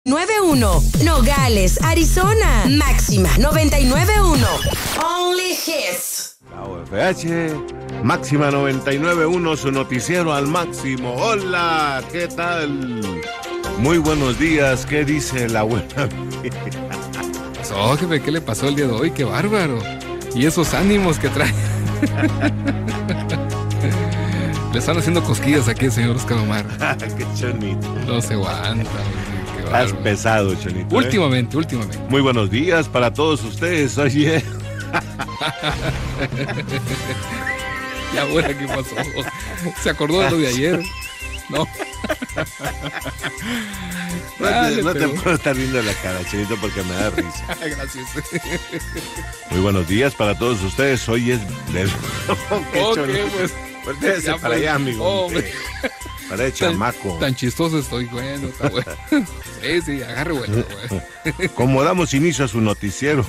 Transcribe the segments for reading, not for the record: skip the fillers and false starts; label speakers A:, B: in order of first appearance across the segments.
A: 91, Nogales, Arizona. Máxima 99.1. Only hits.
B: La UFH, Máxima 99.1, su noticiero al máximo. Hola, ¿qué tal? Muy buenos días, ¿qué dice la buena vida?
C: Oh, jefe, ¿qué le pasó el día de hoy? ¡Qué bárbaro! Y esos ánimos que trae. Le están haciendo cosquillas aquí al señor Oscar Omar.
B: ¡Qué chonito!
C: No se aguanta.
B: Has pesado, chonito.
C: Últimamente.
B: Muy buenos días para todos ustedes. Oye.
C: ¿Y ahora qué pasó? ¿Se acordó de lo de ayer? No.
B: No te puedo estar viendo la cara, chinito, porque me da risa.
C: Gracias.
B: Muy buenos días para todos ustedes. Hoy es...
C: Pues.
B: Voltéese para allá, amigo.
C: Hombre.
B: Para el chamaco.
C: Tan chistoso estoy, bueno, está bueno. Sí, agarre bueno.
B: Como damos inicio a su noticiero.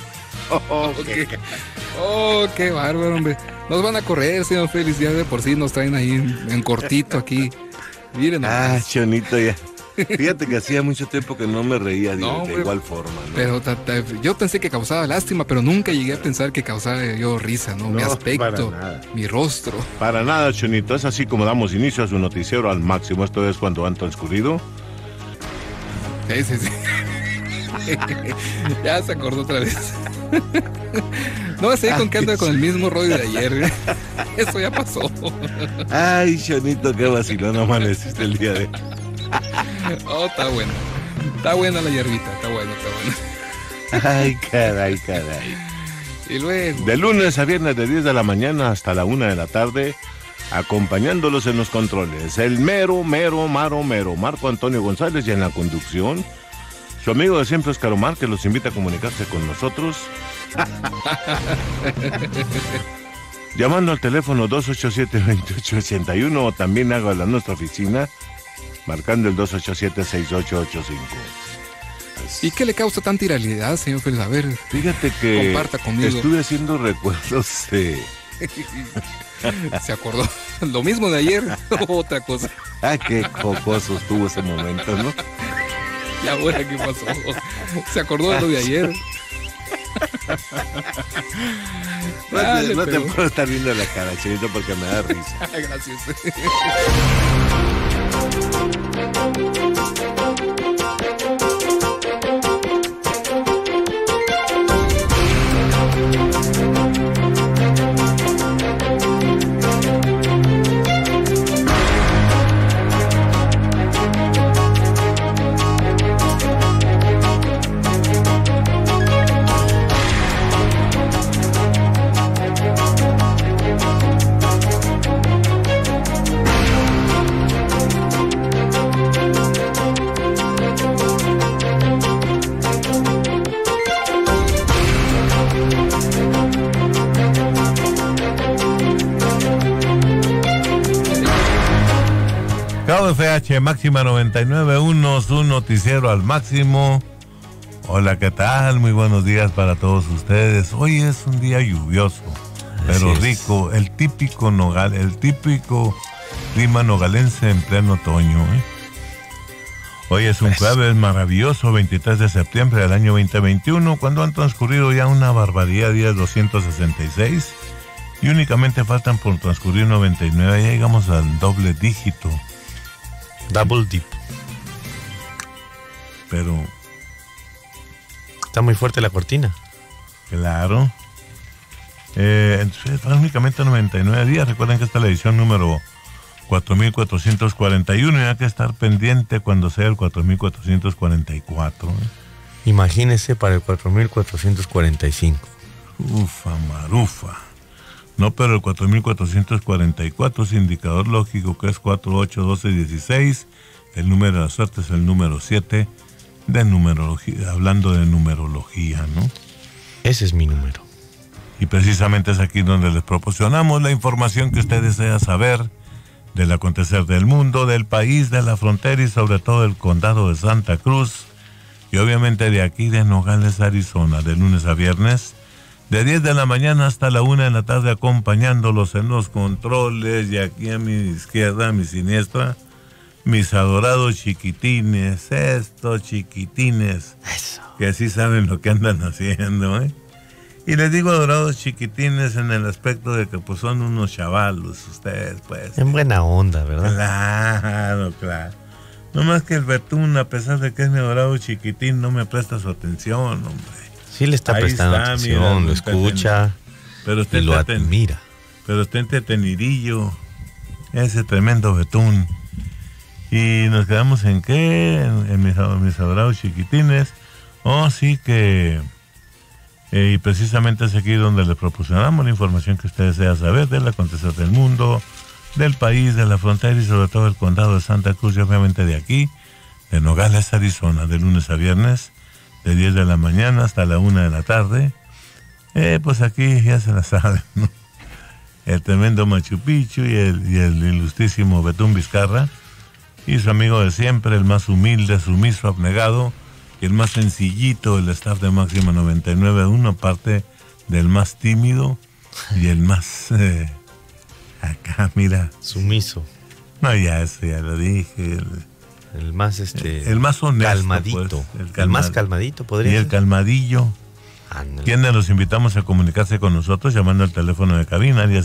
C: Qué bárbaro, hombre. Nos van a correr, señor Félix, ya de por sí nos traen ahí en cortito aquí. Miren.
B: Chonito, ya. Fíjate que hacía mucho tiempo que no me reía de igual forma, ¿no?
C: Pero yo pensé que causaba lástima, pero nunca llegué a pensar que causaba yo risa, ¿no? Mi aspecto, mi rostro.
B: Para nada, Chonito. Es así como damos inicio a su noticiero al máximo. Esto es cuando han transcurrido.
C: Sí. Ya se acordó otra vez. No sé con qué anda con el mismo rollo de ayer. Eso ya pasó.
B: Ay, Chonito, qué vacilón amaneciste el día de hoy.
C: Está bueno. Está buena la hierbita, está buena.
B: Ay, caray.
C: Y luego...
B: De lunes a viernes de 10 de la mañana hasta la 1 de la tarde, acompañándolos en los controles, el mero, Marco Antonio González, y en la conducción, su amigo de siempre, Oscar Omar, que los invita a comunicarse con nosotros. Llamando al teléfono 287-2881 o también hágalo a nuestra oficina, marcando el 287-6885.
C: ¿Y qué le causa tanta iralidad, señor Félix? A ver,
B: fíjate que
C: comparta conmigo.
B: Estuve haciendo recuerdos de...
C: ¿Se acordó? ¿Lo mismo de ayer o otra cosa?
B: Qué jocoso estuvo ese momento, ¿no?
C: ¿Y ahora qué pasó? ¿Se acordó de lo de ayer?
B: No te puedo estar viendo la cara, chinito, porque me da risa.
C: Gracias.
D: UFH Máxima 99.1, su noticiero al máximo. Hola, ¿qué tal? Muy buenos días para todos ustedes. Hoy es un día lluvioso, pero rico, el típico clima nogalense en pleno otoño, ¿eh? Hoy es un jueves maravilloso, 23 de septiembre del año 2021, cuando han transcurrido ya una barbaridad de días, 266, y únicamente faltan por transcurrir 99, ya llegamos al doble dígito.
E: Double dip.
D: Pero...
E: está muy fuerte la cortina.
D: Claro. Entonces, únicamente 99 días. Recuerden que esta es la edición número 4441 y hay que estar pendiente cuando sea el 4444.
E: Imagínese para el 4445.
D: Ufa, marufa. No, pero el 4444 es indicador lógico, que es 4, 8, 12, 16. El número de la suerte es el número 7 de numerología, hablando de numerología, ¿no?
E: Ese es mi número.
D: Y precisamente es aquí donde les proporcionamos la información que usted desea saber del acontecer del mundo, del país, de la frontera y sobre todo del condado de Santa Cruz. Y obviamente de aquí de Nogales, Arizona, de lunes a viernes, de 10 de la mañana hasta la 1 de la tarde, acompañándolos en los controles. Y aquí a mi izquierda, a mi siniestra, mis adorados chiquitines, estos chiquitines,
E: Eso.
D: que sí saben lo que andan haciendo, ¿eh? Y les digo adorados chiquitines en el aspecto de que pues son unos chavalos ustedes, pues.
E: En buena onda, ¿verdad?
D: Claro, claro. No más que el Betún, a pesar de que es mi adorado chiquitín, no me presta su atención, hombre.
E: Sí le está
D: Ahí
E: prestando
D: está,
E: atención,
D: mira,
E: lo
D: está
E: escucha
D: Pero
E: y lo admira.
D: Pero está entretenirillo, ese tremendo Betún. Y nos quedamos en qué, en mis adorados chiquitines. Oh, sí que... y precisamente es aquí donde les proporcionamos la información que ustedes desean saber del acontecer del mundo, del país, de la frontera y sobre todo el condado de Santa Cruz y obviamente de aquí, de Nogales, Arizona, de lunes a viernes, de 10 de la mañana hasta la 1 de la tarde. Pues aquí ya se la saben, ¿no? El tremendo Machu Picchu y el ilustrísimo Betún Vizcarra y su amigo de siempre, el más humilde, sumiso, abnegado y el más sencillito, el staff de Máxima 99.1, aparte del más tímido y el más acá, mira.
E: Sumiso.
D: No, ya eso ya lo dije.
E: El más
D: el más honesto,
E: calmadito.
D: pues,
E: El más calmadito podría
D: y el
E: ser.
D: calmadillo.
E: Ándale.
D: Quienes los invitamos a comunicarse con nosotros llamando al teléfono de cabina, área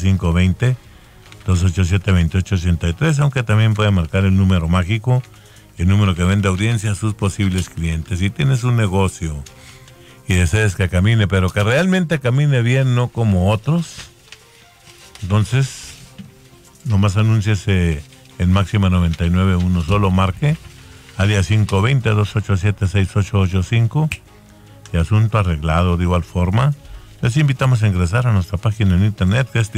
D: 520-287-2883, aunque también puede marcar el número mágico, el número que vende audiencia a sus posibles clientes. Si tienes un negocio y deseas que camine, pero que realmente camine bien, no como otros, entonces nomás anúnciese en Máxima 99.1, solo marque área 520-287-6885 y asunto arreglado. De igual forma, les invitamos a ingresar a nuestra página en internet que es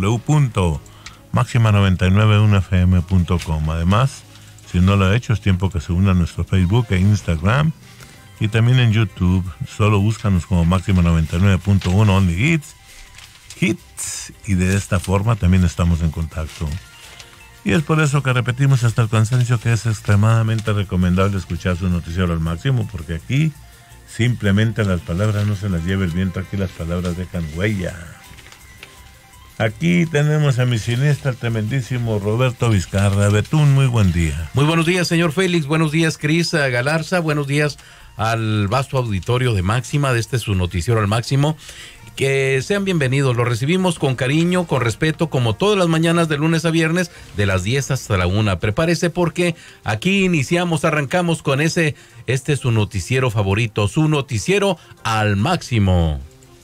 D: www.maxima991fm.com. Además, si no lo ha hecho, es tiempo que se una a nuestro Facebook e Instagram y también en YouTube. Solo búscanos como Máxima 99.1 Only Hits y de esta forma también estamos en contacto. Y es por eso que repetimos hasta el cansancio que es extremadamente recomendable escuchar su noticiero al máximo, porque aquí simplemente las palabras no se las lleva el viento, aquí las palabras dejan huella. Aquí tenemos a mi siniestra, el tremendísimo Roberto Vizcarra. Betún, muy buen día.
F: Muy buenos días, señor Félix. Buenos días, Cris Galarza. Buenos días al vasto auditorio de Máxima, de este su noticiero al máximo. Que sean bienvenidos, los recibimos con cariño, con respeto, como todas las mañanas de lunes a viernes, de las 10 hasta la 1. Prepárese porque aquí arrancamos con este es su noticiero favorito, su noticiero al máximo.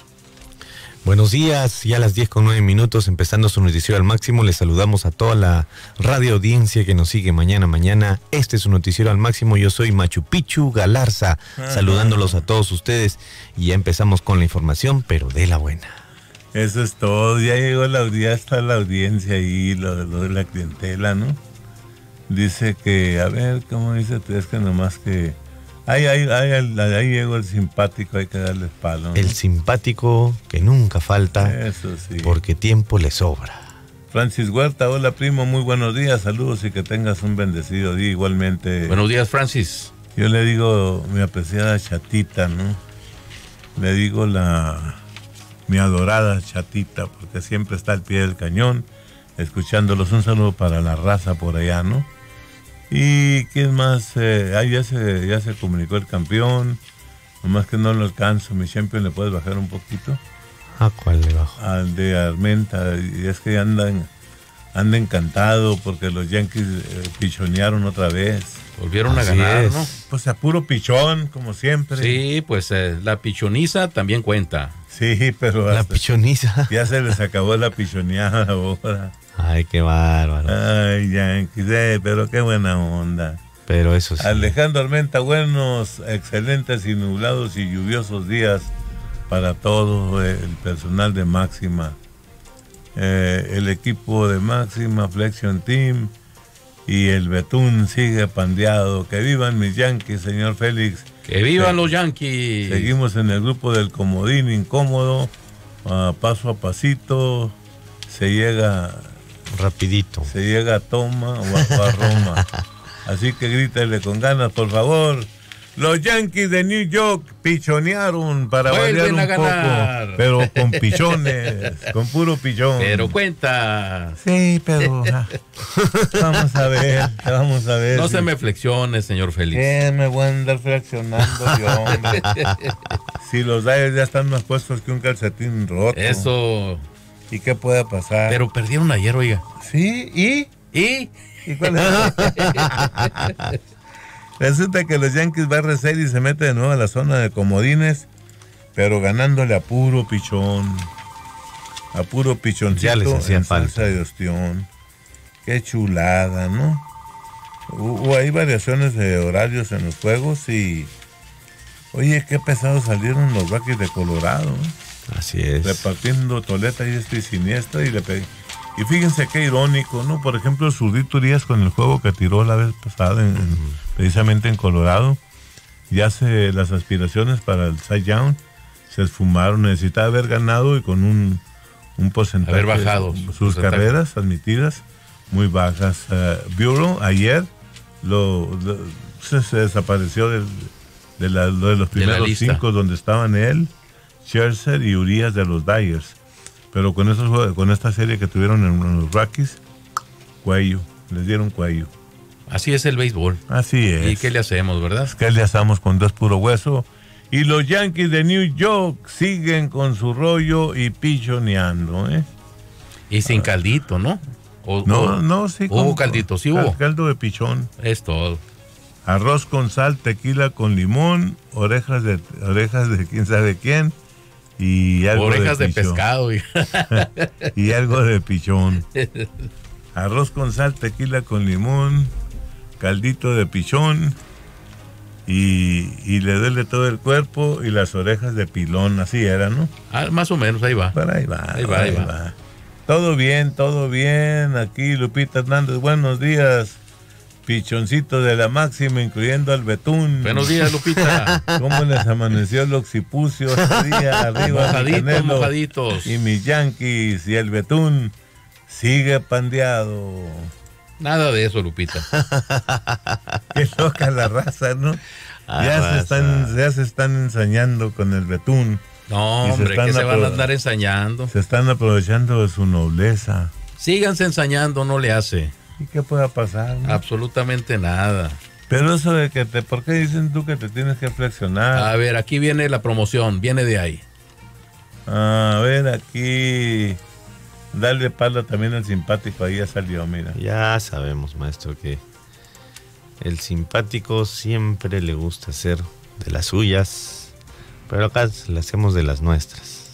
E: Buenos días, ya a las 10:09, empezando su noticiero al máximo. Les saludamos a toda la radio audiencia que nos sigue mañana. Este es su noticiero al máximo. Yo soy Machu Picchu Galarza, saludándolos a todos ustedes. Y ya empezamos con la información, pero de la buena.
D: Eso es todo, ya llegó ya está la audiencia ahí, lo de la clientela, ¿no? Dice que, a ver, ¿cómo dice? Es que nomás que... Ahí llegó el simpático, hay que darle palo, ¿no?
E: El simpático que nunca falta,
D: eso sí.
E: porque tiempo le sobra.
D: Francis Huerta, hola primo, muy buenos días, saludos y que tengas un bendecido día igualmente.
F: Buenos días, Francis.
D: Yo le digo mi apreciada chatita, ¿no? Le digo mi adorada chatita, porque siempre está al pie del cañón, escuchándolos. Un saludo para la raza por allá, ¿no? Y quién más, ya se comunicó el campeón, nomás que no lo alcanzo. Mi champion, ¿le puedes bajar un poquito?
E: ¿A cuál le bajo?
D: Al de Armenta, y es que anda encantado porque los Yankees pichonearon otra vez.
F: Volvieron
E: Así
F: a ganar,
E: es.
F: ¿no?
D: Pues a puro pichón, como siempre.
F: Sí, pues la pichoniza también cuenta.
D: Sí, pero
E: La pichoniza.
D: ya se les acabó la pichoneada ahora.
E: Ay, qué bárbaro.
D: Ay, Yankees, pero qué buena onda.
E: Pero eso sí.
D: Alejandro Armenta, buenos, excelentes y nublados y lluviosos días para todo el personal de Máxima. El equipo de Máxima, Flexion Team y el Betún sigue pandeado. Que vivan mis Yankees, señor Félix.
F: ¡Que vivan los Yankees!
D: Seguimos en el grupo del comodín incómodo, paso a pasito, se llega
E: Rapidito.
D: a Toma o a Roma. Así que grítele con ganas, por favor. Los Yankees de New York pichonearon para variar
F: Vuelven
D: un
F: a ganar.
D: poco, pero con pichones, con puro pichón.
F: Pero cuenta.
D: Sí, pero vamos a ver.
F: No se me flexione, señor Félix.
D: Me voy a andar fraccionando yo, hombre. Si los Dyers ya están más puestos que un calcetín roto.
F: Eso.
D: ¿Y qué puede pasar?
F: Pero perdieron ayer, oiga.
D: Sí,
F: ¿Y?
D: ¿Y cuál es? Resulta que los Yankees va a recer y se mete de nuevo a la zona de comodines, pero ganándole a puro pichón. A puro pichoncito.
E: Ya les hacía
D: en
E: falta.
D: salsa de ostión. Qué chulada, ¿no? Hay variaciones de horarios en los juegos y... Oye, qué pesado salieron los Rockies de Colorado, ¿no?
E: Así es.
D: Repartiendo toleta y siniestra y le pegué. Y fíjense qué irónico, ¿no? Por ejemplo, el Zurdito Urias con el juego que tiró la vez pasada, precisamente en Colorado, ya las aspiraciones para el Cy Young se esfumaron. Necesitaba haber ganado y con un porcentaje.
F: Haber bajado
D: Sus carreras admitidas muy bajas. Bureau ayer se desapareció de los primeros
F: lista.
D: 5 donde estaban él, Scherzer y Urias de los Dyers. Pero con esta serie que tuvieron en los Rockies, les dieron cuello.
F: Así es el béisbol.
D: Así es.
F: ¿Y qué le hacemos, verdad?
D: ¿Qué le hacemos con dos puro hueso? Y los Yankees de New York siguen con su rollo y pichoneando, ¿eh?
F: Y sin caldito, ¿no?
D: Sí.
F: Hubo caldito, sí hubo.
D: Caldo de pichón.
F: Es todo.
D: Arroz con sal, tequila con limón, orejas de quién sabe quién. Y algo
F: Orejas de
D: pichón.
F: pescado.
D: Y algo de pichón. Arroz con sal, tequila con limón, caldito de pichón y le duele todo el cuerpo y las orejas de pilón, así era, ¿no?
F: Más o menos, ahí va.
D: Pero ahí va. Todo bien. Aquí Lupita Hernández, buenos días. Pichoncito de la máxima, incluyendo al Betún.
F: Buenos días, Lupita.
D: ¿Cómo les amaneció el occipucio este día? Arriba
F: mojaditos.
D: Y mis Yankees y el Betún sigue pandeado.
F: Nada de eso, Lupita.
D: Qué loca la raza, ¿no? Ya se están ensañando con el Betún.
F: No, hombre, que se van a andar ensañando.
D: Se están aprovechando de su nobleza.
F: Síganse ensañando, no le hace.
D: ¿Y qué pueda pasar, no?
F: Absolutamente nada.
D: Pero eso de que ¿por qué dicen tú que te tienes que flexionar?
F: A ver, aquí viene la promoción, viene de ahí.
D: A ver, aquí... Dale palo también al simpático, ahí ya salió, mira.
E: Ya sabemos, maestro, que el simpático siempre le gusta hacer de las suyas, pero acá le hacemos de las nuestras.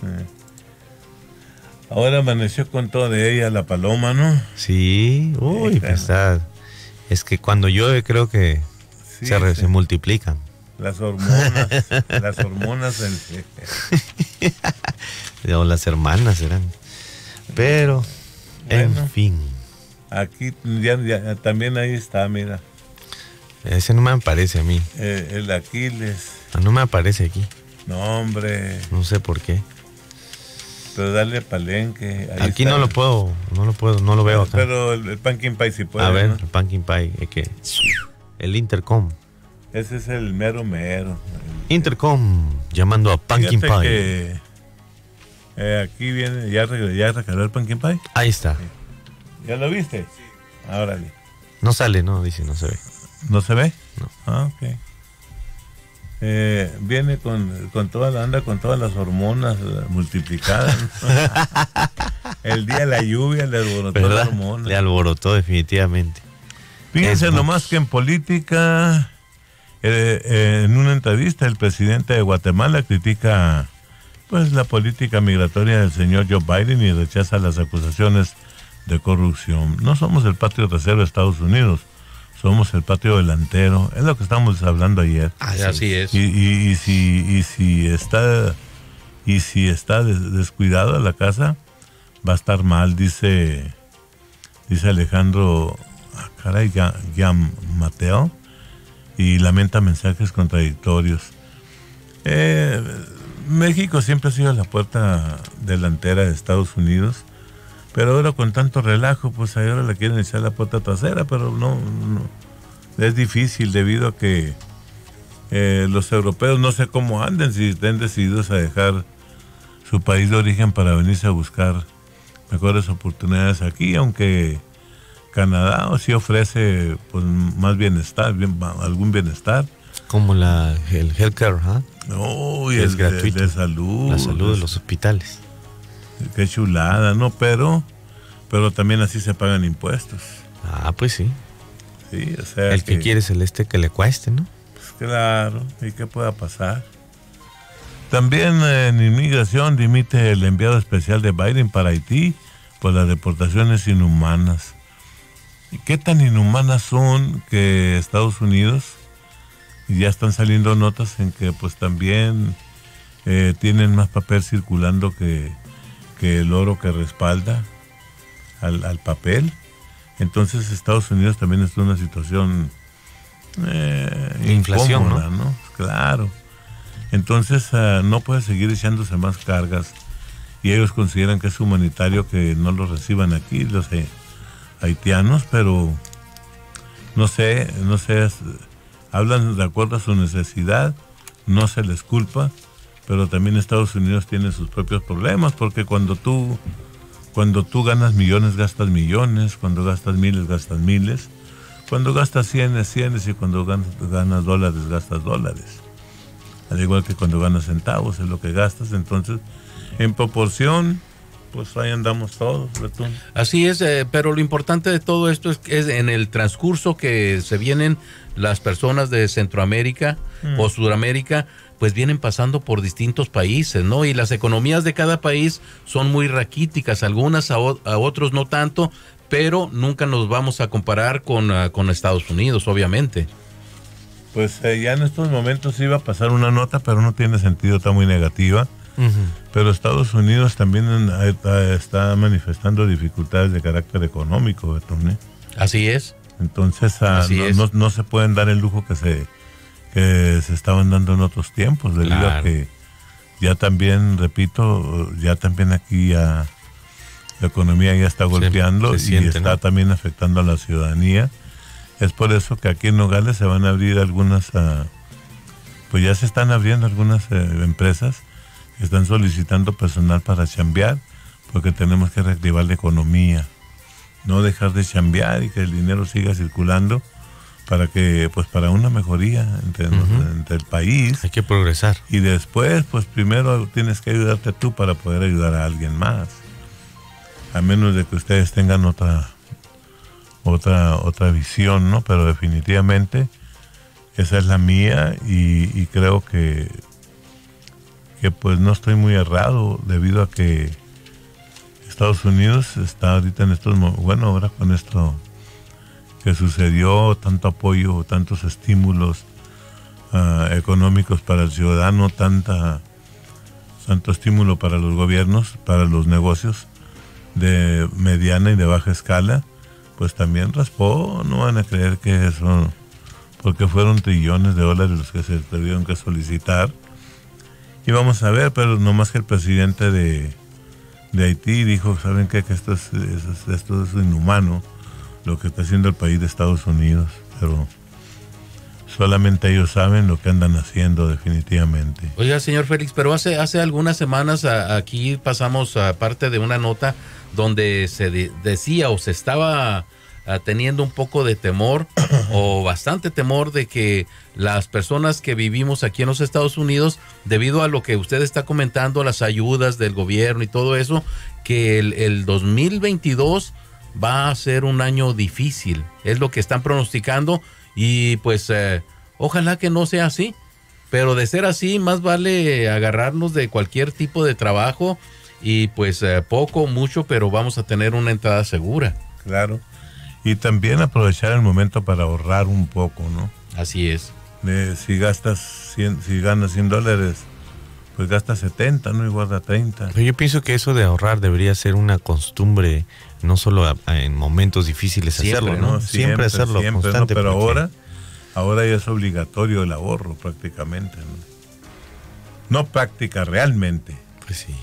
D: Ahora amaneció con todo de ella la paloma, ¿no?
E: Sí, es que cuando llueve creo que se multiplican.
D: Las hormonas,
E: O las hermanas eran. Pero,
D: bueno,
E: en fin.
D: Aquí ya también ahí está, mira.
E: Ese no me aparece a mí.
D: El Aquiles.
E: No me aparece aquí.
D: No, hombre.
E: No sé por qué.
D: Pero dale palenque. Ahí
E: aquí
D: está.
E: no lo veo acá.
D: Pero el Pumpkin Pie sí puede.
E: A ver,
D: ¿no?
E: el Pumpkin Pie, el Intercom.
D: Ese es el mero.
E: Intercom, llamando a Pumpkin
D: Fíjate
E: Pie.
D: Que, aquí viene, ya recargó el Pumpkin Pie.
E: Ahí está.
D: ¿Ya lo viste? Sí. Órale.
E: No sale, no, dice, no se ve.
D: ¿No se ve?
E: No.
D: Ah, ok. Viene con toda la anda, con todas las hormonas multiplicadas. El día de la lluvia le alborotó las hormonas.
E: Le alborotó definitivamente.
D: Fíjense nomás que en política, en una entrevista, el presidente de Guatemala critica pues la política migratoria del señor Joe Biden y rechaza las acusaciones de corrupción. No somos el patio trasero de Estados Unidos, somos el patio delantero. Es lo que estamos hablando ayer.
F: Así es.
D: Y si está descuidada la casa, va a estar mal, dice Alejandro Mateo, y lamenta mensajes contradictorios. México siempre ha sido la puerta delantera de Estados Unidos, pero ahora con tanto relajo, pues ahora le quieren echar la puerta trasera, pero no es difícil debido a que los europeos no sé cómo anden, si estén decididos a dejar su país de origen para venirse a buscar mejores oportunidades aquí, aunque Canadá sí ofrece pues más bienestar, algún bienestar.
E: Como el healthcare,
D: No, y
E: es gratuito.
D: de salud.
E: La salud de los hospitales.
D: Qué chulada, ¿no? Pero también así se pagan impuestos.
E: Pues sí.
D: Sí, o sea
E: el que quiere celeste que le cueste, ¿no?
D: Pues claro, ¿y qué pueda pasar? También en inmigración dimite el enviado especial de Biden para Haití por las deportaciones inhumanas. ¿Y qué tan inhumanas son que Estados Unidos, y ya están saliendo notas en que pues también tienen más papel circulando que el oro que respalda al papel? Entonces Estados Unidos también está en una situación
E: inflación,
D: incómoda, ¿no? Claro. Entonces no puede seguir echándose más cargas, y ellos consideran que es humanitario que no los reciban aquí los haitianos, pero no sé, hablan de acuerdo a su necesidad, no se les culpa, pero también Estados Unidos tiene sus propios problemas, porque cuando tú ganas millones, gastas millones, cuando gastas miles, gastas miles, cuando gastas cienes, cienes, y cuando ganas dólares, gastas dólares. Al igual que cuando ganas centavos, es lo que gastas. Entonces, en proporción, pues ahí andamos todos, Betún.
F: Así es, pero lo importante de todo esto es que en el transcurso que se vienen las personas de Centroamérica o Sudamérica, pues vienen pasando por distintos países, ¿no? Y las economías de cada país son muy raquíticas, algunas a otros no tanto, pero nunca nos vamos a comparar con Estados Unidos, obviamente.
D: Pues ya en estos momentos iba a pasar una nota, pero no tiene sentido, está muy negativa. Pero Estados Unidos también está manifestando dificultades de carácter económico, Betún.
F: Así es.
D: Entonces no se pueden dar el lujo que se estaban dando en otros tiempos, debido a que ya también, repito, ya también aquí la economía ya está golpeando se siente, y está, ¿no?, también afectando a la ciudadanía. Es por eso que aquí en Nogales se van a abrir algunas, pues ya se están abriendo algunas empresas que están solicitando personal para chambear, porque tenemos que reactivar la economía, no dejar de chambear y que el dinero siga circulando para que, pues para una mejoría entre el país.
E: Hay que progresar.
D: Y después, pues primero tienes que ayudarte tú para poder ayudar a alguien más. A menos de que ustedes tengan otra visión, ¿no? Pero definitivamente esa es la mía, y creo que pues no estoy muy errado, debido a que Estados Unidos está ahorita en estos momentos, bueno, ahora con esto que sucedió, tanto apoyo, tantos estímulos económicos para el ciudadano, tanto estímulo para los gobiernos, para los negocios de mediana y de baja escala, pues también raspó. No van a creer que eso, porque fueron trillones de dólares los que se tuvieron que solicitar. Y vamos a ver, pero no más que el presidente de Haití dijo, ¿saben qué? Que esto es inhumano, lo que está haciendo el país de Estados Unidos, pero solamente ellos saben lo que andan haciendo, definitivamente.
F: Oiga, señor Félix, pero hace algunas semanas aquí pasamos parte de una nota donde se decía o se estaba teniendo un poco de temor o bastante temor de que las personas que vivimos aquí en los Estados Unidos, debido a lo que usted está comentando, las ayudas del gobierno y todo eso, que el 2022 va a ser un año difícil, es lo que están pronosticando, y pues ojalá que no sea así, pero de ser así, más vale agarrarnos de cualquier tipo de trabajo y pues poco, mucho, pero vamos a tener una entrada segura.
D: Claro. Y también aprovechar el momento para ahorrar un poco, ¿no?
F: Así es.
D: Si ganas $100, pues gastas 70, ¿no? Y guarda 30.
E: Pero yo pienso que eso de ahorrar debería ser una costumbre, no solo en momentos difíciles siempre, hacerlo, ¿no? Siempre hacerlo,
D: siempre,
E: constante.
D: ¿no? Pero ahora ya es obligatorio el ahorro prácticamente, ¿no? No práctica, realmente.
E: Pues sí.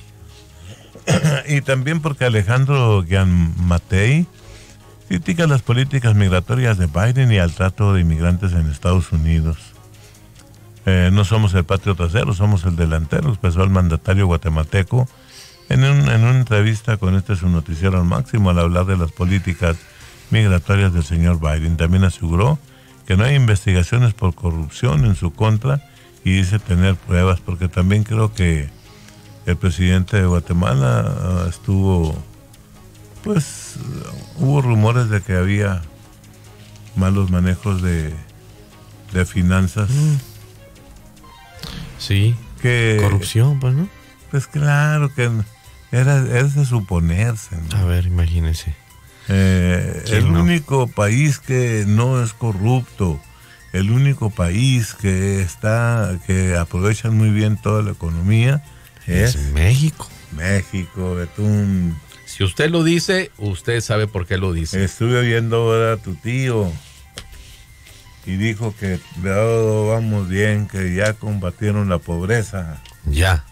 D: Y también porque Alejandro Gianmattei critica las políticas migratorias de Biden y al trato de inmigrantes en Estados Unidos. no somos el patio trasero, somos el delantero, expresó el mandatario guatemalteco en una entrevista con su noticiero al máximo al hablar de las políticas migratorias del señor Biden. También aseguró que no hay investigaciones por corrupción en su contra y dice tener pruebas, porque también creo que el presidente de Guatemala hubo rumores de que había malos manejos de finanzas.
E: Sí, corrupción, pues, ¿no?
D: Pues claro que es de suponerse, ¿no?
E: A ver, imagínese.
D: El único país que no es corrupto, el único país que aprovechan muy bien toda la economía es
E: México.
D: México, Betún.
F: Si usted lo dice, usted sabe por qué lo dice.
D: Estuve oyendo ahora a tu tío y dijo que todo vamos bien, que ya combatieron la pobreza.
E: Ya.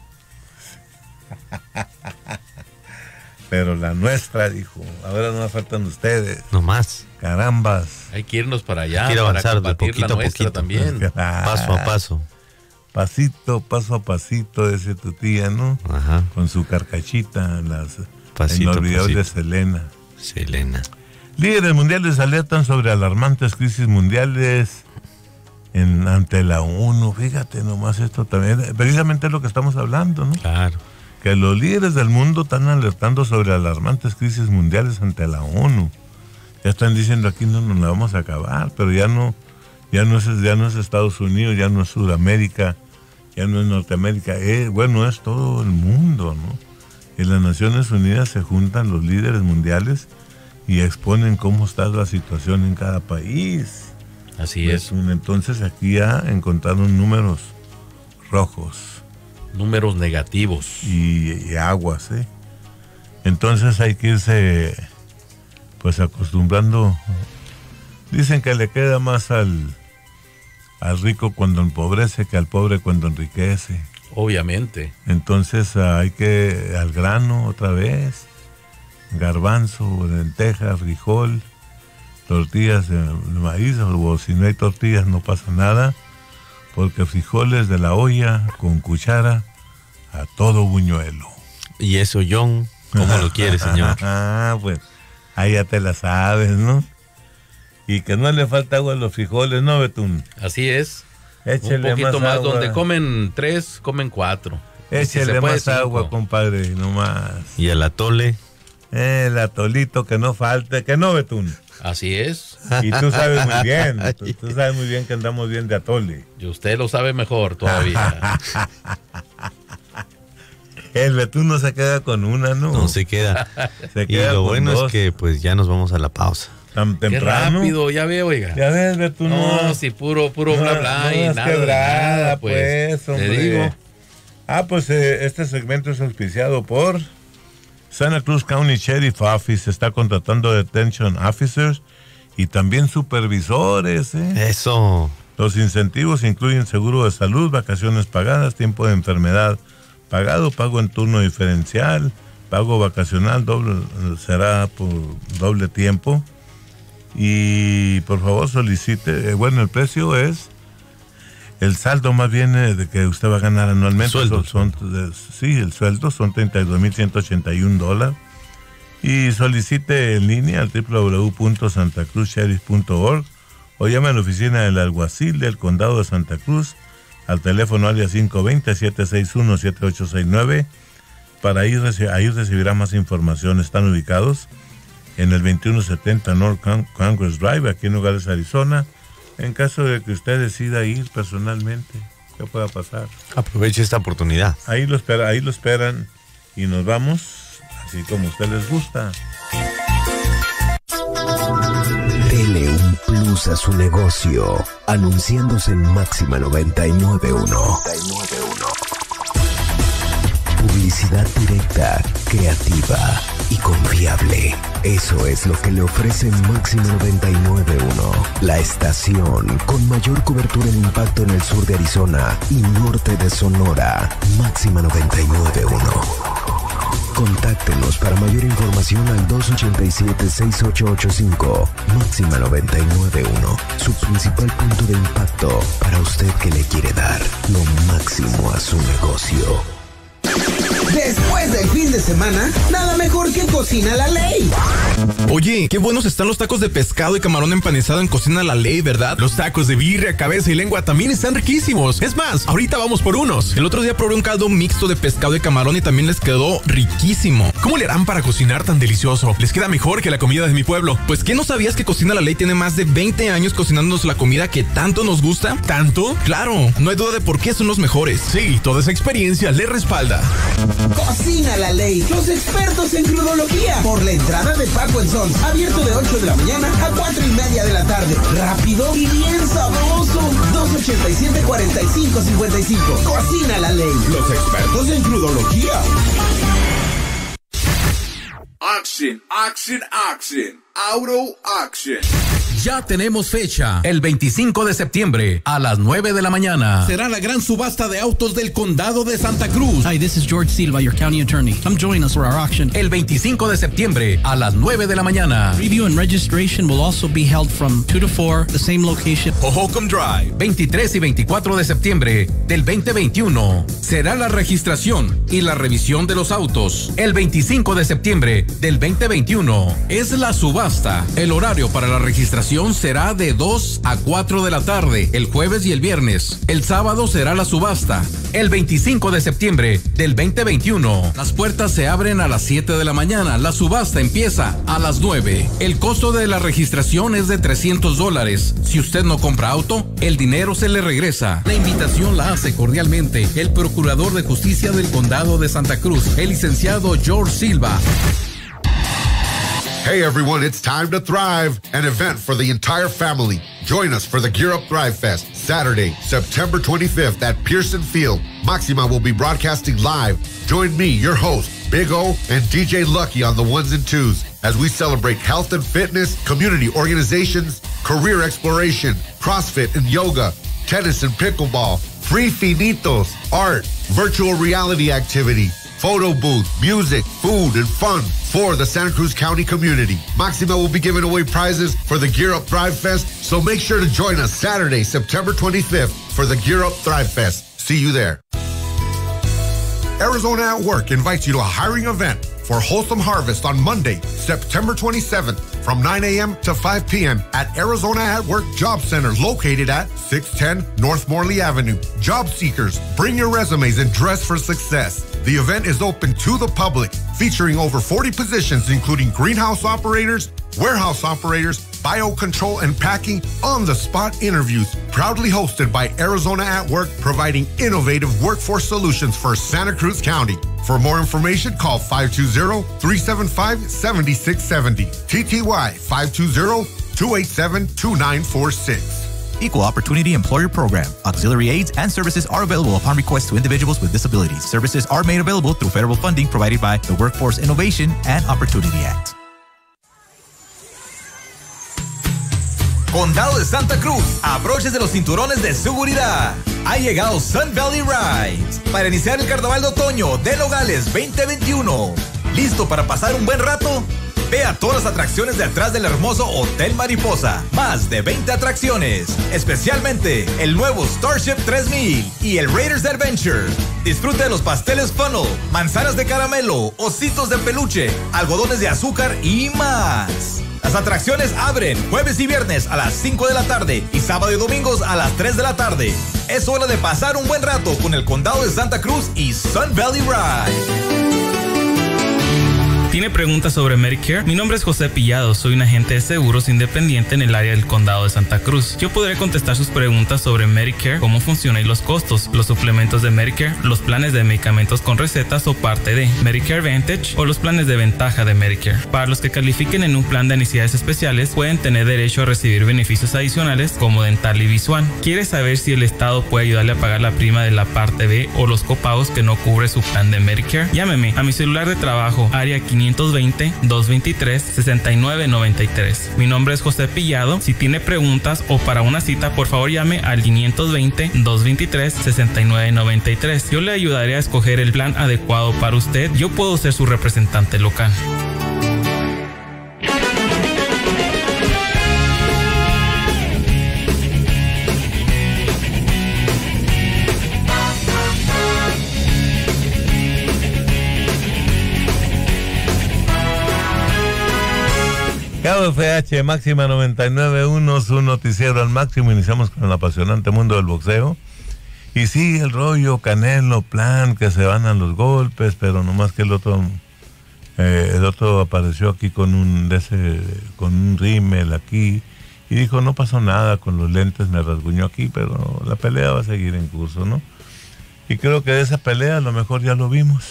D: Pero la nuestra, dijo, ahora no nos faltan ustedes.
E: No más.
D: Carambas.
F: Hay que irnos para allá.
E: Hay que avanzar
F: para
E: de poquito
F: la
E: a
F: nuestra
E: poquito.
F: También.
E: Paso a paso.
D: Paso a pasito, decía tu tía, ¿no?
E: Ajá.
D: Con su carcachita,
E: Pasito
D: en los videos
E: pasito.
D: de Selena.
E: Selena.
D: Líderes mundiales alertan sobre alarmantes crisis mundiales ante la ONU. Fíjate nomás esto también, precisamente es lo que estamos hablando, ¿no?
E: Claro.
D: Que los líderes del mundo están alertando sobre alarmantes crisis mundiales ante la ONU. Ya están diciendo aquí no nos la vamos a acabar, pero ya no es Estados Unidos, ya no es Sudamérica, ya no es Norteamérica, es todo el mundo, ¿no? En las Naciones Unidas se juntan los líderes mundiales y exponen cómo está la situación en cada país.
F: Así es.
D: Entonces aquí ya encontraron números rojos.
F: Números negativos.
D: Y aguas, ¿eh? Entonces hay que irse pues acostumbrando. Dicen que le queda más al rico cuando empobrece que al pobre cuando enriquece.
F: Obviamente.
D: Entonces hay que al grano otra vez. Garbanzo, lenteja, frijol, tortillas de maíz, o si no hay tortillas no pasa nada, porque frijoles de la olla con cuchara a todo buñuelo.
E: Y eso, John, ¿cómo lo quiere, señor?
D: Pues ahí ya te la sabes, ¿no? Y que no le falta agua a los frijoles, ¿no, Betún?
F: Así es.
D: Échele
F: un poquito más,
D: agua.
F: donde comen 3, comen 4.
D: Échele más agua, compadre, nomás.
E: ¿Y el atole?
D: El atolito que no falte, que no, Betún.
F: Así es.
D: Y tú sabes muy bien, tú sabes muy bien que andamos bien de atole.
F: Y usted lo sabe mejor todavía.
D: El Betún no se queda con una, ¿no?
E: No se queda.
D: Se
E: Y
D: queda
E: lo
D: con
E: bueno
D: dos.
E: es que pues ya nos vamos a la pausa.
D: Tan
F: Qué
D: temprano.
F: rápido, ya veo, oiga.
D: Ya ves, Betún.
F: No, sí, puro bla bla
D: no
F: y
D: es
F: nada de
D: quebrada,
F: nada, pues.
D: hombre.
F: Le digo.
D: Pues este segmento es auspiciado por Santa Cruz County Sheriff Office. Está contratando detention officers y también supervisores.
E: Eso.
D: Los incentivos incluyen seguro de salud, vacaciones pagadas, tiempo de enfermedad pagado, pago en turno diferencial, pago vacacional será por doble tiempo. Y por favor solicite, el precio es el saldo más bien de que usted va a ganar anualmente. El sueldo son $32,181. Y solicite en línea al www.santacruzsheriff.org o llame a la oficina del alguacil del condado de Santa Cruz al teléfono área 520-761-7869. Ahí recibirá más información. Están ubicados en el 2170 North Congress Drive, aquí en Nogales, Arizona. En caso de que usted decida ir personalmente, ¿qué pueda pasar?
E: Aproveche esta oportunidad.
D: Ahí lo esperan y nos vamos, así como a usted les gusta.
G: Dele un plus a su negocio, anunciándose en Máxima 99.1. Publicidad directa, creativa y confiable. Eso es lo que le ofrece Máxima 99.1, la estación con mayor cobertura en impacto en el sur de Arizona y norte de Sonora. Máxima 99.1. Contáctenos para mayor información al 287-6885. Máxima 991, su principal punto de impacto para usted que le quiere dar lo máximo a su negocio.
H: Después del fin de semana, nada mejor que Cocina La Ley.
I: Oye, qué buenos están los tacos de pescado y camarón empanizado en Cocina La Ley, ¿verdad? Los tacos de birria, cabeza y lengua también están riquísimos. Es más, ahorita vamos por unos. El otro día probé un caldo mixto de pescado y camarón y también les quedó riquísimo. ¿Cómo le harán para cocinar tan delicioso? Les queda mejor que la comida de mi pueblo. Pues, ¿qué no sabías que Cocina La Ley tiene más de 20 años cocinándonos la comida que tanto nos gusta? ¿Tanto? Claro, no hay duda de por qué son los mejores. Sí, toda esa experiencia le respalda.
H: Cocina La Ley, los expertos en crudología. Por la entrada de Paco & Sons, abierto de 8 de la mañana a 4:30 de la tarde. Rápido y bien sabroso. 287-4555. Cocina La Ley, los expertos en crudología.
J: Auction, auction, auction. Auto Auction.
F: Ya tenemos fecha, el 25 de septiembre a las 9 de la mañana.
K: Será la gran subasta de autos del condado de Santa Cruz.
L: Hi, this is George Silva, your county attorney. Come join us for our auction.
F: El 25 de septiembre a las 9 de la mañana.
L: Review and registration will also be held from 2 to 4, the same location.
F: Hohokam Drive. 23 y 24 de septiembre del 2021. Será la registración y la revisión de los autos. El 25 de septiembre del 2021 es la subasta. El horario para la registración será de 2 a 4 de la tarde, el jueves y el viernes. El sábado será la subasta. El 25 de septiembre del 2021. Las puertas se abren a las 7 de la mañana. La subasta empieza a las 9. El costo de la registración es de $300. Si usted no compra auto, el dinero se le regresa. La invitación la hace cordialmente el Procurador de Justicia del Condado de Santa Cruz, el licenciado George Silva.
M: Hey everyone, it's time to thrive, an event for the entire family. Join us for the Gear Up Thrive Fest, Saturday, September 25th at Pearson Field. Maxima will be broadcasting live. Join me, your host, Big O, and DJ Lucky on the ones and twos as we celebrate health and fitness, community organizations, career exploration, CrossFit and yoga, tennis and pickleball, free finitos, art, virtual reality activity, photo booth, music, food, and fun for the Santa Cruz County community. Maxima will be giving away prizes for the Gear Up Thrive Fest, so make sure to join us Saturday, September 25th for the Gear Up Thrive Fest. See you there. Arizona at Work invites you to a hiring event for Wholesome Harvest on Monday, September 27th from 9 a.m. to 5 p.m. at Arizona at Work Job Center located at 610 North Morley Avenue. Job seekers, bring your resumes and dress for success. The event is open to the public, featuring over 40 positions including greenhouse operators, warehouse operators, biocontrol and packing, on-the-spot interviews. Proudly hosted by Arizona at Work, providing innovative workforce solutions for Santa Cruz County. For more information, call 520-375-7670. TTY 520-287-2946.
N: Equal Opportunity Employer Program. Auxiliary aids and services are available upon request to individuals with disabilities. Services are made available through federal funding provided by the Workforce Innovation and Opportunity Act.
O: Condado de Santa Cruz, abróchese los cinturones de seguridad. Ha llegado Sun Valley Rides para iniciar el Carnaval de Otoño de Nogales 2021. ¿Listo para pasar un buen rato? Vea todas las atracciones de atrás del hermoso Hotel Mariposa. Más de 20 atracciones. Especialmente el nuevo Starship 3000 y el Raiders Adventure. Disfrute de los pasteles funnel, manzanas de caramelo, ositos de peluche, algodones de azúcar y más. Las atracciones abren jueves y viernes a las 5 de la tarde y sábado y domingos a las 3 de la tarde. Es hora de pasar un buen rato con el Condado de Santa Cruz y Sun Valley Ride.
P: ¿Tiene preguntas sobre Medicare? Mi nombre es José Pillado, soy un agente de seguros independiente en el área del Condado de Santa Cruz. Yo podré contestar sus preguntas sobre Medicare, cómo funciona y los costos, los suplementos de Medicare, los planes de medicamentos con recetas o parte de Medicare Advantage o los planes de ventaja de Medicare. Para los que califiquen en un plan de necesidades especiales, pueden tener derecho a recibir beneficios adicionales como dental y visual. ¿Quiere saber si el Estado puede ayudarle a pagar la prima de la parte B o los copagos que no cubre su plan de Medicare? Llámeme a mi celular de trabajo, área 500 520-223-6993. Mi nombre es José Pillado. Si tiene preguntas o para una cita, por favor llame al 520-223-6993. Yo le ayudaré a escoger el plan adecuado para usted. Yo puedo ser su representante local.
D: KFH Máxima 99.1, su noticiero al máximo. Iniciamos con el apasionante mundo del boxeo. Y sí, el rollo, Canelo, Plan, que se van a los golpes, pero nomás que el otro apareció aquí con un rímel aquí y dijo, no pasó nada con los lentes, me rasguñó aquí, pero la pelea va a seguir en curso, ¿no? Y creo que de esa pelea a lo mejor ya lo vimos.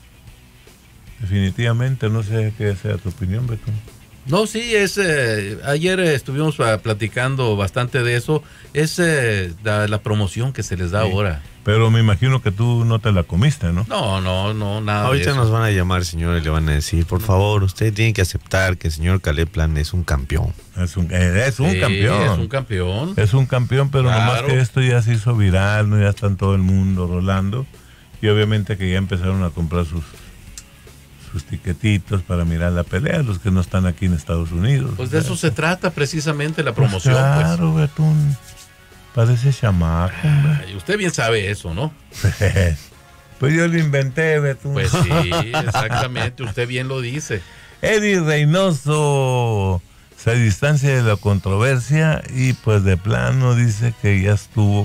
D: Definitivamente, no sé qué sea tu opinión, Beto.
F: No, sí, ayer estuvimos platicando bastante de eso, es la promoción que se les da ahora.
D: Pero me imagino que tú no te la comiste, ¿no?
F: No, nada.
E: Ahorita nos van a llamar, señor, y le van a decir, por favor, usted tiene que aceptar que el señor Caleb Plant es un campeón.
D: Es un campeón.
F: Es un campeón.
D: Es un campeón, pero claro, nomás que esto ya se hizo viral, ¿no? Ya está en todo el mundo rolando. Y obviamente que ya empezaron a comprar sus tiquetitos para mirar la pelea, los que no están aquí en Estados Unidos.
F: Pues de eso se trata precisamente la promoción.
D: Pues claro, pues. Betún, parece chamaco.
F: Y usted bien sabe eso, ¿no?
D: Pues yo lo inventé, Betún.
F: Pues sí, exactamente, usted bien lo dice.
D: Eddie Reynoso se distancia de la controversia y pues de plano dice que ya estuvo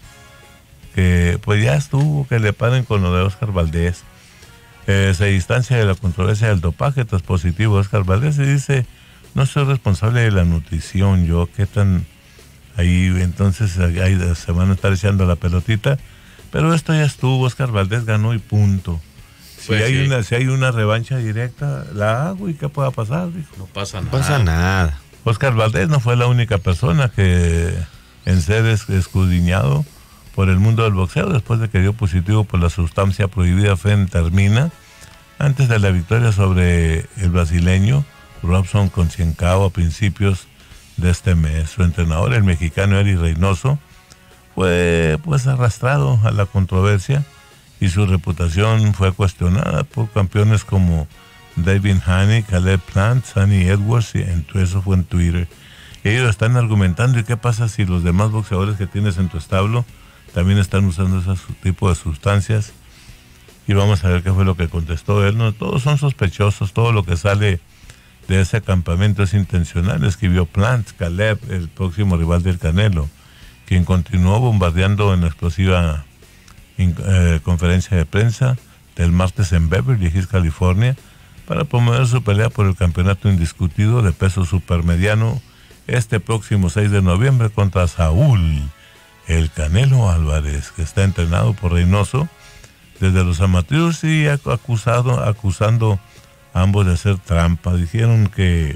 D: que le paren con lo de Oscar Valdés. Se distancia de la controversia del dopaje tras positivo Oscar Valdés y dice, no soy responsable de la nutrición, yo qué tan ahí, entonces ahí se van a estar echando la pelotita, pero esto ya estuvo, Oscar Valdés ganó y punto. Si hay una revancha directa, la hago y qué pueda pasar, dijo.
F: No pasa nada.
E: No pasa nada.
D: Oscar Valdés no fue la única persona que en ser escudriñado por el mundo del boxeo después de que dio positivo por la sustancia prohibida fentermina antes de la victoria sobre el brasileño Robson Conceição a principios de este mes. Su entrenador, el mexicano Eddie Reynoso, fue pues arrastrado a la controversia y su reputación fue cuestionada por campeones como David Haney, Caleb Plant, Sonny Edwards, y eso fue en Twitter. Y ellos están argumentando, ¿y qué pasa si los demás boxeadores que tienes en tu establo también están usando ese tipo de sustancias? Y vamos a ver qué fue lo que contestó él. No, todos son sospechosos, todo lo que sale de ese campamento es intencional, escribió Plant. Caleb, el próximo rival del Canelo, quien continuó bombardeando en la explosiva conferencia de prensa del martes en Beverly Hills, California, para promover su pelea por el campeonato indiscutido de peso supermediano este próximo 6 de noviembre contra Saúl el Canelo Álvarez, que está entrenado por Reynoso desde los amateurs y acusando a ambos de hacer trampa. Dijeron que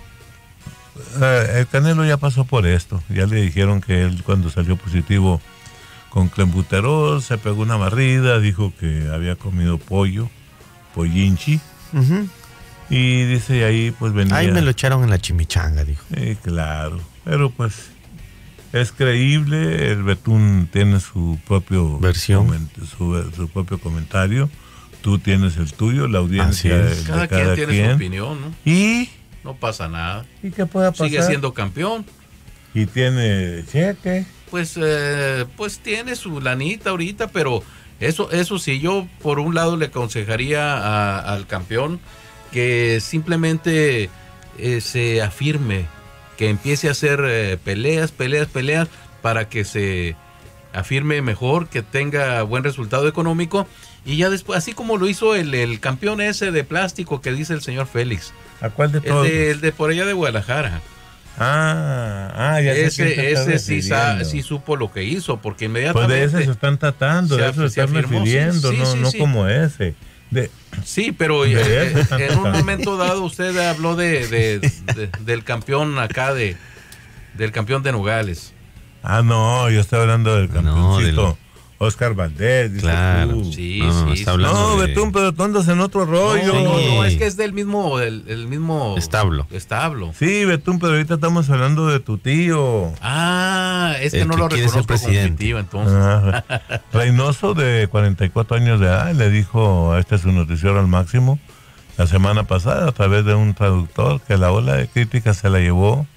D: el Canelo ya pasó por esto, ya le dijeron que él cuando salió positivo con clenbuterol se pegó una barrida, dijo que había comido pollinchi, y dice, y ahí pues venía...
E: Ahí me lo echaron en la chimichanga, dijo.
D: Claro, pero pues es creíble, el Betún tiene su propio
E: versión,
D: su propio comentario, tú tienes el tuyo, la audiencia de
F: cada quien tiene su opinión, ¿no?
D: Y
F: no pasa nada.
D: ¿Y qué puede pasar?
F: Sigue siendo campeón.
D: Y tiene cheque.
F: Pues tiene su lanita ahorita, pero eso sí, yo por un lado le aconsejaría al campeón que simplemente se afirme, que empiece a hacer peleas para que se afirme mejor, que tenga buen resultado económico, y ya después, así como lo hizo el campeón ese de plástico que dice el señor Félix.
D: ¿A cuál de todos?
F: El de por allá de Guadalajara.
D: Ya
F: ese sí supo lo que hizo, porque inmediatamente...
D: Pues de ese se están tratando, de eso se están refiriendo, no como ese.
F: Sí, pero en un momento dado usted habló del campeón acá, del campeón de Nogales.
D: No, yo estoy hablando del campeoncito Oscar Valdés, dices
E: Claro.
D: tú.
F: Sí,
E: No,
F: sí.
E: está hablando
D: No,
E: de-
D: Betún, pero tú andas en otro rollo.
F: No, es que es del mismo, el mismo
E: Establo.
D: Sí, Betún, pero ahorita estamos hablando de tu tío.
F: Ah, es que
E: El
F: no
E: que
F: lo
E: quiere ser
F: reconozco como mi
E: presidente.
F: tío, entonces.
D: Ah, Reynoso, de 44 años de edad, le dijo a su noticiero al máximo la semana pasada a través de un traductor que la ola de críticas se la ha llevado,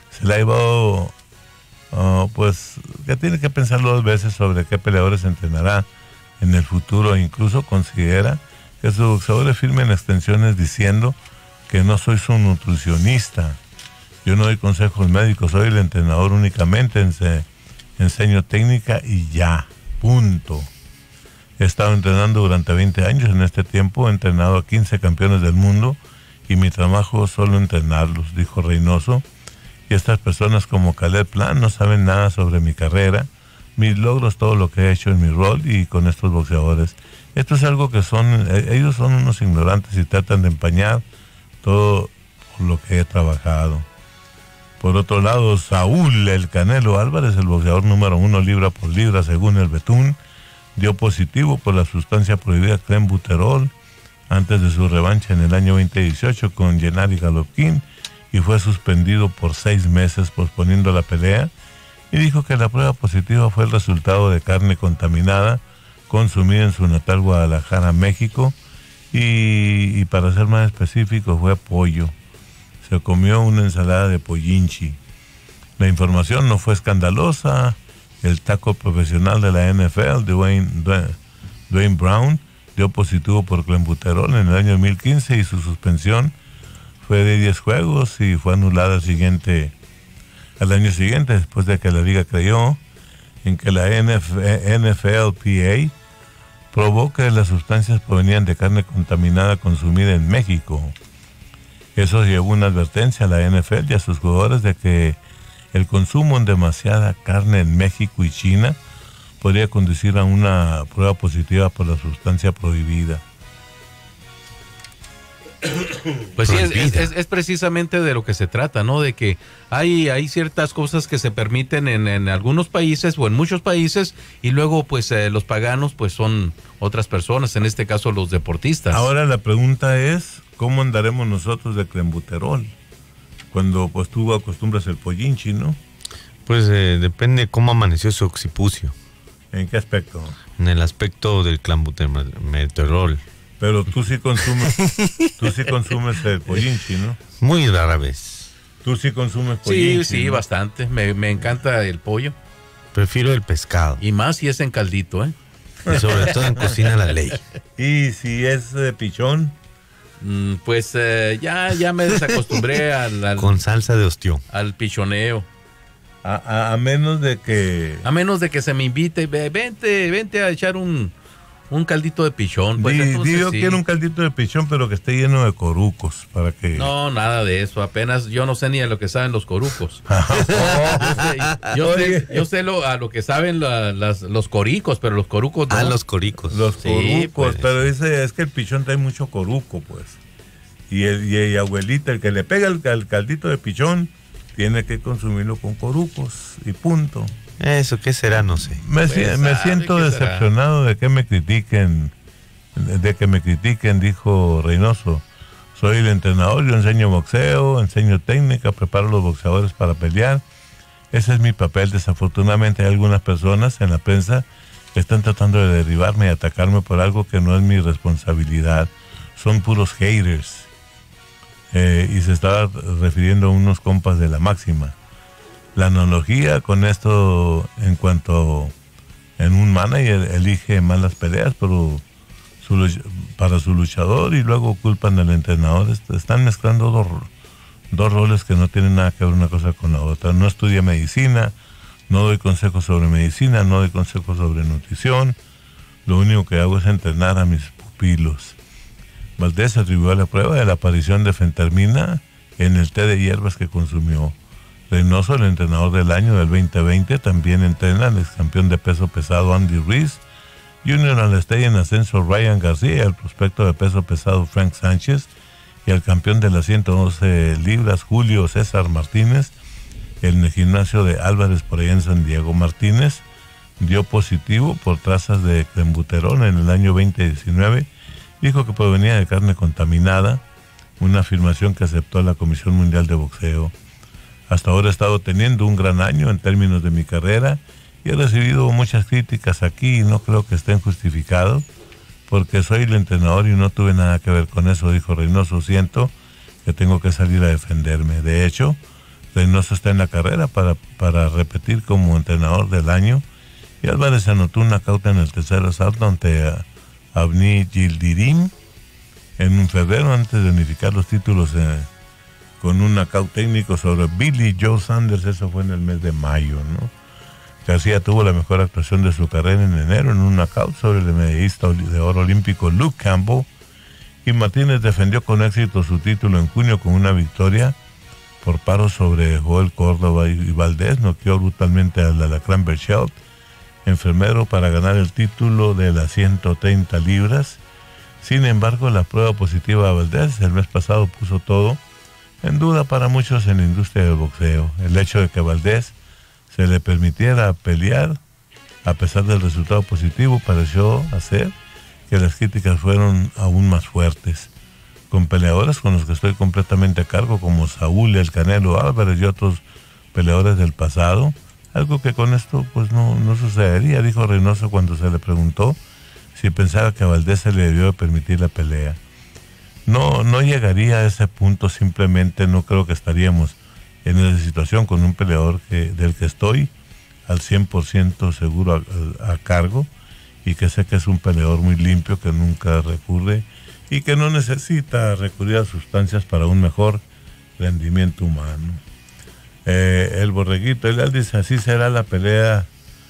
D: pues que tiene que pensar 2 veces sobre qué peleadores entrenará en el futuro. Incluso considera que su boxeador le firme en extensiones diciendo que no soy su nutricionista, yo no doy consejos médicos, soy el entrenador únicamente, enseño técnica y ya, punto. He estado entrenando durante 20 años, en este tiempo he entrenado a 15 campeones del mundo y mi trabajo es solo entrenarlos, dijo Reynoso. Y estas personas como Caleb Plant no saben nada sobre mi carrera, mis logros, todo lo que he hecho en mi rol y con estos boxeadores. Esto es algo que ellos son unos ignorantes y tratan de empañar todo por lo que he trabajado. Por otro lado, Saúl El Canelo Álvarez, el boxeador número 1 libra por libra según el Betún, dio positivo por la sustancia prohibida clenbuterol antes de su revancha en el año 2018 con Gennady Golovkin y fue suspendido por 6 meses posponiendo la pelea, y dijo que la prueba positiva fue el resultado de carne contaminada consumida en su natal Guadalajara, México, y para ser más específico fue pollo. Se comió una ensalada de pollinchi. La información no fue escandalosa. El tackle profesional de la NFL, Dwayne Brown, dio positivo por clenbuterol en el año 2015 y su suspensión fue de 10 juegos y fue anulada al año siguiente, después de que la liga creyó en que la NFLPA probó que las sustancias provenían de carne contaminada consumida en México. Eso llevó una advertencia a la NFL y a sus jugadores de que el consumo en demasiada carne en México y China podría conducir a una prueba positiva por la sustancia prohibida.
F: Pues sí, es precisamente de lo que se trata, ¿no? De que hay ciertas cosas que se permiten en algunos países o en muchos países y luego pues los paganos pues son otras personas, en este caso los deportistas.
D: Ahora la pregunta es, ¿cómo andaremos nosotros de clenbuterol? Cuando pues tú acostumbras el pollinchi, ¿no?
E: Pues depende cómo amaneció su occipucio.
D: ¿En qué aspecto?
E: En el aspecto del clenbuterol.
D: Pero tú sí consumes el pollinchi, ¿no?
E: Muy rara vez.
D: Tú sí consumes pollinchi.
F: Sí, ¿no? Bastante. Me encanta el pollo.
E: Prefiero el pescado.
F: Y más si es en caldito, ¿eh?
E: Y sobre todo en Cocina La Ley.
D: ¿Y si es pichón?
F: Pues ya me desacostumbré
E: con salsa de ostión.
F: Al pichoneo.
D: A menos de que...
F: A menos de que se me invite, vente a echar un caldito de pichón. Pues
D: yo quiero un caldito de pichón, pero que esté lleno de corucos, para que...
F: No, nada de eso, apenas yo no sé ni a lo que saben los corucos. yo sé a lo que saben los coricos, pero los corucos no.
E: Ah, los coricos.
D: Los corucos,
F: pues.
D: pero es que el pichón trae mucho coruco, pues. Y abuelita, el que le pega el caldito de pichón, tiene que consumirlo con corucos, y punto.
E: Eso, ¿qué será? No sé.
D: Me siento decepcionado de que me critiquen, dijo Reynoso. Soy el entrenador, yo enseño boxeo, enseño técnica, preparo a los boxeadores para pelear. Ese es mi papel. Desafortunadamente hay algunas personas en la prensa que están tratando de derribarme y atacarme por algo que no es mi responsabilidad. Son puros haters. Y se estaba refiriendo a unos compas de La Máxima. La analogía con esto en cuanto en un manager elige malas peleas para su luchador y luego culpan al entrenador. Están mezclando dos roles que no tienen nada que ver una cosa con la otra. No estudié medicina, no doy consejos sobre medicina, no doy consejos sobre nutrición. Lo único que hago es entrenar a mis pupilos. Valdés atribuyó la prueba de la aparición de fentermina en el té de hierbas que consumió. Reynoso, el entrenador del año del 2020, también entrena al ex campeón de peso pesado Andy Ruiz, Junior al estrella en ascenso Ryan García, el prospecto de peso pesado Frank Sánchez y al campeón de las 112 libras Julio César Martínez, en el gimnasio de Álvarez por allá en San Diego. Martínez dio positivo por trazas de clenbuterol en el año 2019. Dijo que provenía de carne contaminada, una afirmación que aceptó la Comisión Mundial de Boxeo. Hasta ahora he estado teniendo un gran año en términos de mi carrera y he recibido muchas críticas aquí y no creo que estén justificados porque soy el entrenador y no tuve nada que ver con eso, dijo Reynoso. Siento que tengo que salir a defenderme. De hecho, Reynoso está en la carrera para repetir como entrenador del año y Álvarez anotó una cauta en el tercer asalto ante Avni Yildirim en febrero antes de unificar los títulos con un knockout técnico sobre Billy Joe Sanders. Eso fue en el mes de mayo, ¿no? García tuvo la mejor actuación de su carrera en enero en un knockout sobre el medallista de oro olímpico Luke Campbell, y Martínez defendió con éxito su título en junio con una victoria por paros sobre Joel Córdoba y Valdés. Noqueó brutalmente al alacrán Berchelt, enfermero, para ganar el título de las 130 libras. Sin embargo, la prueba positiva a Valdés el mes pasado puso todo en duda para muchos en la industria del boxeo. El hecho de que Valdés se le permitiera pelear a pesar del resultado positivo pareció hacer que las críticas fueron aún más fuertes. Con peleadores con los que estoy completamente a cargo, como Saúl El Canelo Álvarez y otros peleadores del pasado, algo que con esto pues no sucedería, dijo Reynoso cuando se le preguntó si pensaba que a Valdés se le debió permitir la pelea. No llegaría a ese punto, simplemente no creo que estaríamos en esa situación con un peleador del que estoy al 100% seguro a cargo, y que sé que es un peleador muy limpio, que nunca recurre y que no necesita recurrir a sustancias para un mejor rendimiento humano. El Borreguito, él dice, así será la pelea,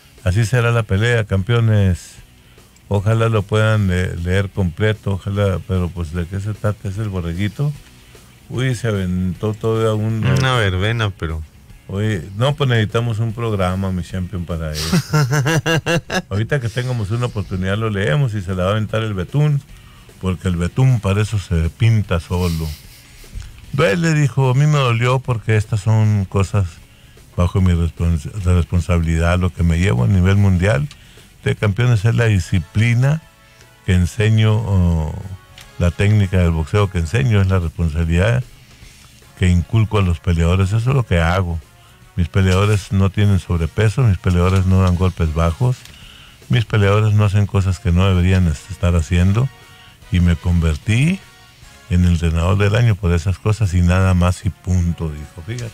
D: campeones. Ojalá lo puedan leer completo, ojalá, pero pues ¿de qué se trata? ¿Es el Borreguito? Uy, se aventó toda una
E: verbena, pero...
D: Oye, no, pues necesitamos un programa, mi champion, para eso. Ahorita que tengamos una oportunidad lo leemos y se la va a aventar el Betún, porque el Betún para eso se pinta solo. Duele, dijo, a mí me dolió porque estas son cosas bajo mi responsabilidad. Lo que me llevo a nivel mundial de campeones es la disciplina que enseño, la técnica del boxeo que enseño, es la responsabilidad que inculco a los peleadores. Eso es lo que hago. Mis peleadores no tienen sobrepeso, mis peleadores no dan golpes bajos, mis peleadores no hacen cosas que no deberían estar haciendo, y me convertí en el entrenador del año por esas cosas y nada más y punto, dijo. Fíjate.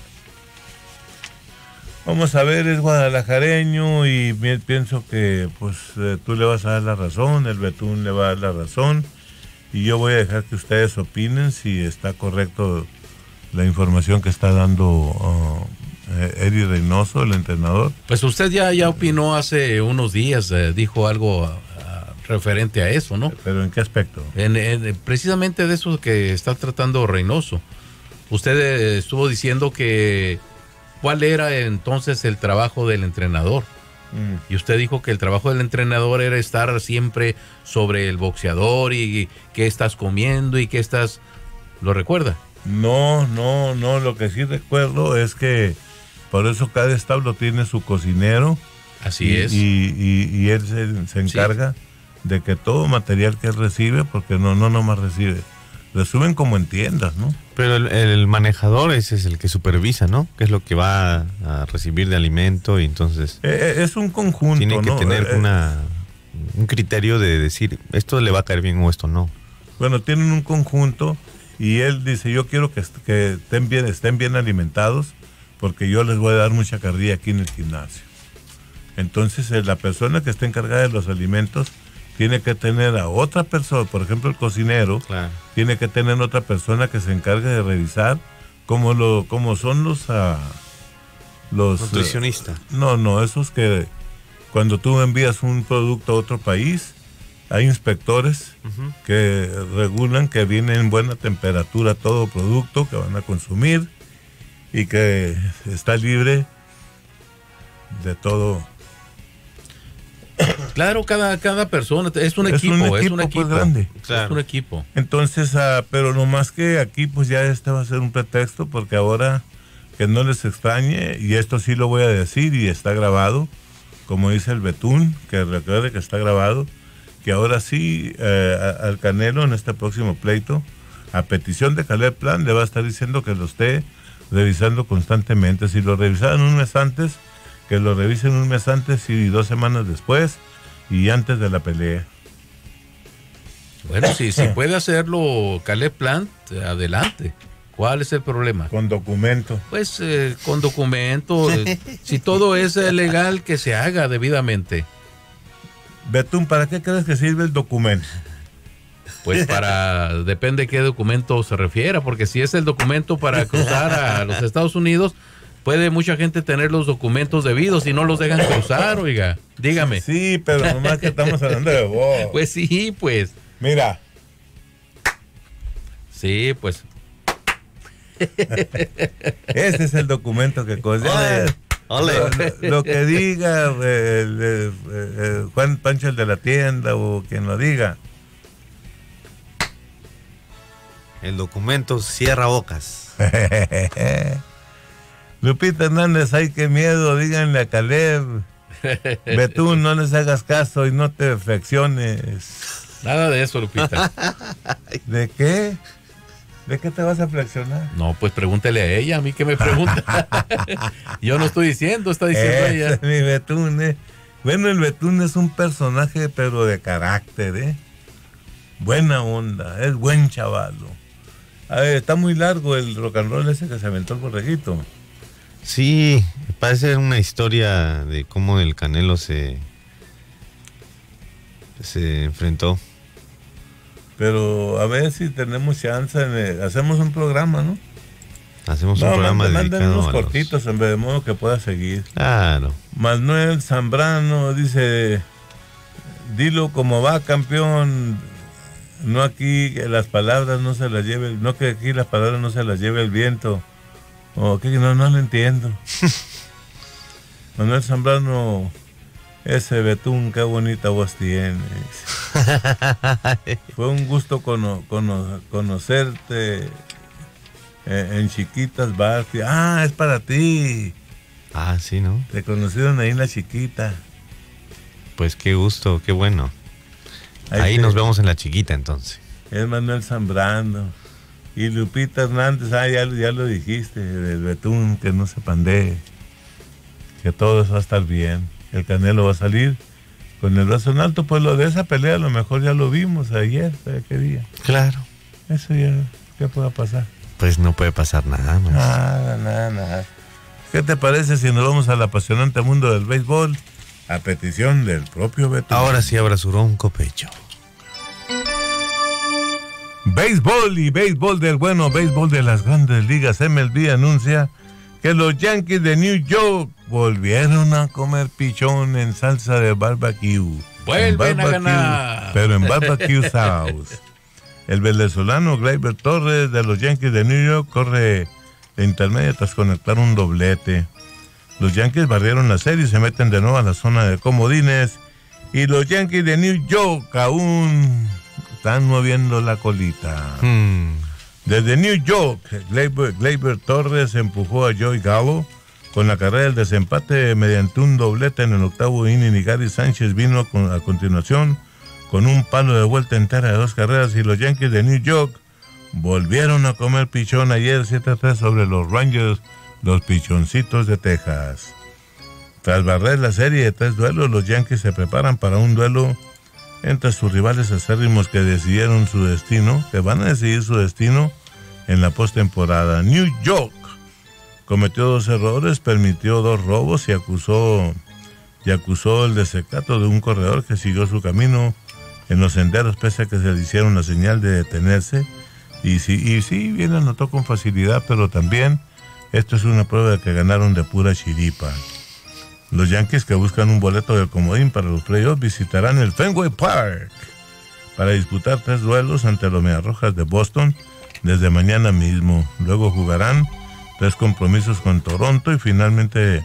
D: Vamos a ver, es guadalajareño y pienso que pues tú le vas a dar la razón, el Betún le va a dar la razón, y yo voy a dejar que ustedes opinen si está correcto la información que está dando Eddie Reynoso, el entrenador.
F: Pues usted ya opinó hace unos días, dijo algo referente a eso, ¿no?
D: ¿Pero en qué aspecto?
F: Precisamente de eso que está tratando Reynoso. Usted estuvo diciendo que cuál era entonces el trabajo del entrenador. Y usted dijo que el trabajo del entrenador era estar siempre sobre el boxeador y qué estás comiendo y qué estás... ¿Lo recuerda?
D: No, lo que sí recuerdo es que por eso cada establo tiene su cocinero.
F: Así es.
D: Y él se encarga de que todo material que él recibe, porque no nomás recibe, le suben como en tiendas, ¿no?
E: Pero el manejador ese es el que supervisa, ¿no? Que es lo que va a recibir de alimento, y entonces...
D: es un conjunto,
E: tiene que
D: ¿no?
E: tener un criterio de decir, esto le va a caer bien o esto no.
D: Bueno, tienen un conjunto, y él dice, yo quiero que estén bien alimentados, porque yo les voy a dar mucha carrilla aquí en el gimnasio. Entonces la persona que está encargada de los alimentos tiene que tener a otra persona, por ejemplo el cocinero, claro, tiene que tener otra persona que se encargue de revisar cómo son los
E: nutricionistas.
D: No, esos que cuando tú envías un producto a otro país, hay inspectores que regulan que viene en buena temperatura todo producto que van a consumir y que está libre de todo.
F: Claro, cada persona es un equipo
D: pues, grande.
F: Claro. Es un equipo.
D: Entonces, pero no más que aquí, pues ya este va a ser un pretexto, porque ahora que no les extrañe, y esto sí lo voy a decir y está grabado, como dice el Betún, que recuerde que está grabado, que ahora sí al Canelo en este próximo pleito, a petición de Caleb Plant, le va a estar diciendo que lo esté revisando constantemente. Si lo revisaron un mes antes, que lo revisen un mes antes y 2 semanas después y antes de la pelea.
F: Bueno, si puede hacerlo Caleb Plant, adelante. ¿Cuál es el problema?
D: Con documento.
F: Pues con documento. Si todo es legal, que se haga debidamente.
D: Betún, ¿para qué crees que sirve el documento?
F: Pues depende qué documento se refiera, porque si es el documento para cruzar a los Estados Unidos, puede mucha gente tener los documentos debidos y no los dejan cruzar, oiga. Dígame.
D: Sí, pero nomás que estamos hablando de vos.
F: Pues sí, pues.
D: Mira.
F: Sí, pues.
D: Ese es el documento que cosa. Lo que diga Juan Pancho, el de la tienda, o quien lo diga.
E: El documento cierra bocas.
D: Lupita Hernández, ay, qué miedo, díganle a Caleb. Betún, no les hagas caso y no te flexiones.
F: Nada de eso, Lupita.
D: ¿De qué? ¿De qué te vas a flexionar?
F: No, pues pregúntele a ella, a mí que me pregunta. Yo no estoy diciendo, está diciendo ella.
D: Mi Betún, Bueno, el Betún es un personaje, pero de carácter, Buena onda, es buen chavalo. A ver, está muy largo el rock and roll ese que se aventó el borreguito.
E: Sí, parece una historia de cómo el Canelo se enfrentó.
D: Pero a ver si tenemos chance, hacemos un programa, ¿no?
E: Hacemos un programa dedicado
D: unos
E: a
D: cortitos en vez de modo que pueda seguir.
E: Claro.
D: Manuel Zambrano dice, dilo como va, campeón. No aquí que las palabras no se las lleve, no que aquí las palabras no se las lleve el viento. O que no lo entiendo. Manuel Zambrano, ese Betún, qué bonita voz tienes. Fue un gusto conocerte en Chiquitas Barfi. Ah, es para ti.
E: Ah, sí, ¿no?
D: Te conocieron ahí en La Chiquita.
E: Pues qué gusto, qué bueno. Ahí nos vemos en La Chiquita, entonces.
D: Es Manuel Zambrano. Y Lupita Hernández, ya lo dijiste, el Betún, que no se pandee. Que todo eso va a estar bien. El Canelo va a salir con el brazo en alto. Pues lo de esa pelea a lo mejor ya lo vimos ayer, ¿qué día?
E: Claro.
D: Eso ya, ¿qué puede pasar?
E: Pues no puede pasar nada más.
D: Nada. ¿Qué te parece si nos vamos al apasionante mundo del béisbol? A petición del propio Betún.
E: Ahora sí abra su ronco pecho.
D: Béisbol y béisbol del bueno, béisbol de las grandes ligas. MLB anuncia que los Yankees de New York volvieron a comer pichón en salsa de barbecue.
F: Vuelven a ganar.
D: Pero en barbecue sauce. El venezolano Gleyber Torres de los Yankees de New York corre de intermedia tras conectar un doblete. Los Yankees barrieron la serie y se meten de nuevo a la zona de comodines. Y los Yankees de New York aún están moviendo la colita. Desde New York, Gleyber Torres empujó a Joey Gallo con la carrera del desempate mediante un doblete en el octavo inning, y Gary Sánchez vino a continuación con un palo de vuelta entera de 2 carreras, y los Yankees de New York volvieron a comer pichón ayer 7-3 sobre los Rangers, los Pichoncitos de Texas. Tras barrer la serie de 3 duelos, los Yankees se preparan para un duelo entre sus rivales acérrimos que decidieron su destino, que van a decidir su destino en la postemporada. New York cometió 2 errores, permitió 2 robos y acusó el desacato de un corredor que siguió su camino en los senderos pese a que se le hicieron la señal de detenerse. Y sí, bien anotó con facilidad, pero también esto es una prueba de que ganaron de pura chiripa. Los Yankees, que buscan un boleto del comodín para los playoffs, visitarán el Fenway Park para disputar 3 duelos ante los Mediarrojas de Boston desde mañana mismo. Luego jugarán 3 compromisos con Toronto y finalmente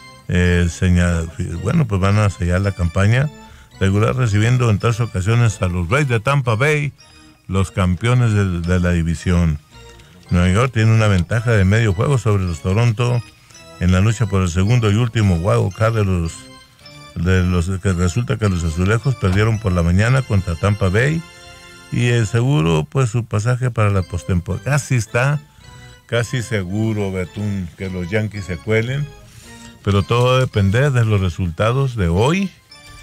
D: pues van a sellar la campaña regular recibiendo en 3 ocasiones a los Rays de Tampa Bay, los campeones de la división. Nueva York tiene una ventaja de medio juego sobre los Toronto en la lucha por el segundo y último wild card que resulta que los azulejos perdieron por la mañana contra Tampa Bay y seguro pues su pasaje para la postemporada. Casi seguro, Betún, que los Yankees se cuelen, pero todo va a depender de los resultados de hoy.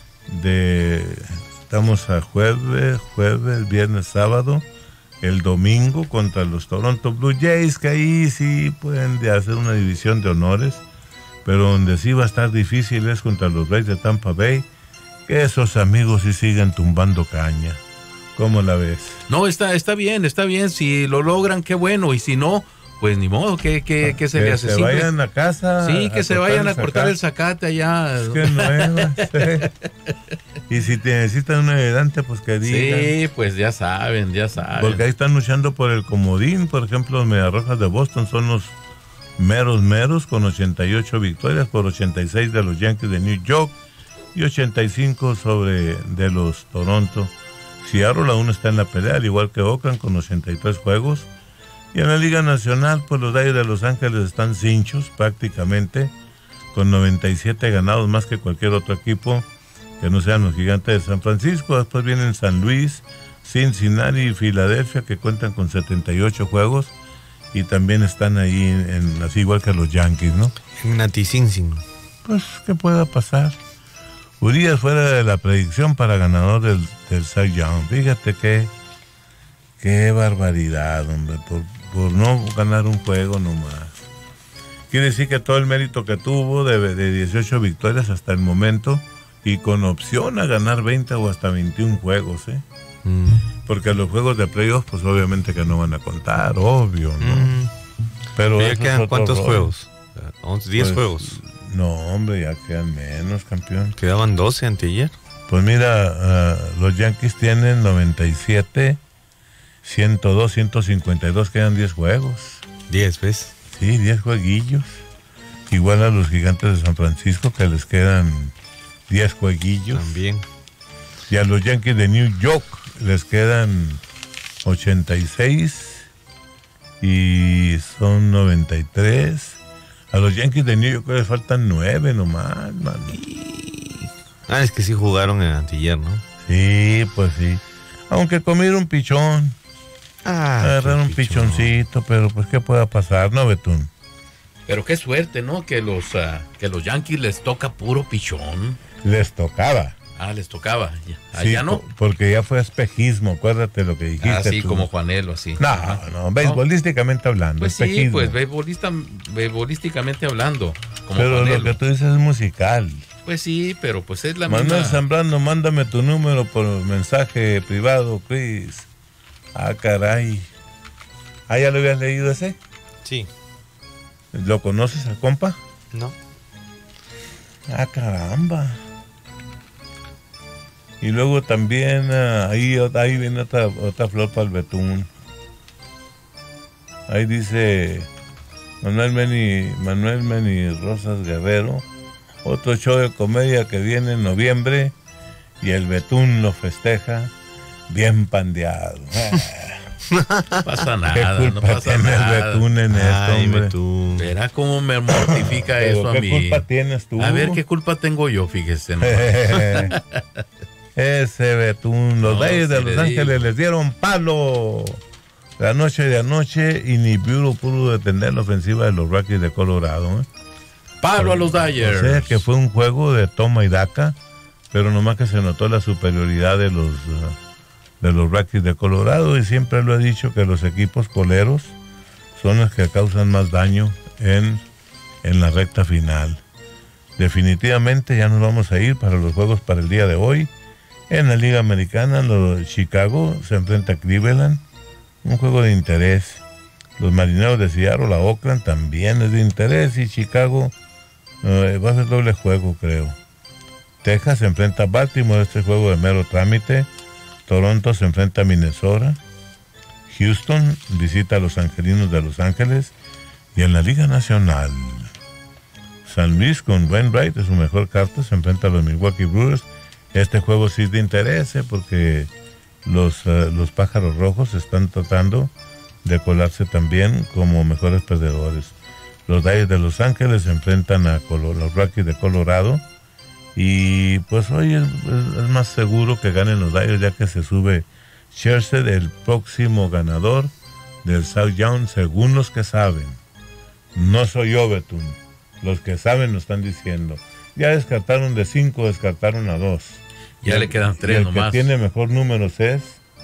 D: Estamos a jueves, viernes, sábado, el domingo contra los Toronto Blue Jays, que ahí sí pueden hacer una división de honores, pero donde sí va a estar difícil es contra los Rays de Tampa Bay, que esos amigos sí siguen tumbando caña. ¿Cómo la ves?
F: No, está bien, si lo logran, qué bueno, y si no, pues ni modo, que se le hace.
D: Que se vayan a casa.
F: Sí, que se vayan a cortar el zacate allá.
D: Es que nueva, sí. Y si te necesitan un ayudante, pues que digan.
F: Sí, pues ya saben.
D: Porque ahí están luchando por el comodín. Por ejemplo, los Mediarrojas de Boston son los meros con 88 victorias por 86 de los Yankees de New York y 85 de los Toronto. Seattle aún está en la pelea, al igual que Oakland con 83 juegos. Y en la Liga Nacional, pues los Dodgers de Los Ángeles están cinchos prácticamente, con 97 ganados, más que cualquier otro equipo que no sean los Gigantes de San Francisco. Después vienen San Luis, Cincinnati y Filadelfia, que cuentan con 78 juegos y también están ahí así igual que los Yankees, ¿no? Pues, ¿qué pueda pasar? Urias fuera de la predicción para ganador del Cy Young. Fíjate qué barbaridad, hombre, por no ganar un juego nomás. Quiere decir que todo el mérito que tuvo de 18 victorias hasta el momento y con opción a ganar 20 o hasta 21 juegos, porque los juegos de playoffs pues obviamente que no van a contar, obvio, ¿no? Pero
E: ¿ya quedan cuántos juegos? 11, 10 juegos.
D: No, hombre, ya quedan menos, campeón.
E: Quedaban 12 anteayer.
D: Pues mira, los Yankees tienen 97, 102, 152, quedan 10 juegos.
E: 10, ¿ves?
D: Sí, 10 jueguillos. Igual a los Gigantes de San Francisco, que les quedan 10 jueguillos.
E: También.
D: Y a los Yankees de New York les quedan 86 y son 93. A los Yankees de New York les faltan 9 nomás, mano.
E: Es que sí jugaron en anteayer, ¿no?
D: Sí, pues sí. Aunque comieron un pichón. Agarraron un pichoncito, pero pues qué pueda pasar, ¿no, Betún?
F: Pero qué suerte, ¿no? Que los Yankees les toca puro pichón.
D: Les tocaba.
F: Les tocaba. Allá
D: sí,
F: no.
D: Porque ya fue espejismo, acuérdate lo que dijiste.
F: Sí,
D: tú.
F: Como Juanelo, así.
D: No, beisbolísticamente hablando.
F: Pues
D: espejismo.
F: sí, pues beisbolísticamente hablando. Como
D: pero
F: Juanelo.
D: Lo que tú dices es musical.
F: Pues sí, pero pues es la
D: Manuel
F: misma.
D: Zambrano, mándame tu número por mensaje privado, Chris. Caray. ¿Ya lo habías leído ese?
E: Sí.
D: ¿Lo conoces al compa?
E: No.
D: Caramba. Y luego también ahí viene otra flor para el Betún. Ahí dice Manuel Meni Rosas Guerrero, otro show de comedia que viene en noviembre y el Betún lo festeja bien pandeado.
F: No pasa nada,
D: ¿Qué culpa
F: no pasa
D: tiene
F: nada.
D: el Betún en esto, hombre?
E: Betún.
F: Verá cómo me mortifica eso a mí.
D: ¿Qué culpa tienes tú?
F: A ver, ¿qué culpa tengo yo? Fíjese. ¿No?
D: Ese Betún, los Dodgers de Los Ángeles les dieron palo la noche de anoche y ni pudo detener la ofensiva de los Rockies de Colorado.
F: Palo a los Dodgers.
D: O sea que fue un juego de toma y daca, pero nomás que se notó la superioridad de los Rockies de Colorado, y siempre lo he dicho que los equipos coleros son los que causan más daño en la recta final. Definitivamente ya nos vamos a ir para los juegos para el día de hoy. En la Liga Americana, Chicago se enfrenta a Cleveland, un juego de interés. Los Marineros de Seattle, la Oakland, también es de interés, y Chicago va a ser doble juego, creo. Texas se enfrenta a Baltimore, este juego de mero trámite. Toronto se enfrenta a Minnesota. Houston visita a los Angelinos de Los Ángeles. Y en la Liga Nacional, San Luis con Wainwright de su mejor carta se enfrenta a los Milwaukee Brewers. Este juego sí es de interés, porque los Pájaros Rojos están tratando de colarse también como mejores perdedores. Los Dodgers de Los Ángeles se enfrentan a los Rockies de Colorado, Y pues hoy es más seguro que ganen los Dyers, ya que se sube Scherzer, el próximo ganador del Cy Young, según los que saben. No soy yo, Betún. Los que saben lo están diciendo. Ya descartaron de 5, descartaron a 2.
F: Ya le quedan 3 nomás.
D: El que tiene mejor números es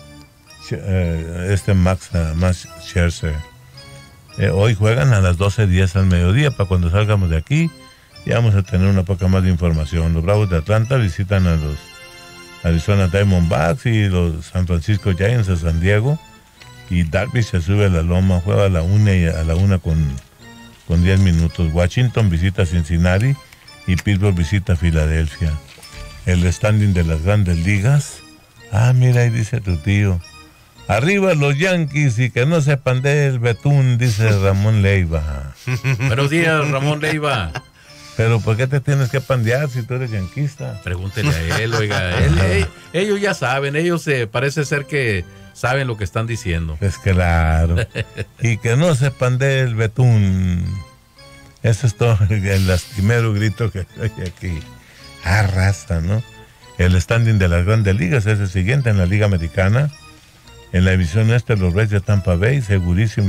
D: Max Scherzer. Hoy juegan a las 12:10 al mediodía. Para cuando salgamos de aquí, ya vamos a tener una poca más de información. Los Bravos de Atlanta visitan a los Arizona Diamondbacks y los San Francisco Giants a San Diego. Y Darvish se sube a la loma, juega a la 1 con 10 minutos. Washington visita Cincinnati y Pittsburgh visita Filadelfia. El standing de las grandes ligas. Mira, ahí dice tu tío. Arriba los Yankees y que no sepan del Betún, dice Ramón Leiva.
F: Buenos días, Ramón Leiva.
D: Pero ¿por qué te tienes que pandear si tú eres yanquista?
F: Pregúntele a él, oiga. Ellos ya saben, ellos parece ser que saben lo que están diciendo.
D: Es claro. Y que no sepan del Betún. Eso es todo el lastimero grito que hay aquí. Raza, ¿no? El standing de las grandes ligas es el siguiente en la Liga Americana. En la división los Reds de Tampa Bay, segurísimo.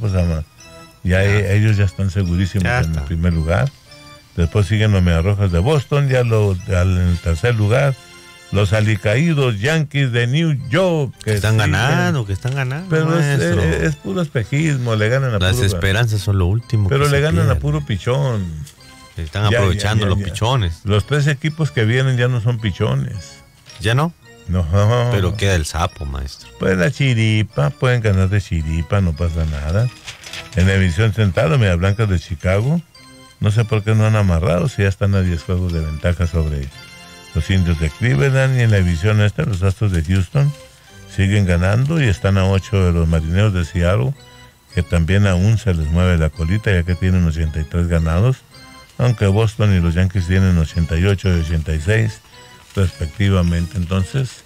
D: Ellos ya están segurísimos en el primer lugar. Después siguen los Mediarrojas de Boston, en el tercer lugar. Los alicaídos Yankees de New York.
E: Que están ganando.
D: Pero es puro espejismo, le ganan a
E: Las esperanzas son lo último.
D: Pero le ganan a puro pichón.
E: Están aprovechando los pichones.
D: Los 3 equipos que vienen ya no son pichones.
E: ¿Ya no?
D: No.
E: Pero queda el sapo, maestro.
D: Pues la chiripa, pueden ganar de chiripa, no pasa nada. En la división central, Medias Blancas de Chicago, no sé por qué no han amarrado, si ya están a 10 juegos de ventaja sobre los Indios de Cleveland. Y en la división los Astros de Houston siguen ganando y están a 8 de los Marineros de Seattle, que también aún se les mueve la colita, ya que tienen 83 ganados, aunque Boston y los Yankees tienen 88 y 86 respectivamente. Entonces,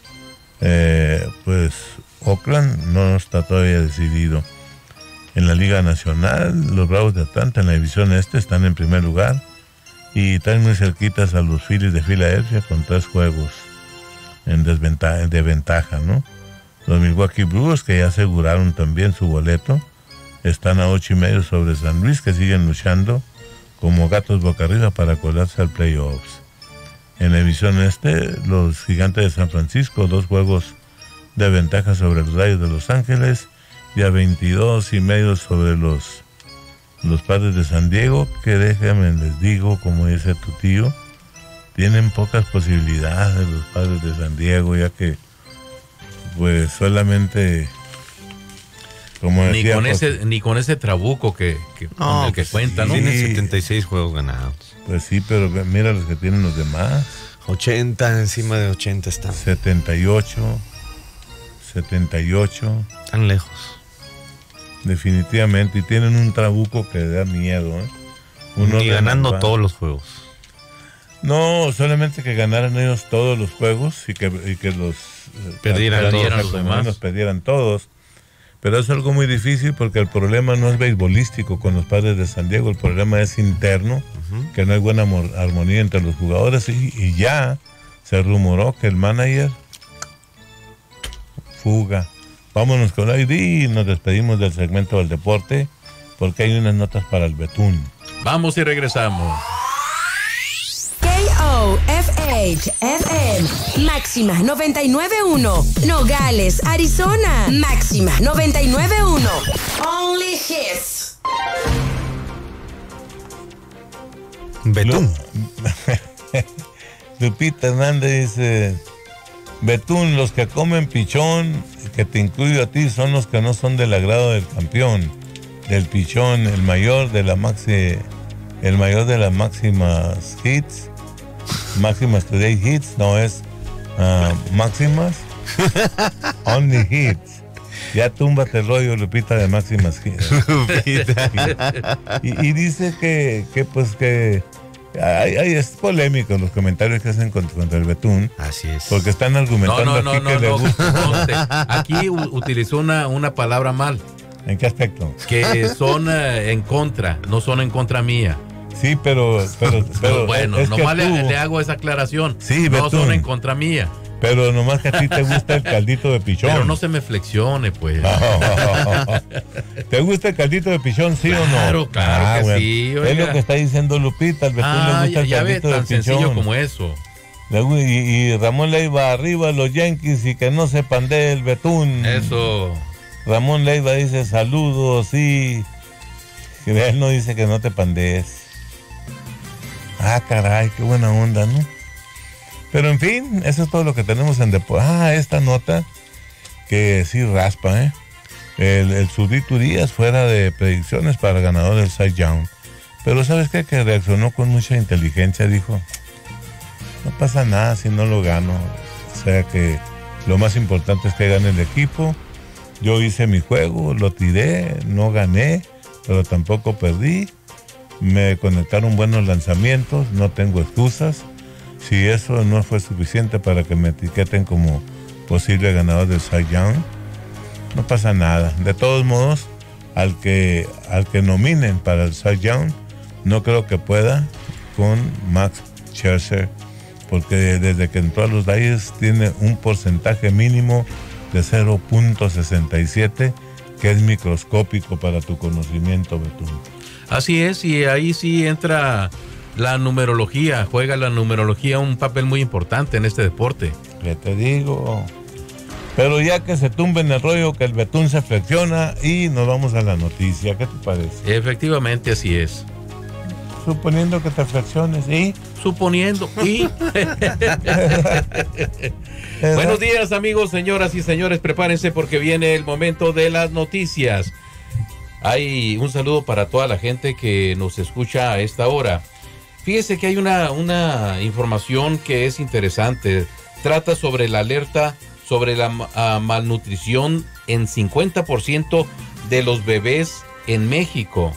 D: pues Oakland no está todavía decidido. En la Liga Nacional, los Bravos de Atlanta en la división están en primer lugar y están muy cerquitas a los Phillies de Filadelfia con 3 juegos de ventaja, ¿no? Los Milwaukee Brewers, que ya aseguraron también su boleto, están a 8.5 sobre San Luis, que siguen luchando como gatos boca arriba para colarse al playoffs. En la división los Gigantes de San Francisco, 2 juegos de ventaja sobre los Rayos de Los Ángeles y a 22.5 sobre los Padres de San Diego, que déjenme les digo, como dice tu tío, tienen pocas posibilidades los Padres de San Diego, ya que pues solamente como decía,
F: ni con ese trabuco que con el que cuenta, ¿no?
E: Tienen 76 juegos ganados.
D: Pues sí, pero mira los que tienen los demás.
E: 80, encima de 80 están.
D: 78.
E: Tan lejos.
D: Definitivamente, y tienen un trabuco que da miedo, ¿eh?
E: Y ganando todos los juegos.
D: No, solamente que ganaran ellos todos los juegos y que los
E: perdieran
D: los demás. Los perdieran todos. Pero es algo muy difícil porque el problema no es beisbolístico con los Padres de San Diego, el problema es interno, que no hay buena armonía entre los jugadores y ya se rumoró que el manager fuga. Vámonos con ID y nos despedimos del segmento del deporte porque hay unas notas para el Betún.
F: Vamos y regresamos.
A: KOFH-FM Máxima 99.1 Nogales, Arizona. Máxima 99.1 Only Hits.
E: Betún.
D: Lupita Hernández dice: Betún, los que comen pichón, que te incluyo a ti, son los que no son del agrado del campeón, del pichón, el mayor de las máximas hits. Máximas Today Hits, no es Máximas Only Hits. Ya túmbate el rollo, Lupita, de Máximas Hits. y dice que es polémico los comentarios que hacen contra el Betún.
E: Así es.
D: Porque están argumentando le gusta.
F: Aquí utilizó una palabra mal.
D: ¿En qué aspecto?
F: Que son en contra, no son en contra mía.
D: Sí, pero
F: bueno, nomás le hago esa aclaración.
D: Sí,
F: no
D: Betún,
F: son en contra mía.
D: Pero nomás que a ti te gusta el caldito de pichón.
F: Pero no se me flexione, pues.
D: ¿Te gusta el caldito de pichón, sí
F: claro,
D: o no?
F: Claro que sí. Oiga.
D: Es lo que está diciendo Lupita, al Betún le gusta el caldito de pichón.
F: Tan sencillo como eso.
D: Y Ramón Leiva, arriba los Yankees y que no se pandee el Betún.
F: Eso.
D: Ramón Leiva dice saludos, sí. Él no dice que no te pandees. Ah, caray, qué buena onda, ¿no? Pero en fin, eso es todo lo que tenemos en deporte. Esta nota que sí raspa, ¿eh? El Zurdito Díaz fuera de predicciones para el ganador del Cy Young. Pero ¿sabes qué? Que reaccionó con mucha inteligencia, dijo, no pasa nada si no lo gano. O sea que lo más importante es que gane el equipo. Yo hice mi juego, lo tiré, no gané, pero tampoco perdí. Me conectaron buenos lanzamientos, no tengo excusas. Si eso no fue suficiente para que me etiqueten como posible ganador del Cy Young, no pasa nada. De todos modos, al que nominen para el Cy Young, no creo que pueda con Max Scherzer, porque desde que entró a los Dodgers tiene un porcentaje mínimo de 0.67, que es microscópico para tu conocimiento, Betún.
F: Así es, y ahí sí entra la numerología, juega la numerología un papel muy importante en este deporte.
D: ¿Qué te digo? Pero ya que se tumbe en el rollo, que el Betún se flexiona y nos vamos a la noticia. ¿Qué te parece?
F: Efectivamente, así es.
D: Suponiendo que te flexiones, ¿y?
F: Suponiendo, ¿y? Buenos días, amigos, señoras y señores. Prepárense porque viene el momento de las noticias. Hay un saludo para toda la gente que nos escucha a esta hora. Fíjese que hay una información que es interesante. Trata sobre la alerta sobre la malnutrición en 50% de los bebés en México.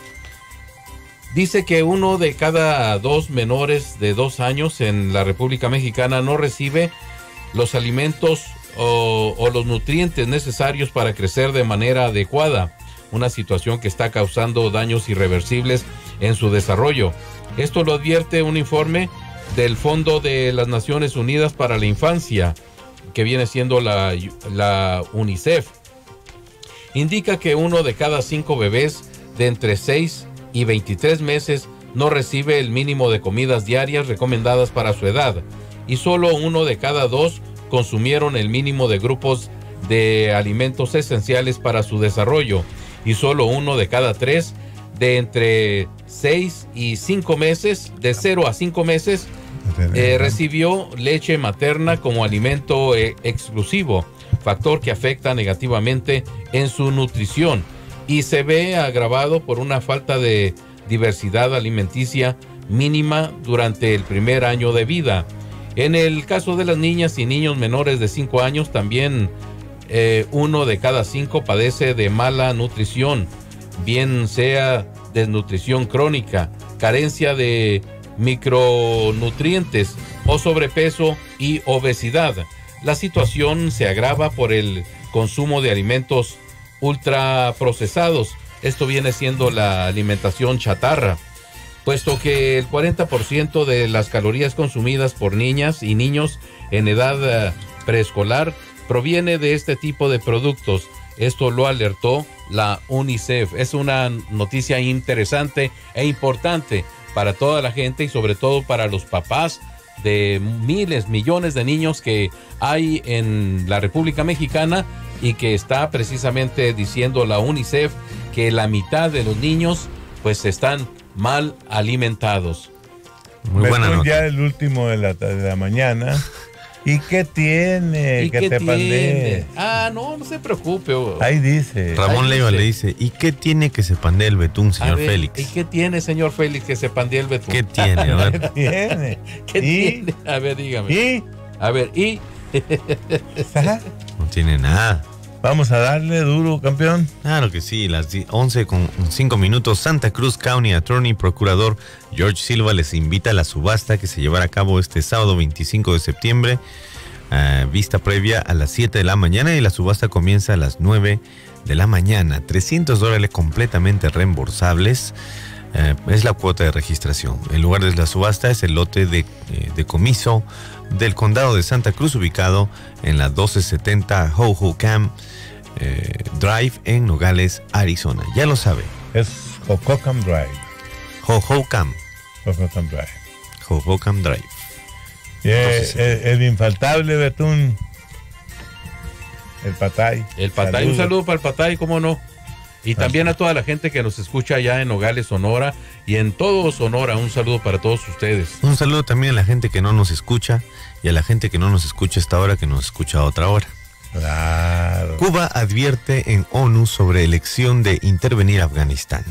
F: Dice que 1 de cada 2 menores de 2 años en la República Mexicana no recibe los alimentos o los nutrientes necesarios para crecer de manera adecuada. Una situación que está causando daños irreversibles en su desarrollo. Esto lo advierte un informe del Fondo de las Naciones Unidas para la Infancia, que viene siendo la UNICEF. Indica que 1 de cada 5 bebés de entre 6 y 23 meses no recibe el mínimo de comidas diarias recomendadas para su edad, y solo 1 de cada 2 consumieron el mínimo de grupos de alimentos esenciales para su desarrollo, y solo 1 de cada 3 de entre 6 y 5 meses, de 0 a 5 meses, recibió leche materna como alimento exclusivo, factor que afecta negativamente en su nutrición y se ve agravado por una falta de diversidad alimenticia mínima durante el primer año de vida. En el caso de las niñas y niños menores de 5 años, también 1 de cada 5 padece de mala nutrición, bien sea desnutrición crónica, carencia de micronutrientes o sobrepeso y obesidad. La situación se agrava por el consumo de alimentos ultraprocesados. Esto viene siendo la alimentación chatarra, puesto que el 40% de las calorías consumidas por niñas y niños en edad preescolar proviene de este tipo de productos. Esto lo alertó la UNICEF. Es una noticia interesante e importante para toda la gente y sobre todo para los papás de miles, millones de niños que hay en la República Mexicana, y que está precisamente diciendo la UNICEF que la mitad de los niños pues están mal alimentados.
D: Muy buena nota. Ya el último de la mañana. ¿Y qué tiene?
F: ¿Y
D: que
F: qué
D: te
F: tiene?
D: pandee.
F: No se preocupe.
D: Ahí dice.
E: Ramón Leiva le dice, ¿y qué tiene que se pandee el betún, señor Félix?
F: ¿Y qué tiene, señor Félix, que se pandee el betún?
E: ¿Qué tiene? A ver.
D: ¿Qué tiene?
F: ¿Qué tiene? A ver, dígame.
D: ¿Y?
F: A ver, ¿y?
E: No tiene nada.
D: Vamos a darle duro, campeón.
E: Claro que sí, las 11:05. Santa Cruz County Attorney Procurador George Silva les invita a la subasta que se llevará a cabo este sábado 25 de septiembre, vista previa a las 7 de la mañana, y la subasta comienza a las 9 de la mañana. $300 completamente reembolsables. Es la cuota de registración. El lugar de la subasta es el lote de decomiso del condado de Santa Cruz, ubicado en la 1270 Hohokam Drive en Nogales, Arizona. Ya lo sabe.
D: Es Hohokam Drive.
E: Hohokam
D: Drive.
E: Hohokam Drive.
D: El infaltable Betún. El Patay.
F: El Patay, un saludo para el Patay, cómo no. Y también a toda la gente que nos escucha allá en Nogales, Sonora, y en todo Sonora, un saludo para todos ustedes.
E: Un saludo también a la gente que no nos escucha y a la gente que no nos escucha esta hora, que nos escucha a otra hora.
D: Claro.
E: Cuba advierte en ONU sobre elección de intervenir a Afganistán.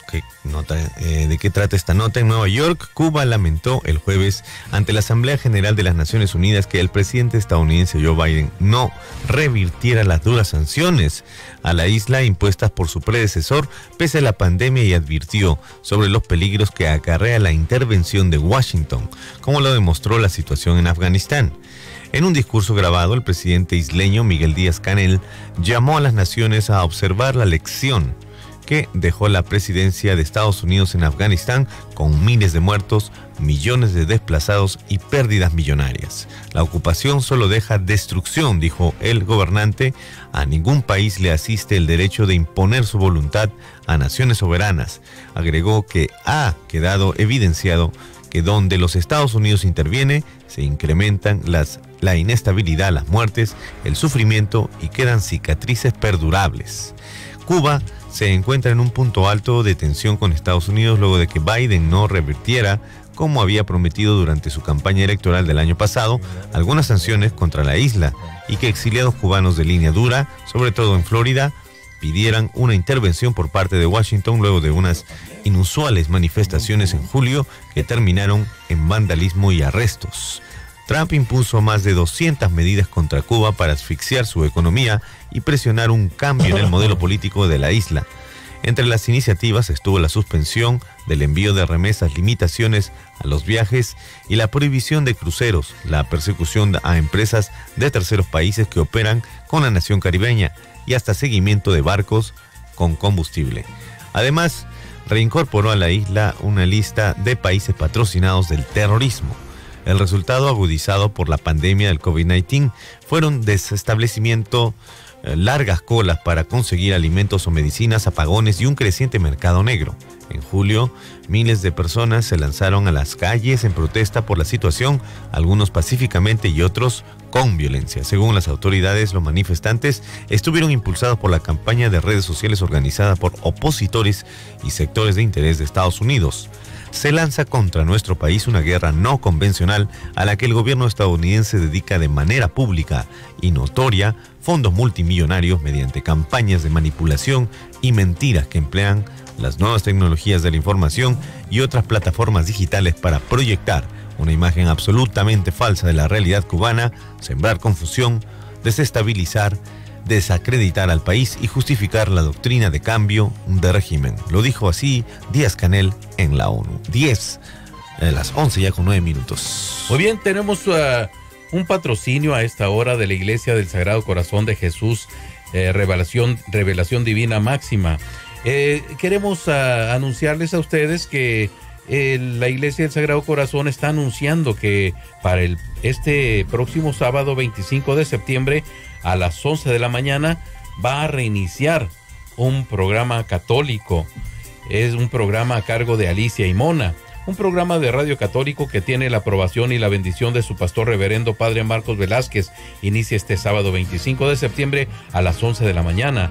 E: ¿De qué trata esta nota? En Nueva York, Cuba lamentó el jueves ante la Asamblea General de las Naciones Unidas que el presidente estadounidense Joe Biden no revirtiera las duras sanciones a la isla impuestas por su predecesor pese a la pandemia, y advirtió sobre los peligros que acarrea la intervención de Washington, como lo demostró la situación en Afganistán. En un discurso grabado, el presidente isleño Miguel Díaz-Canel llamó a las naciones a observar la lección que dejó la presidencia de Estados Unidos en Afganistán, con miles de muertos, millones de desplazados y pérdidas millonarias. La ocupación solo deja destrucción, dijo el gobernante. A ningún país le asiste el derecho de imponer su voluntad a naciones soberanas. Agregó que ha quedado evidenciado que donde los Estados Unidos interviene, se incrementan la inestabilidad, las muertes, el sufrimiento y quedan cicatrices perdurables. Cuba se encuentra en un punto alto de tensión con Estados Unidos luego de que Biden no revirtiera, como había prometido durante su campaña electoral del año pasado, algunas sanciones contra la isla, y que exiliados cubanos de línea dura, sobre todo en Florida, pidieran una intervención por parte de Washington luego de unas inusuales manifestaciones en julio que terminaron en vandalismo y arrestos. Trump impuso más de 200 medidas contra Cuba para asfixiar su economía y presionar un cambio en el modelo político de la isla. Entre las iniciativas estuvo la suspensión del envío de remesas, limitaciones a los viajes y la prohibición de cruceros, la persecución a empresas de terceros países que operan con la nación caribeña y hasta seguimiento de barcos con combustible. Además, reincorporó a la isla una lista de países patrocinados del terrorismo. El resultado, agudizado por la pandemia del COVID-19, fueron desestablecimiento, largas colas para conseguir alimentos o medicinas, apagones y un creciente mercado negro. En julio, miles de personas se lanzaron a las calles en protesta por la situación, algunos pacíficamente y otros con violencia. Según las autoridades, los manifestantes estuvieron impulsados por la campaña de redes sociales organizada por opositores y sectores de interés de Estados Unidos. Se lanza contra nuestro país una guerra no convencional a la que el gobierno estadounidense dedica de manera pública y notoria fondos multimillonarios mediante campañas de manipulación y mentiras que emplean las nuevas tecnologías de la información y otras plataformas digitales para proyectar una imagen absolutamente falsa de la realidad cubana, sembrar confusión, desestabilizar, desacreditar al país y justificar la doctrina de cambio de régimen. Lo dijo así Díaz-Canel en la ONU. 10 a las 11 ya con 9 minutos.
F: Muy bien, tenemos un patrocinio a esta hora de la Iglesia del Sagrado Corazón de Jesús, Revelación Divina Máxima. Queremos anunciarles a ustedes que la Iglesia del Sagrado Corazón está anunciando que para este próximo sábado 25 de septiembre a las 11 de la mañana va a reiniciar un programa católico. Es un programa a cargo de Alicia y Mona, un programa de radio católico que tiene la aprobación y la bendición de su pastor reverendo Padre Marcos Velázquez. Inicia este sábado 25 de septiembre a las 11 de la mañana.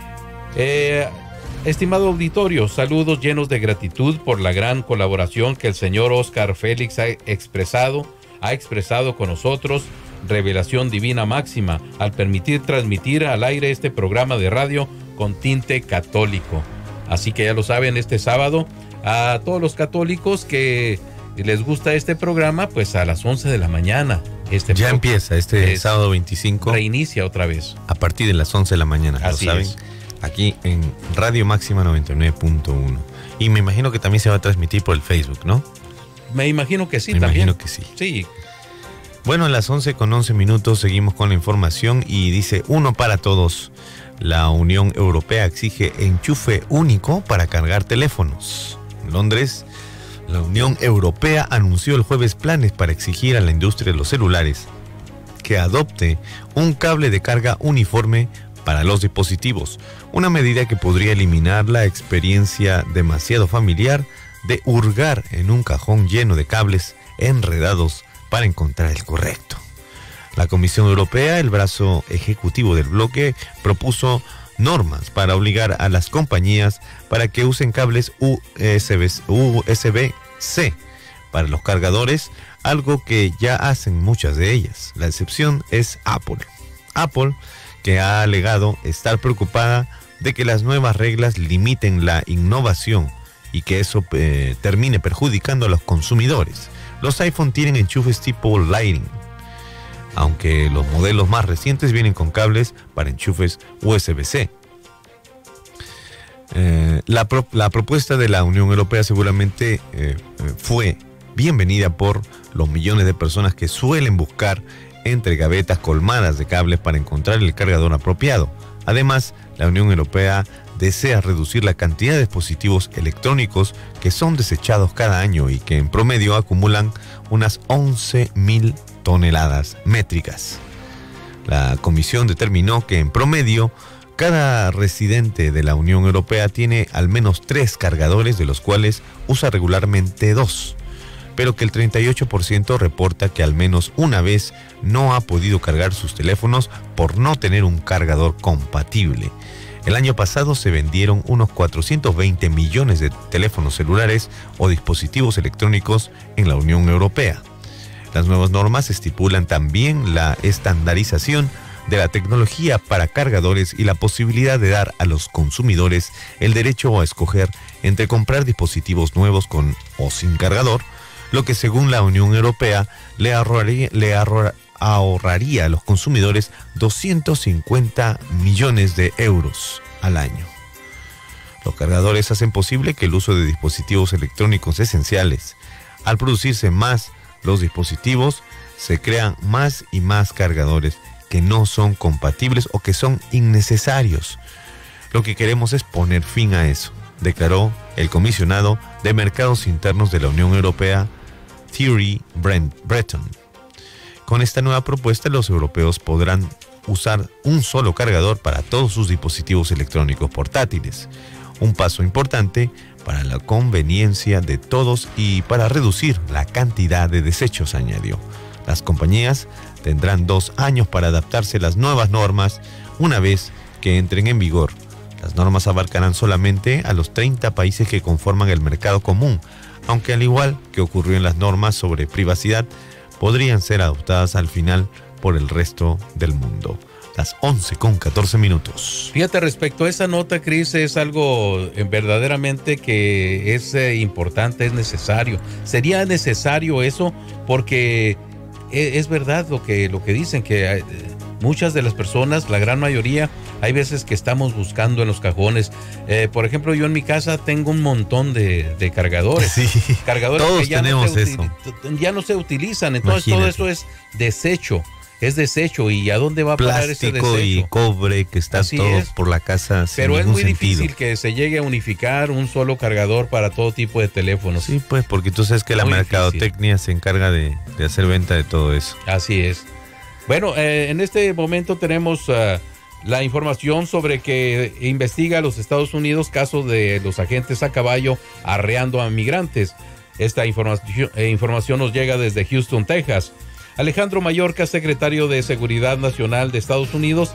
F: Estimado auditorio, saludos llenos de gratitud por la gran colaboración que el señor Oscar Félix ha expresado con nosotros, Revelación Divina Máxima, al permitir transmitir al aire este programa de radio con tinte católico. Así que ya lo saben, este sábado, a todos los que les gusta este programa, pues a las 11 de la mañana.
E: Ya empieza este sábado 25.
F: Reinicia otra vez.
E: A partir de las 11 de la mañana,
F: así
E: lo saben.
F: Es.
E: Aquí en Radio Máxima 99.1. Y me imagino que también se va a transmitir por el Facebook, ¿no?
F: Me imagino que sí,
E: también. Me imagino que sí.
F: Sí.
E: Bueno, a las 11 con 11 minutos seguimos con la información y dice: uno para todos. La Unión Europea exige enchufe único para cargar teléfonos. Londres, la Unión Europea anunció el jueves planes para exigir a la industria de los celulares que adopte un cable de carga uniforme para los dispositivos, una medida que podría eliminar la experiencia demasiado familiar de hurgar en un cajón lleno de cables enredados para encontrar el correcto. La Comisión Europea, el brazo ejecutivo del bloque, propuso normas para obligar a las compañías para que usen cables USB-C para los cargadores, algo que ya hacen muchas de ellas. La excepción es Apple. Apple, que ha alegado estar preocupada de que las nuevas reglas limiten la innovación y que eso termine perjudicando a los consumidores. Los iPhone tienen enchufes tipo Lightning, aunque los modelos más recientes vienen con cables para enchufes USB-C. La propuesta de la Unión Europea seguramente fue bienvenida por los millones de personas que suelen buscar entre gavetas colmadas de cables para encontrar el cargador apropiado. Además, la Unión Europea desea reducir la cantidad de dispositivos electrónicos que son desechados cada año y que en promedio acumulan unas 11.000 toneladas métricas. La Comisión determinó que en promedio cada residente de la Unión Europea tiene al menos 3 cargadores, de los cuales usa regularmente 2, pero que el 38% reporta que al menos una vez no ha podido cargar sus teléfonos por no tener un cargador compatible. El año pasado se vendieron unos 420 millones de teléfonos celulares o dispositivos electrónicos en la Unión Europea. Las nuevas normas estipulan también la estandarización de la tecnología para cargadores y la posibilidad de dar a los consumidores el derecho a escoger entre comprar dispositivos nuevos con o sin cargador, lo que según la Unión Europea le ahorraría a los consumidores 250 millones de euros al año. Los cargadores hacen posible que el uso de dispositivos electrónicos esenciales. Al producirse más los dispositivos, se crean más y más cargadores que no son compatibles o que son innecesarios. Lo que queremos es poner fin a eso, declaró el comisionado de Mercados Internos de la Unión Europea, Thierry Breton. Con esta nueva propuesta, los europeos podrán usar un solo cargador para todos sus dispositivos electrónicos portátiles. Un paso importante para la conveniencia de todos y para reducir la cantidad de desechos, añadió. Las compañías tendrán 2 años para adaptarse a las nuevas normas una vez que entren en vigor. Las normas abarcarán solamente a los 30 países que conforman el mercado común, aunque al igual que ocurrió en las normas sobre privacidad, podrían ser adoptadas al final por el resto del mundo. Las 11:14.
F: Fíjate, respecto a esa nota, Cris, es algo verdaderamente que es importante, es necesario. Sería necesario eso porque es verdad lo que dicen, que muchas de las personas, la gran mayoría, hay veces que estamos buscando en los cajones. Por ejemplo, yo en mi casa tengo un montón de cargadores.
E: Sí,
F: cargadores
E: todos
F: que ya
E: tenemos
F: ya no se utilizan. Entonces
E: Imagínate.
F: todo eso es desecho. Es desecho. ¿Y a dónde va a parar ese desecho?
E: Plástico y cobre que está
F: Así
E: todo
F: es.
E: por la casa sin
F: Pero es
E: ningún
F: muy
E: sentido.
F: difícil que se llegue a unificar un solo cargador para todo tipo de teléfonos.
E: Sí, pues porque tú sabes que la
F: Muy
E: mercadotecnia se encarga de hacer venta de todo eso.
F: Así es. Bueno, en este momento tenemos la información sobre que investiga a los Estados Unidos casos de los agentes a caballo arreando a migrantes. Esta información nos llega desde Houston, Texas. Alejandro Mayorkas, secretario de Seguridad Nacional de Estados Unidos,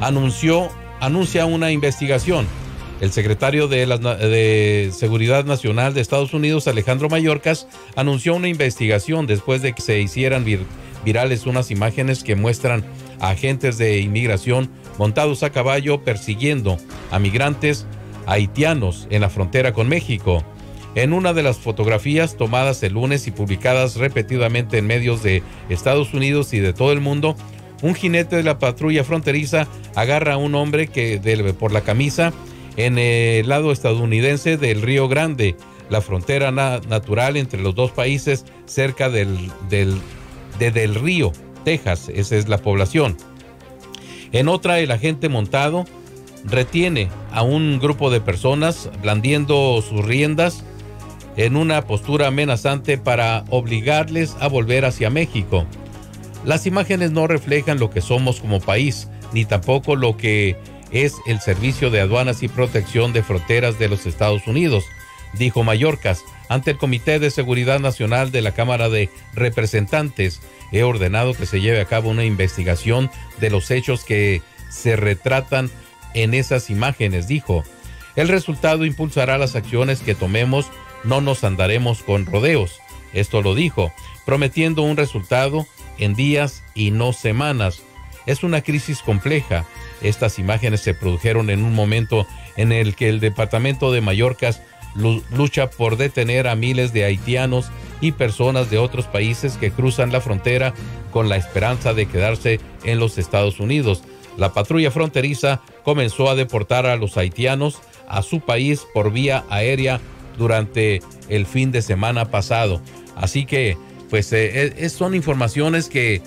F: anuncia una investigación. El secretario de Seguridad Nacional de Estados Unidos, Alejandro Mayorkas, anunció una investigación después de que se hicieran virales unas imágenes que muestran a agentes de inmigración montados a caballo persiguiendo a migrantes haitianos en la frontera con México. En una de las fotografías tomadas el lunes y publicadas repetidamente en medios de Estados Unidos y de todo el mundo, un jinete de la patrulla fronteriza agarra a un hombre por la camisa en el lado estadounidense del Río Grande, la frontera natural entre los dos países, cerca de Del Río, Texas. Esa es la población. En otra, el agente montado retiene a un grupo de personas blandiendo sus riendas en una postura amenazante para obligarles a volver hacia México. Las imágenes no reflejan lo que somos como país, ni tampoco lo que es el Servicio de Aduanas y Protección de Fronteras de los Estados Unidos, dijo Mayorkas ante el Comité de Seguridad Nacional de la Cámara de Representantes. He ordenado que se lleve a cabo una investigación de los hechos que se retratan en esas imágenes, dijo. El resultado impulsará las acciones que tomemos, no nos andaremos con rodeos. Esto lo dijo, prometiendo un resultado en días y no semanas. Es una crisis compleja. Estas imágenes se produjeron en un momento en el que el departamento de Mayorkas lucha por detener a miles de haitianos y personas de otros países que cruzan la frontera con la esperanza de quedarse en los Estados Unidos. La patrulla fronteriza comenzó a deportar a los haitianos a su país por vía aérea durante el fin de semana pasado. Así que, pues, son informaciones que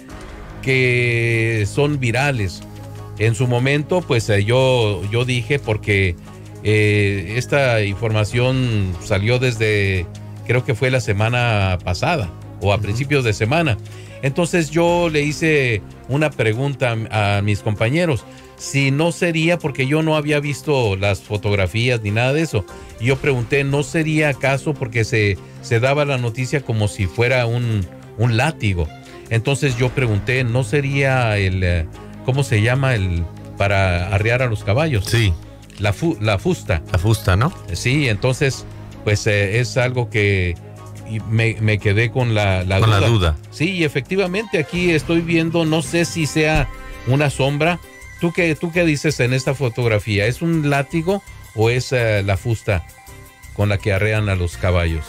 F: son virales. En su momento, pues, yo dije, porque esta información salió desde, creo que fue la semana pasada o a principios de semana. Entonces yo le hice una pregunta a mis compañeros, si no sería, porque yo no había visto las fotografías ni nada de eso. Yo pregunté, ¿no sería acaso porque se daba la noticia como si fuera un látigo? Entonces yo pregunté, ¿no sería ¿cómo se llama para arrear a los caballos?
E: Sí.
F: La fusta.
E: La fusta, ¿no?
F: Sí, entonces, pues es algo que me quedé con la duda. Sí, y efectivamente aquí estoy viendo, no sé si sea una sombra. ¿Tú qué dices en esta fotografía? ¿Es un látigo o es la fusta con la que arrean a los caballos?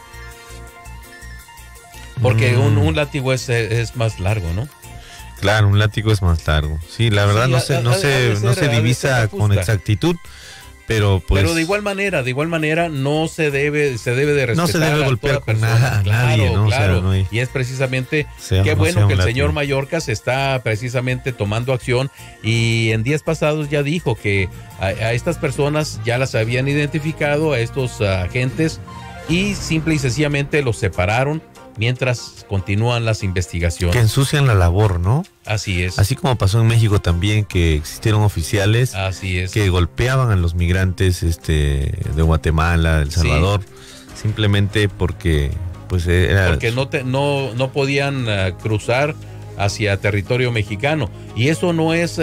F: Porque un látigo es más largo, ¿no?
E: Claro, un látigo es más largo. Sí, la verdad sí, no se divisa con exactitud, pero pues...
F: Pero de igual manera no se debe de respetar.
E: No se debe golpear con nada, nadie, ¿no?
F: Claro,
E: o sea, no hay...
F: Y es precisamente, qué bueno que el señor Mayorkas está precisamente tomando acción, y en días pasados ya dijo que a estas personas ya las habían identificado, a estos agentes, y simple y sencillamente los separaron mientras continúan las investigaciones.
E: Que ensucian la labor, ¿no?
F: Así es.
E: Así como pasó en México también, que existieron oficiales que golpeaban a los migrantes de Guatemala, de El Salvador, simplemente porque pues
F: porque no podían cruzar hacia territorio mexicano. Y eso no es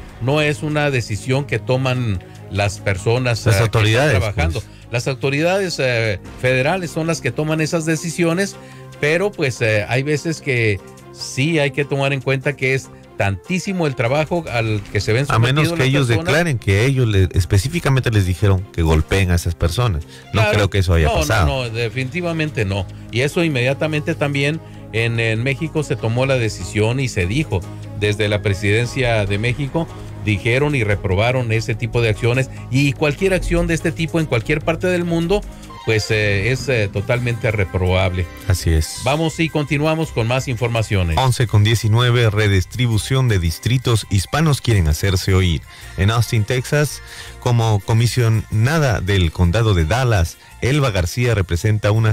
F: una decisión que toman las personas,
E: las autoridades,
F: que están trabajando. Pues. Las autoridades federales son las que toman esas decisiones, pero pues hay veces que sí hay que tomar en cuenta que es tantísimo el trabajo al que se ven sometidos.
E: A menos que ellos declaren que ellos específicamente les dijeron que golpeen a esas personas. No creo que eso haya pasado.
F: No, definitivamente no. Y eso inmediatamente también en México se tomó la decisión y se dijo desde la presidencia de México, dijeron y reprobaron ese tipo de acciones, y cualquier acción de este tipo en cualquier parte del mundo pues es totalmente reprobable.
E: Así es.
F: Vamos y continuamos con más informaciones.
E: 11:19, redistribución de distritos hispanos quieren hacerse oír. En Austin, Texas, como comisionada del condado de Dallas, Elba García representa unas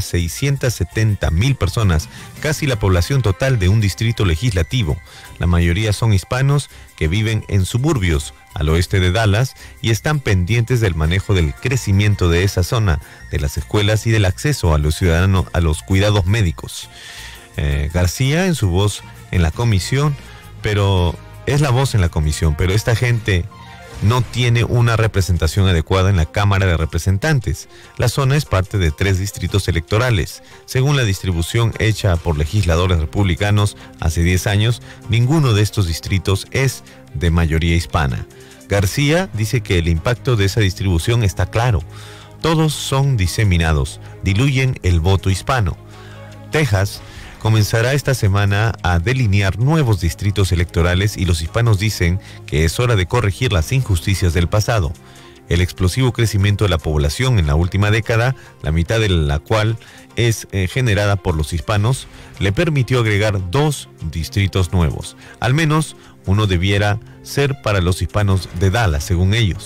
E: 670,000 personas, casi la población total de un distrito legislativo. La mayoría son hispanos que viven en suburbios al oeste de Dallas y están pendientes del manejo del crecimiento de esa zona, de las escuelas y del acceso a los ciudadanos a los cuidados médicos. García en su voz en la comisión, pero esta gente no tiene una representación adecuada en la Cámara de Representantes. La zona es parte de 3 distritos electorales. Según la distribución hecha por legisladores republicanos hace 10 años, ninguno de estos distritos es de mayoría hispana. García dice que el impacto de esa distribución está claro. Todos son diseminados, diluyen el voto hispano. Texas comenzará esta semana a delinear nuevos distritos electorales y los hispanos dicen que es hora de corregir las injusticias del pasado. El explosivo crecimiento de la población en la última década, la mitad de la cual es generada por los hispanos, le permitió agregar 2 distritos nuevos. Al menos uno debiera ser para los hispanos de Dallas, según ellos.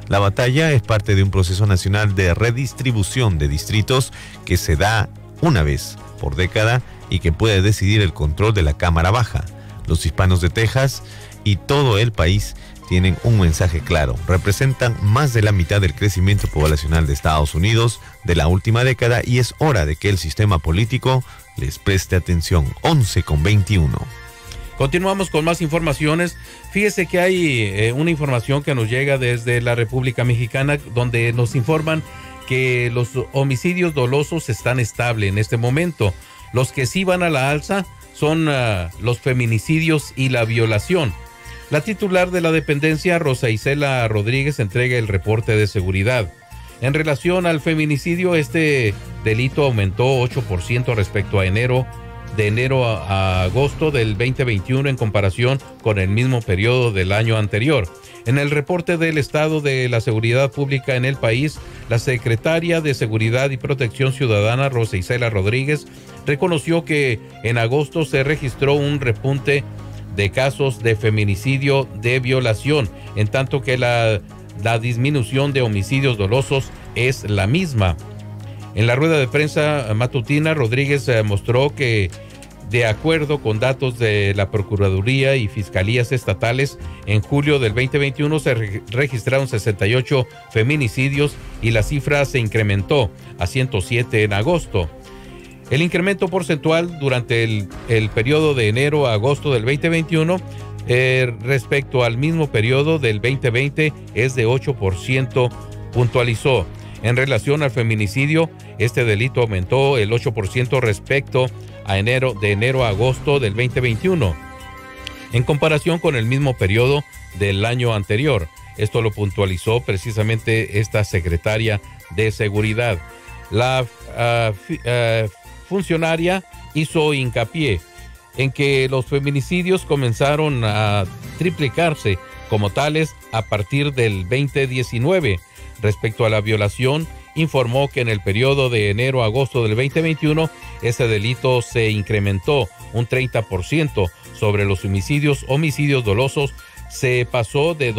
E: La batalla es parte de un proceso nacional de redistribución de distritos que se da una vez por década y que puede decidir el control de la Cámara Baja. Los hispanos de Texas y todo el país tienen un mensaje claro. Representan más de la mitad del crecimiento poblacional de Estados Unidos de la última década y es hora de que el sistema político les preste atención. 11:21.
F: Continuamos con más informaciones. Fíjese que hay una información que nos llega desde la República Mexicana donde nos informan que los homicidios dolosos están estables en este momento. Los que sí van a la alza son los feminicidios y la violación. La titular de la dependencia, Rosa Isela Rodríguez, entrega el reporte de seguridad. En relación al feminicidio, este delito aumentó 8% respecto a de enero a agosto del 2021 en comparación con el mismo periodo del año anterior. En el reporte del estado de la seguridad pública en el país, la secretaria de Seguridad y Protección Ciudadana, Rosa Isela Rodríguez, reconoció que en agosto se registró un repunte de casos de feminicidio de violación, en tanto que la disminución de homicidios dolosos es la misma. En la rueda de prensa matutina, Rodríguez mostró que, de acuerdo con datos de la Procuraduría y Fiscalías Estatales, en julio del 2021 se registraron 68 feminicidios y la cifra se incrementó a 107 en agosto. El incremento porcentual durante el periodo de enero a agosto del 2021 respecto al mismo periodo del 2020 es de 8%, puntualizó. En relación al feminicidio, este delito aumentó el 8% respecto a de enero a agosto del 2021, en comparación con el mismo periodo del año anterior. Esto lo puntualizó precisamente esta secretaria de Seguridad. La funcionaria hizo hincapié en que los feminicidios comenzaron a triplicarse como tales a partir del 2019. Respecto a la violación, informó que en el periodo de enero a agosto del 2021, ese delito se incrementó un 30%. Sobre los homicidios dolosos, se pasó de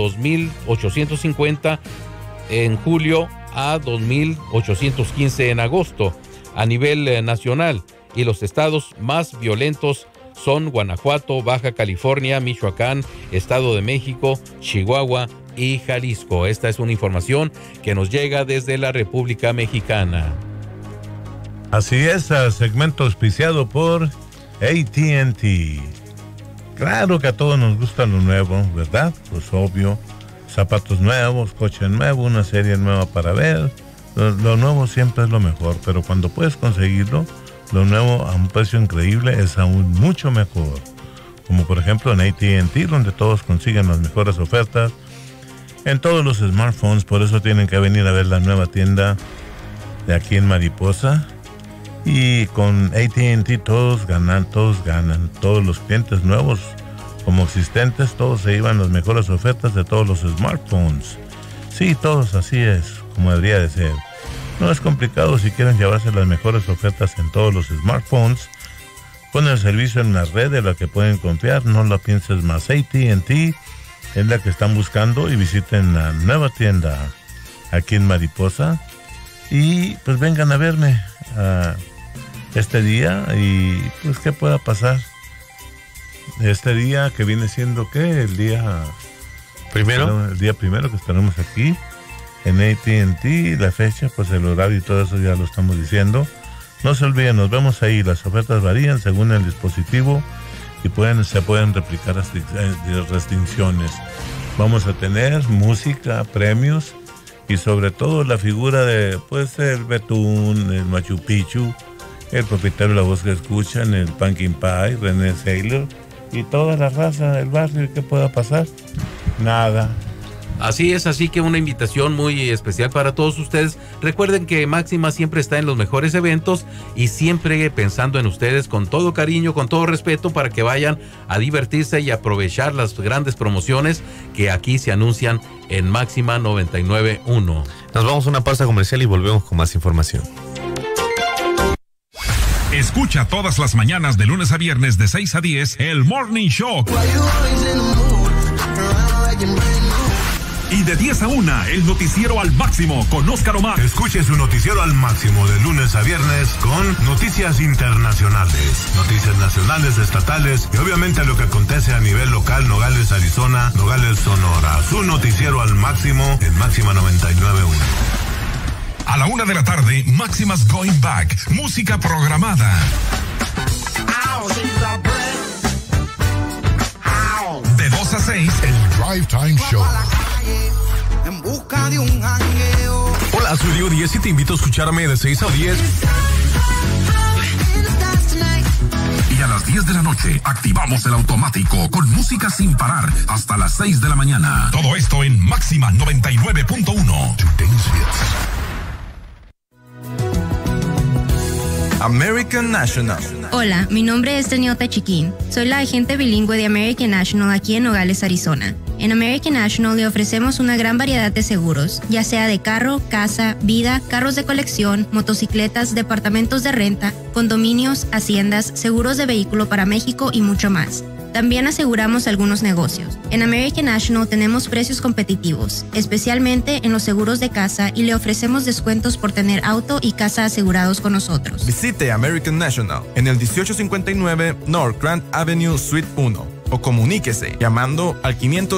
F: 2.850 en julio a 2.815 en agosto a nivel nacional, y los estados más violentos son Guanajuato, Baja California, Michoacán, Estado de México, Chihuahua y Jalisco. Esta es una información que nos llega desde la República Mexicana.
D: Así es, segmento auspiciado por AT&T. Claro que a todos nos gusta lo nuevo, ¿verdad? Pues obvio, zapatos nuevos, coche nuevo, una serie nueva para ver. Lo nuevo siempre es lo mejor, pero cuando puedes conseguirlo, lo nuevo a un precio increíble es aún mucho mejor. Como por ejemplo en AT&T, donde todos consiguen las mejores ofertas en todos los smartphones. Por eso tienen que venir a ver la nueva tienda de aquí en Mariposa. Y con AT&T todos ganan. Todos los clientes nuevos como existentes, todos se llevan las mejores ofertas de todos los smartphones. Sí, todos, así es, como debería de ser. No es complicado si quieren llevarse las mejores ofertas en todos los smartphones. Con el servicio en la red de la que pueden confiar, no lo pienses más. AT&T es la que están buscando y visiten la nueva tienda aquí en Mariposa. Y pues vengan a verme este día y pues qué pueda pasar. Este día que viene siendo ¿qué? El día primero. El día primero que estaremos aquí en AT&T, la fecha, pues el horario y todo eso ya lo estamos diciendo. No se olviden, nos vemos ahí. Las ofertas varían según el dispositivo y se pueden replicar restricciones. Vamos a tener música, premios y sobre todo la figura de pues el Betún, el Machu Picchu, el propietario de La Voz que Escuchan, el Pumpkin Pie, René Saylor y toda la raza del barrio. ¿Qué pueda pasar? Nada.
F: Así es, así que una invitación muy especial para todos ustedes. Recuerden que Máxima siempre está en los mejores eventos y siempre pensando en ustedes con todo cariño, con todo respeto, para que vayan a divertirse y aprovechar las grandes promociones que aquí se anuncian en Máxima 99.1.
E: Nos vamos a una pausa comercial y volvemos con más información.
Q: Escucha todas las mañanas de lunes a viernes de 6 a 10 el Morning Show. Y de 10 a 1, el noticiero al máximo con Óscar Omar.
D: Escuche su noticiero al máximo de lunes a viernes con noticias internacionales, noticias nacionales, estatales y obviamente lo que acontece a nivel local, Nogales, Arizona, Nogales, Sonora. Su noticiero al máximo en Máxima 99.1.
Q: A la 1 de la tarde, Máximas Going Back, música programada. De 2 a 6, el Drive Time Show.
R: En busca de un jangueo.
I: Hola, soy Diego 10 y te invito a escucharme de 6 a 10.
Q: Y a las 10 de la noche activamos el automático con música sin parar hasta las 6 de la mañana. Todo esto en Máxima 99.1.
S: American National.
T: Hola, mi nombre es Daniela Chiquín. Soy la agente bilingüe de American National aquí en Nogales, Arizona. En American National le ofrecemos una gran variedad de seguros, ya sea de carro, casa, vida, carros de colección, motocicletas, departamentos de renta, condominios, haciendas, seguros de vehículo para México y mucho más. También aseguramos algunos negocios. En American National tenemos precios competitivos, especialmente en los seguros de casa, y le ofrecemos descuentos por tener auto y casa asegurados con nosotros.
S: Visite American National en el 1859 North Grand Avenue Suite 1 o comuníquese llamando al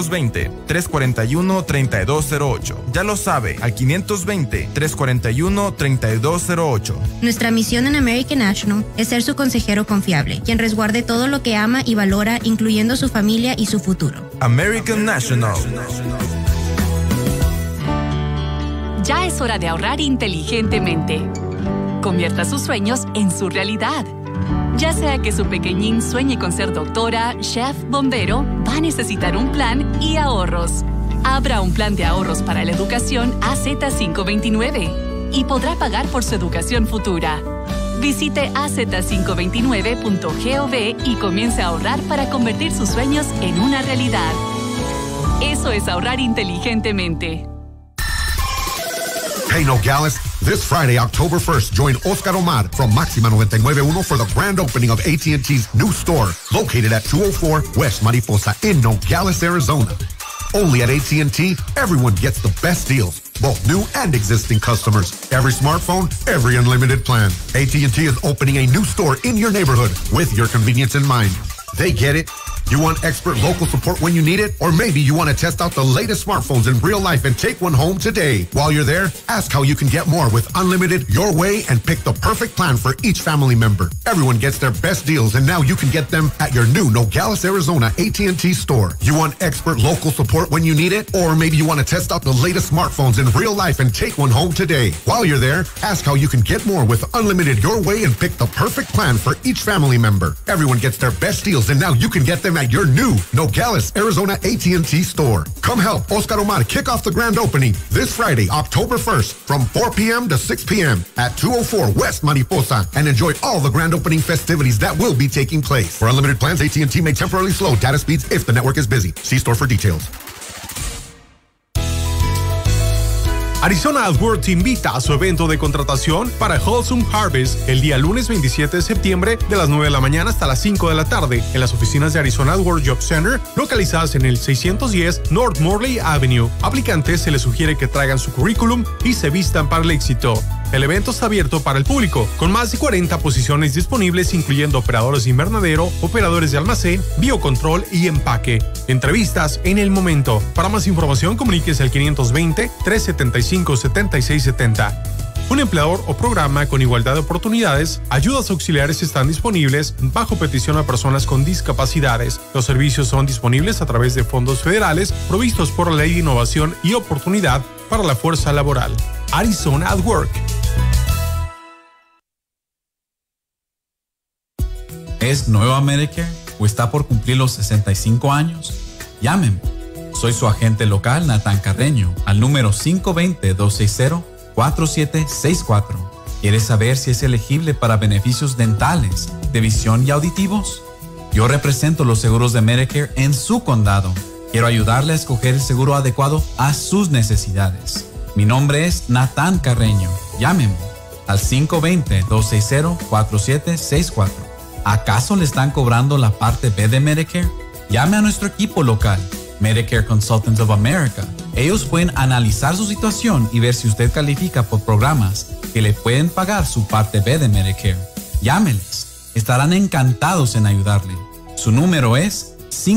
S: 520-341-3208. Ya lo sabe, al 520-341-3208.
T: Nuestra misión en American National es ser su consejero confiable, quien resguarde todo lo que ama y valora, incluyendo su familia y su futuro.
S: American National.
U: Ya es hora de ahorrar inteligentemente. Convierta sus sueños en su realidad. Ya sea que su pequeñín sueñe con ser doctora, chef, bombero, va a necesitar un plan y ahorros. Abra un plan de ahorros para la educación AZ529 y podrá pagar por su educación futura. Visite az529.gov y comience a ahorrar para convertir sus sueños en una realidad. Eso es ahorrar inteligentemente.
M: Hey Nogales, this Friday, October 1st, join Oscar Omar from Máxima 99.1 for the grand opening of AT&T's new store, located at 204 West Mariposa in Nogales, Arizona. Only at AT&T, everyone gets the best deals, both new and existing customers. Every smartphone, every unlimited plan. AT&T is opening a new store in your neighborhood with your convenience in mind. They get it. You want expert local support when you need it? Or maybe you want to test out the latest smartphones in real life and take one home today. While you're there, ask how you can get more with unlimited your way and pick the perfect plan for each family member. Everyone gets their best deals, and now you can get them at your new Nogales, Arizona AT&T store. You want expert local support when you need it? Or maybe you want to test out the latest smartphones in real life and take one home today. While you're there, ask how you can get more with unlimited your way and pick the perfect plan for each family member. Everyone gets their best deals, and now you can get them at your new Nogales, Arizona AT&T store. Come help Oscar Omar kick off the grand opening this Friday, October 1st from 4 p.m. to 6 p.m. at 204 West Mariposa, and enjoy all the grand opening festivities that will be taking place. For unlimited plans, AT&T may temporarily slow data speeds if the network is busy. See store for details.
I: Arizona AdWords te invita a su evento de contratación para Wholesome Harvest el día lunes 27 de septiembre de las 9 de la mañana hasta las 5 de la tarde en las oficinas de Arizona AdWords Job Center, localizadas en el 610 North Morley Avenue. Aplicantes se les sugiere que traigan su currículum y se vistan para el éxito. El evento está abierto para el público, con más de 40 posiciones disponibles, incluyendo operadores de invernadero, operadores de almacén, biocontrol y empaque. Entrevistas en el momento. Para más información, comuníquese al 520-375-7670. Un empleador o programa con igualdad de oportunidades. Ayudas auxiliares están disponibles bajo petición a personas con discapacidades. Los servicios son disponibles a través de fondos federales provistos por la Ley de Innovación y Oportunidad para la Fuerza Laboral. Arizona at Work.
V: ¿Es nueva Medicare o está por cumplir los 65 años? Llámenme. Soy su agente local, Natán Carreño, al número 520-260-4764. ¿Quieres saber si es elegible para beneficios dentales, de visión y auditivos? Yo represento los seguros de Medicare en su condado. Quiero ayudarle a escoger el seguro adecuado a sus necesidades. Mi nombre es Natán Carreño. Llámenme al 520-260-4764. ¿Acaso le están cobrando la parte B de Medicare? Llame a nuestro equipo local, Medicare Consultants of America, Ellos pueden analizar su situación y ver si usted califica por programas que le pueden pagar su parte B de Medicare. Llámeles, estarán encantados en ayudarle. Su número es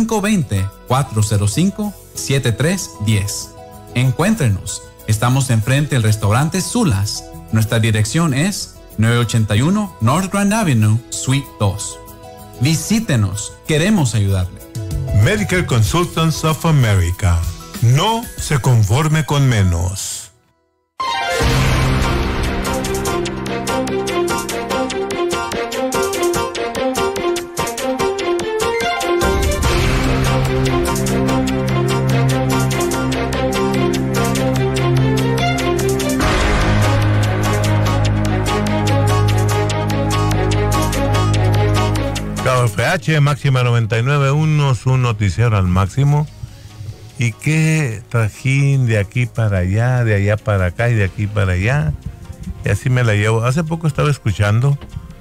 V: 520-405-7310. Encuéntrenos, estamos enfrente del restaurante Zulas. Nuestra dirección es 981 North Grand Avenue, Suite 2. Visítenos, queremos ayudarle.
D: Medicare Consultants of America. No se conforme con menos. KFH, Máxima 99.1, su noticiero al máximo. Y qué trajín de aquí para allá, de allá para acá y de aquí para allá. Y así me la llevo. Hace poco estaba escuchando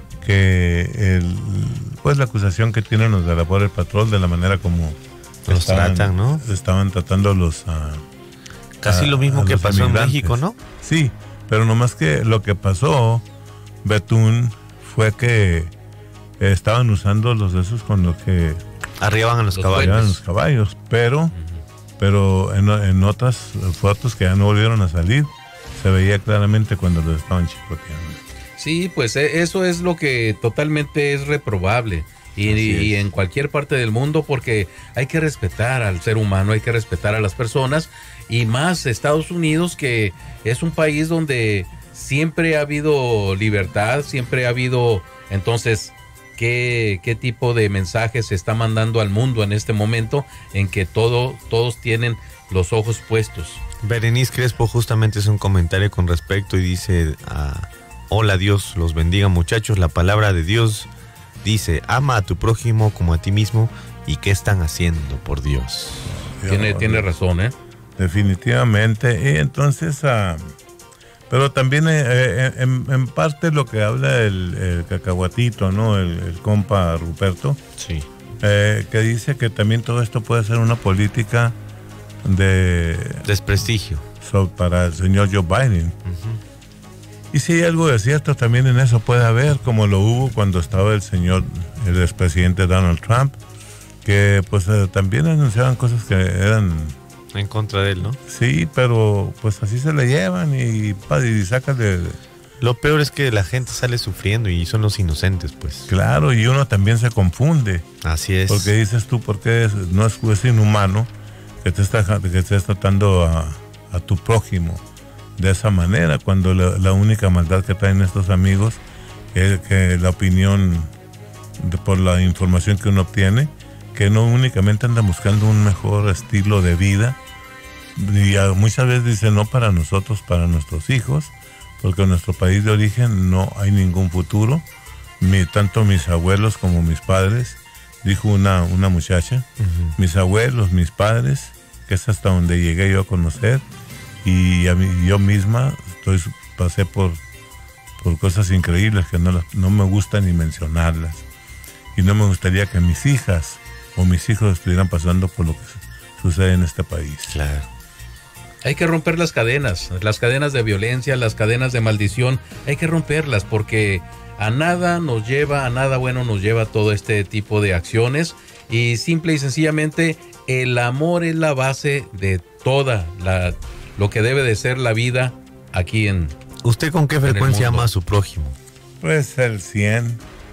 D: que pues la acusación que tienen los de la Border Patrol de la manera como
E: los tratan, ¿no?
D: Estaban tratando los
E: casi lo mismo que pasó en México, ¿no?
D: Sí, pero nomás que lo que pasó, Betún, fue que estaban usando los de esos con los que
E: arribaban a los
D: caballos, pero en otras fotos que ya no volvieron a salir, se veía claramente cuando los estaban chicoteando.
F: Sí, pues eso es lo que totalmente es reprobable. Y en cualquier parte del mundo, porque hay que respetar al ser humano, hay que respetar a las personas, y más Estados Unidos, que es un país donde siempre ha habido libertad, siempre ha habido, entonces, ¿qué tipo de mensaje se está mandando al mundo en este momento en que todos tienen los ojos puestos?
E: Berenice Crespo justamente es un comentario con respecto y dice, hola, Dios los bendiga, muchachos, la palabra de Dios dice, ama a tu prójimo como a ti mismo. ¿Y qué están haciendo, por Dios?
F: Tiene razón, ¿eh?
D: Definitivamente. Y entonces, pero también en parte lo que habla el cacahuatito, ¿no? El compa Ruperto.
E: Sí.
D: Que dice que también todo esto puede ser una política de desprestigio para el señor Joe Biden. Uh-huh. Y si hay algo de cierto también en eso puede haber, como lo hubo cuando estaba el expresidente Donald Trump, que pues también anunciaban cosas que eran
E: en contra de él, ¿no?
D: Sí, pero pues así se le llevan y sacan de...
E: Lo peor es que la gente sale sufriendo y son los inocentes, pues.
D: Claro, y uno también se confunde.
E: Así es.
D: Porque dices tú, ¿por qué no es inhumano que estés tratando a tu prójimo de esa manera, cuando la única maldad que traen estos amigos es que la opinión por la información que uno obtiene, que no únicamente anda buscando un mejor estilo de vida, y muchas veces dicen no para nosotros, para nuestros hijos, porque en nuestro país de origen no hay ningún futuro. Tanto mis abuelos como mis padres, dijo una muchacha, uh-huh. Mis abuelos, mis padres, que es hasta donde llegué yo a conocer, y yo misma pasé por cosas increíbles que no me gusta ni mencionarlas, y no me gustaría que mis hijas o mis hijos estuvieran pasando por lo que sucede en este país.
E: Claro.
F: Hay que romper las cadenas de violencia, las cadenas de maldición, hay que romperlas, porque a nada bueno nos lleva todo este tipo de acciones, y simple y sencillamente el amor es la base de toda lo que debe de ser la vida aquí en...
E: ¿Usted con qué frecuencia ama a su prójimo?
D: Pues al 100.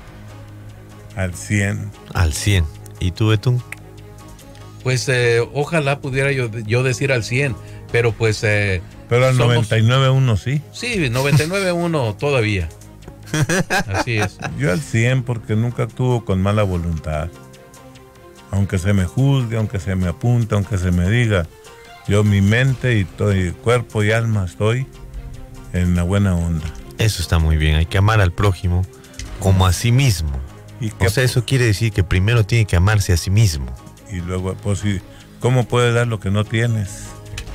D: Al 100.
E: Al 100. ¿Y tú, Betún?
F: Pues ojalá pudiera yo decir al 100, pero pues...
D: pero al 99.1 sí.
F: Sí, 99.1 todavía. Así es.
D: Yo al 100 porque nunca actúo con mala voluntad. Aunque se me juzgue, aunque se me apunte, aunque se me diga... Yo, mi mente y todo, cuerpo y alma, estoy en la buena onda.
E: Eso está muy bien. Hay que amar al prójimo como a sí mismo. O sea, eso quiere decir que primero tiene que amarse a sí mismo.
D: Y luego, pues, ¿cómo puedes dar lo que no tienes?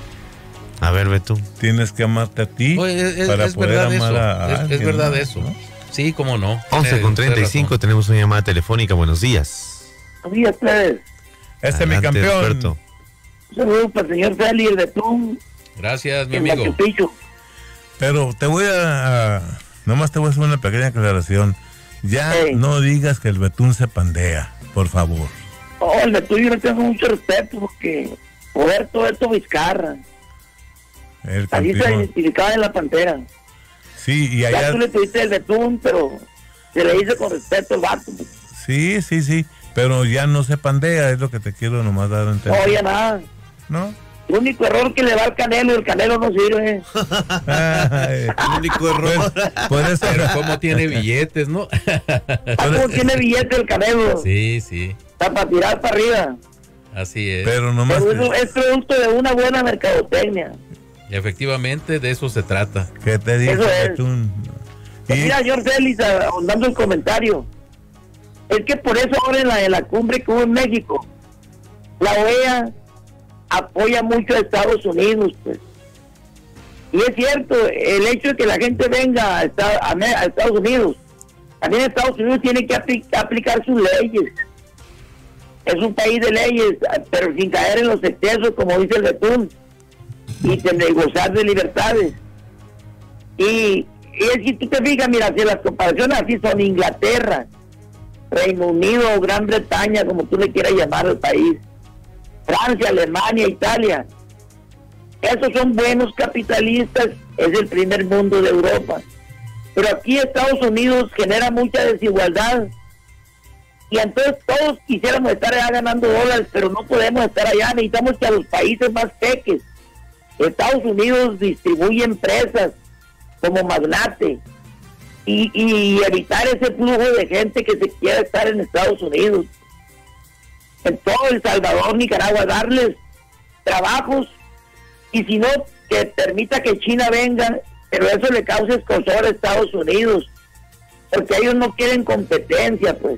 E: A ver, Beto.
D: Tienes que amarte a ti para poder amar a alguien.
F: Es verdad eso. ¿No? Sí, cómo no.
E: 11:35, tenemos una llamada telefónica. Buenos días.
B: Buenos días, plebes.
D: Mi campeón.
E: Roberto.
B: Saludos para el señor Feli, el Betún.
F: Gracias, mi
B: el
F: amigo.
B: Machu Picchu.
D: Pero te voy nomás te voy a hacer una pequeña aclaración. Ya no digas que el Betún se pandea, por favor.
B: Oh, el Betún yo le tengo mucho respeto porque poder todo esto Vizcarra. Así se identificaba en la Pantera.
D: Sí, y allá...
B: Ya tú le tuviste el Betún, pero se le dice con respeto al vato.
D: Sí, pero ya no se pandea, es lo que te quiero nomás dar a entender.
B: No, ya nada.
D: ¿No?
B: El único error que le va al Canelo, el Canelo no sirve.
E: El único error.
D: Puede ser.
F: Pero cómo tiene billetes, ¿no?
B: ¿Cómo tiene billetes el Canelo?
F: Sí.
B: Está para tirar para arriba.
F: Así es.
D: Pero nomás...
B: Pero eso es producto de una buena mercadotecnia.
F: Y efectivamente de eso se trata.
D: ¿Qué te digo,
B: Eso es.
D: Betún?
B: Mira, George Ellis, ahondando el comentario. Es que por eso ahora en la cumbre que hubo en México, la OEA apoya mucho a Estados Unidos, pues. Y es cierto, el hecho de que la gente venga a Estados Unidos, también Estados Unidos tiene que aplicar sus leyes. Es un país de leyes, pero sin caer en los excesos, como dice el Betún, y de gozar de libertades. Y si tú te fijas, mira, si las comparaciones así son Inglaterra, Reino Unido o Gran Bretaña, como tú le quieras llamar al país, Francia, Alemania, Italia, esos son buenos capitalistas, es el primer mundo de Europa. Pero aquí Estados Unidos genera mucha desigualdad y entonces todos quisiéramos estar allá ganando dólares, pero no podemos estar allá, necesitamos que a los países más pequeños. Estados Unidos distribuye empresas como magnate y evitar ese flujo de gente que se quiera estar en Estados Unidos. En todo El Salvador, Nicaragua, darles trabajos y si no, que permita que China venga, pero eso le causa escozor a Estados Unidos, porque ellos no quieren competencia, pues.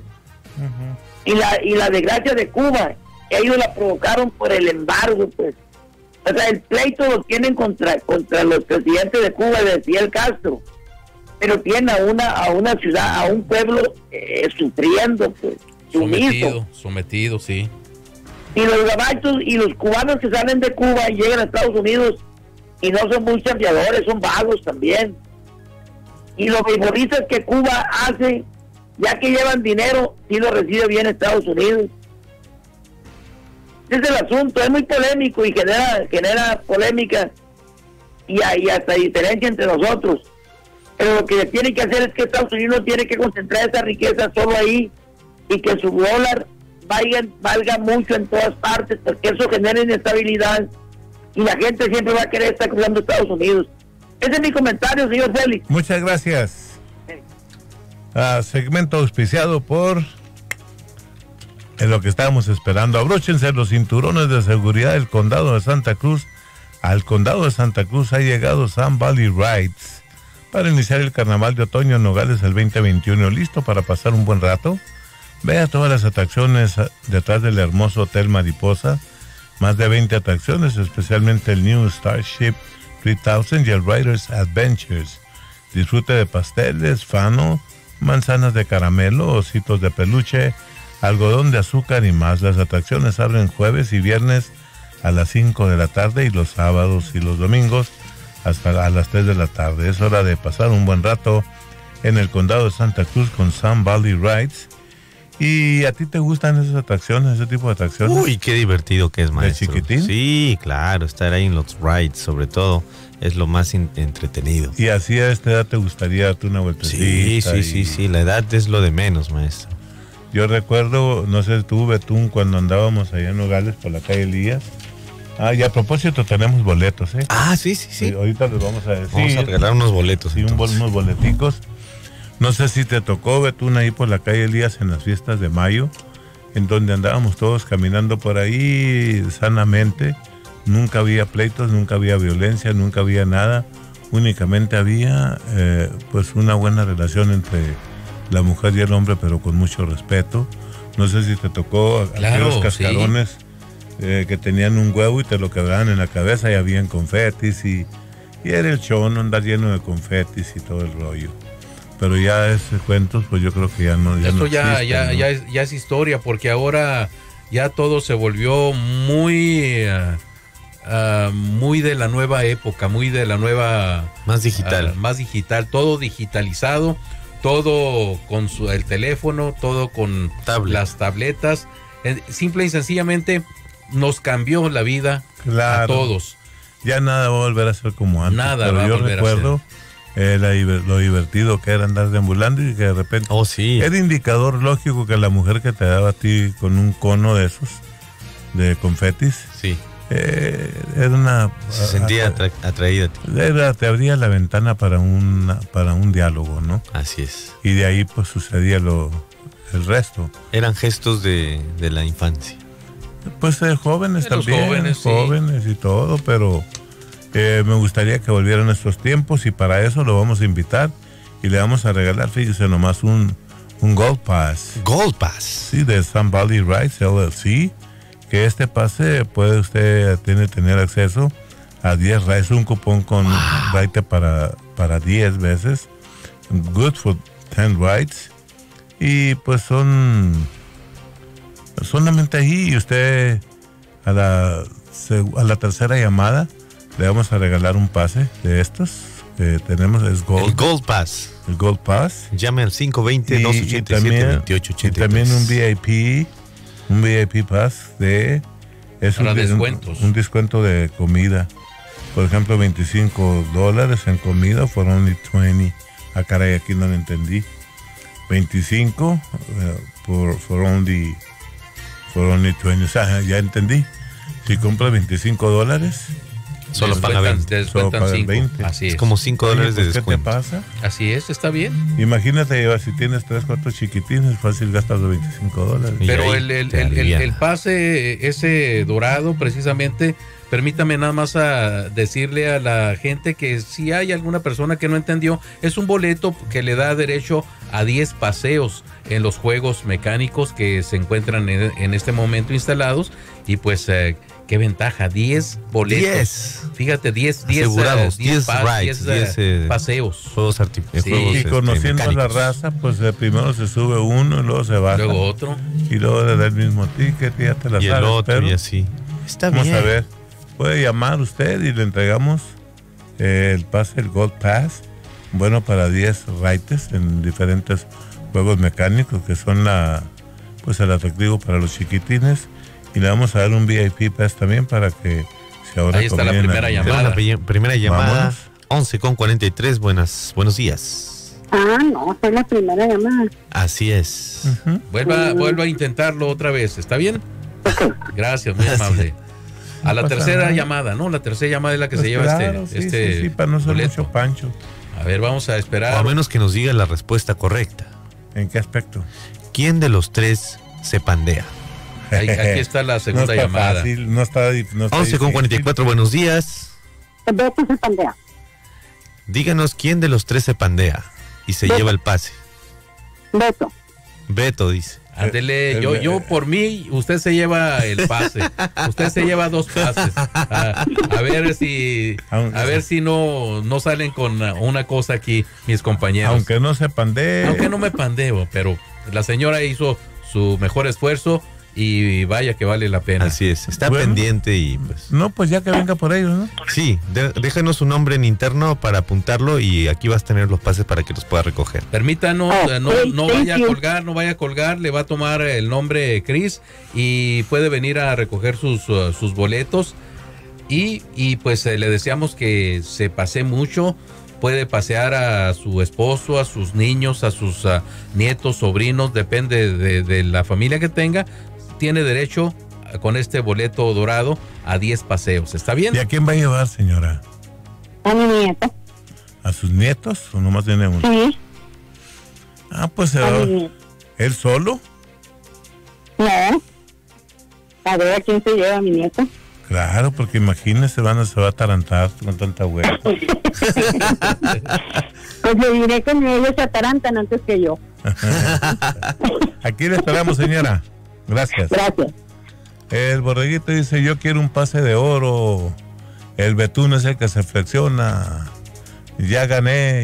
B: Y la desgracia de Cuba, ellos la provocaron por el embargo, pues. O sea, el pleito lo tienen contra los presidentes de Cuba, de Fidel Castro, pero tienen a una ciudad, a un pueblo sufriendo, pues,
F: sometido, sí.
B: Y los gabachos y los cubanos que salen de Cuba y llegan a Estados Unidos y no son muy chambeadores, son vagos también. Y los beisbolistas que Cuba hace, ya que llevan dinero, sí lo recibe bien Estados Unidos. Ese es el asunto, es muy polémico y genera polémica y hasta diferencia entre nosotros. Pero lo que tiene que hacer es que Estados Unidos tiene que concentrar esa riqueza solo ahí y que su dólar valga mucho en todas partes, porque eso genera inestabilidad y la gente siempre va a querer estar cruzando Estados Unidos. Ese es mi comentario, señor Félix.
D: Muchas gracias. Segmento auspiciado por... En lo que estábamos esperando, abróchense los cinturones de seguridad del Condado de Santa Cruz. Al Condado de Santa Cruz ha llegado Sun Valley Rides para iniciar el carnaval de otoño en Nogales el 2021. ¿Listo para pasar un buen rato? Vea todas las atracciones detrás del hermoso Hotel Mariposa. Más de 20 atracciones, especialmente el New Starship 3000 y el Riders Adventures. Disfrute de pasteles, fano, manzanas de caramelo, ositos de peluche, algodón de azúcar y más. Las atracciones abren jueves y viernes a las 5 de la tarde y los sábados y los domingos hasta a las 3 de la tarde. Es hora de pasar un buen rato en el Condado de Santa Cruz con Sun Valley Rides. ¿Y a ti te gustan esas atracciones, ese tipo de atracciones?
E: Uy, qué divertido que es, maestro.
D: ¿De chiquitín?
E: Sí, claro, estar ahí en los rides, sobre todo, es lo más entretenido.
D: ¿Y así a esta edad te gustaría darte una vueltecita?
E: Sí, la edad es lo de menos, maestro.
D: Yo recuerdo, no sé tú, Betún, cuando andábamos allá en Nogales por la calle Elías. Y a propósito tenemos boletos, ¿eh?
E: Sí.
D: Ahorita les vamos a decir.
E: Vamos a regalar unos boletos.
D: Sí, unos boleticos. No sé si te tocó, Betún, ahí por la calle Elías en las fiestas de mayo, en donde andábamos todos caminando por ahí sanamente. Nunca había pleitos, nunca había violencia, nunca había nada. Únicamente había pues una buena relación entre la mujer y el hombre, pero con mucho respeto. No sé si te tocó aquellos cascarones que tenían un huevo y te lo quebraban en la cabeza y habían confetis y era el show, no andar lleno de confetis y todo el rollo. Pero ya ese cuentos, pues yo creo que ya no.
F: Esto ya es historia, porque ahora ya todo se volvió muy muy de la nueva época, muy de la nueva...
E: Más digital.
F: Más digital, todo digitalizado, todo con el teléfono, todo con las tabletas. Simple y sencillamente nos cambió la vida a todos.
D: Ya nada va a volver a ser como antes.
F: Nada
D: pero
F: va a
D: yo
F: volver
D: recuerdo lo divertido que era andar deambulando y que de repente era indicador lógico que la mujer que te daba a ti con un cono de esos, de confetis, era una...
E: Se sentía atraída a ti.
D: Te abría la ventana para un diálogo, ¿no?
E: Así es.
D: Y de ahí pues sucedía el resto.
E: Eran gestos de la infancia.
D: Pues jóvenes también,
F: jóvenes
D: y todo, pero me gustaría que volvieran estos tiempos y para eso lo vamos a invitar y le vamos a regalar, fíjese nomás, un Gold Pass.
E: Gold Pass.
D: Sí, de Sun Valley Rides LLC, que este pase puede usted tener acceso a 10 rides, un cupón con ride para 10 veces, good for 10 rides, y pues son solamente ahí, y usted a la tercera llamada le vamos a regalar un pase de estos que tenemos, es Gold.
E: El Gold Pass.
D: El Gold Pass.
E: Llame al 520-287-2883.
D: Y también un VIP Pass
F: para descuentos.
D: Un descuento de comida. Por ejemplo, $25 en comida for only 20. Ah, caray, aquí no lo entendí. 25 for only 20. O sea, ya entendí. Si compras $25,
E: solo paga 20.
F: Descuentan 5.
D: 20.
F: Así
E: es como $5 de descuento.
D: ¿Qué te pasa?
F: Así es, está bien.
D: Imagínate, si tienes 3, 4 chiquitines, fácil gastas los $25.
F: Pero el pase ese dorado, precisamente, permítame nada más decirle a la gente que si hay alguna persona que no entendió, es un boleto que le da derecho a 10 paseos en los juegos mecánicos que se encuentran en este momento instalados. Y pues, qué ventaja, 10 boletos.
E: 10.
F: Fíjate, 10
E: asegurados, 10
F: paseos.
E: Juegos
D: y conociendo la raza, pues primero se sube uno y luego se baja.
F: Luego otro.
D: Y luego le da el mismo ticket y ya te la
E: y
D: sabes.
E: El otro y así. Está
D: vamos
E: bien.
D: Vamos a ver. Puede llamar usted y le entregamos el pase, el Gold Pass, bueno, para 10 rides en diferentes juegos mecánicos que son el atractivo para los chiquitines, y le vamos a dar un VIP Pass también para que si ahora
F: ahí está la primera llamada.
E: Primera llamada, 11:43, buenos días.
C: No, fue la primera llamada.
E: Así es.
F: Vuelva a intentarlo otra vez, ¿está bien? Gracias, muy amable. A la tercera llamada, ¿no? La tercera llamada es la que se lleva
D: sí, para no ser mucho pancho.
F: A ver, vamos a esperar.
E: O a menos que nos diga la respuesta correcta.
D: ¿En qué aspecto?
E: ¿Quién de los tres se pandea?
F: Aquí está la segunda llamada.
D: Fácil, no está
E: 11:44, buenos días.
C: Beto se pandea.
E: Díganos quién de los tres se pandea y se lleva el pase. Beto dice.
F: Ándele, yo por mí, usted se lleva el pase. Usted se lleva 2 pases. A ver si no salen con una cosa aquí, mis compañeros.
D: Aunque no se pandee.
F: Aunque no me pandeo, pero la señora hizo su mejor esfuerzo y vaya que vale la pena.
E: Así es, está pendiente y pues...
D: No, pues ya que venga por ellos, ¿no?
E: Sí, déjanos su nombre en interno para apuntarlo y aquí vas a tener los pases para que los pueda recoger.
F: Permítanos, no vaya a colgar, le va a tomar el nombre Chris y puede venir a recoger sus boletos y pues le deseamos que se pase mucho. Puede pasear a su esposo, a sus niños, a sus nietos, sobrinos, depende de la familia que tenga. Tiene derecho con este boleto dorado a 10 paseos. ¿Está bien?
D: ¿Y a quién va a llevar, señora?
C: A mi nieto.
D: ¿A sus nietos o nomás tiene uno?
C: Sí.
D: Pues se va. ¿Él solo?
C: No. A ver a quién se lleva a mi nieto.
D: Claro, porque imagínese, se va a atarantar con tanta hueá.
C: Pues le diré que ellos se atarantan antes que yo.
D: Aquí le esperamos, señora. Gracias. El borreguito dice, yo quiero un pase de oro. El betún es el que se flexiona. Ya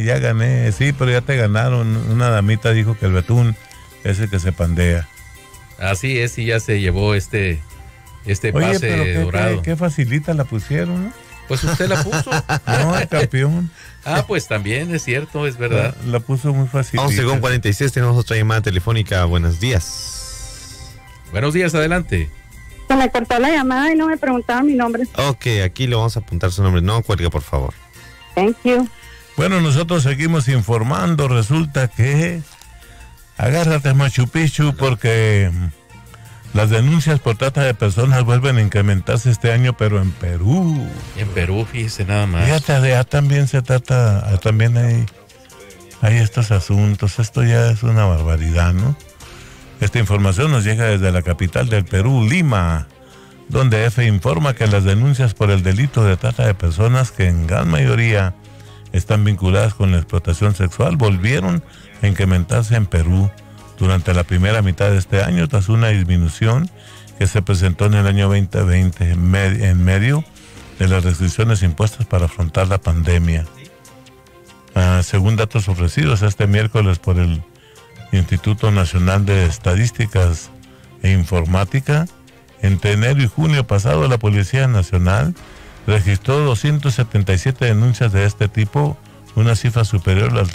D: gané. Sí, pero ya te ganaron. Una damita dijo que el betún es el que se pandea.
F: Así es, y ya se llevó este
D: Oye,
F: pase
D: pero
F: dorado.
D: qué facilita la pusieron, ¿no?
F: Pues usted la puso.
D: No, el campeón.
F: Pues también es cierto, es verdad.
D: La puso muy fácil.
E: 11:46, tenemos otra llamada telefónica. Buenos días.
F: Buenos días, adelante.
C: Se me cortó la llamada y no me preguntaban mi nombre.
E: Ok, aquí le vamos a apuntar su nombre. No cuelgue, por favor.
C: Thank you.
D: Bueno, nosotros seguimos informando. Resulta que agárrate, Machu Picchu, porque las denuncias por trata de personas vuelven a incrementarse este año, pero en Perú.
F: En Perú, fíjese nada más.
D: Fíjate, allá también se trata, también hay estos asuntos. Esto ya es una barbaridad, ¿no? Esta información nos llega desde la capital del Perú, Lima, donde EFE informa que las denuncias por el delito de trata de personas, que en gran mayoría están vinculadas con la explotación sexual, volvieron a incrementarse en Perú durante la primera mitad de este año, tras una disminución que se presentó en el año 2020 en medio de las restricciones impuestas para afrontar la pandemia. Según datos ofrecidos este miércoles por el Instituto Nacional de Estadísticas e Informática, entre enero y junio pasado la Policía Nacional registró 277 denuncias de este tipo, una cifra superior al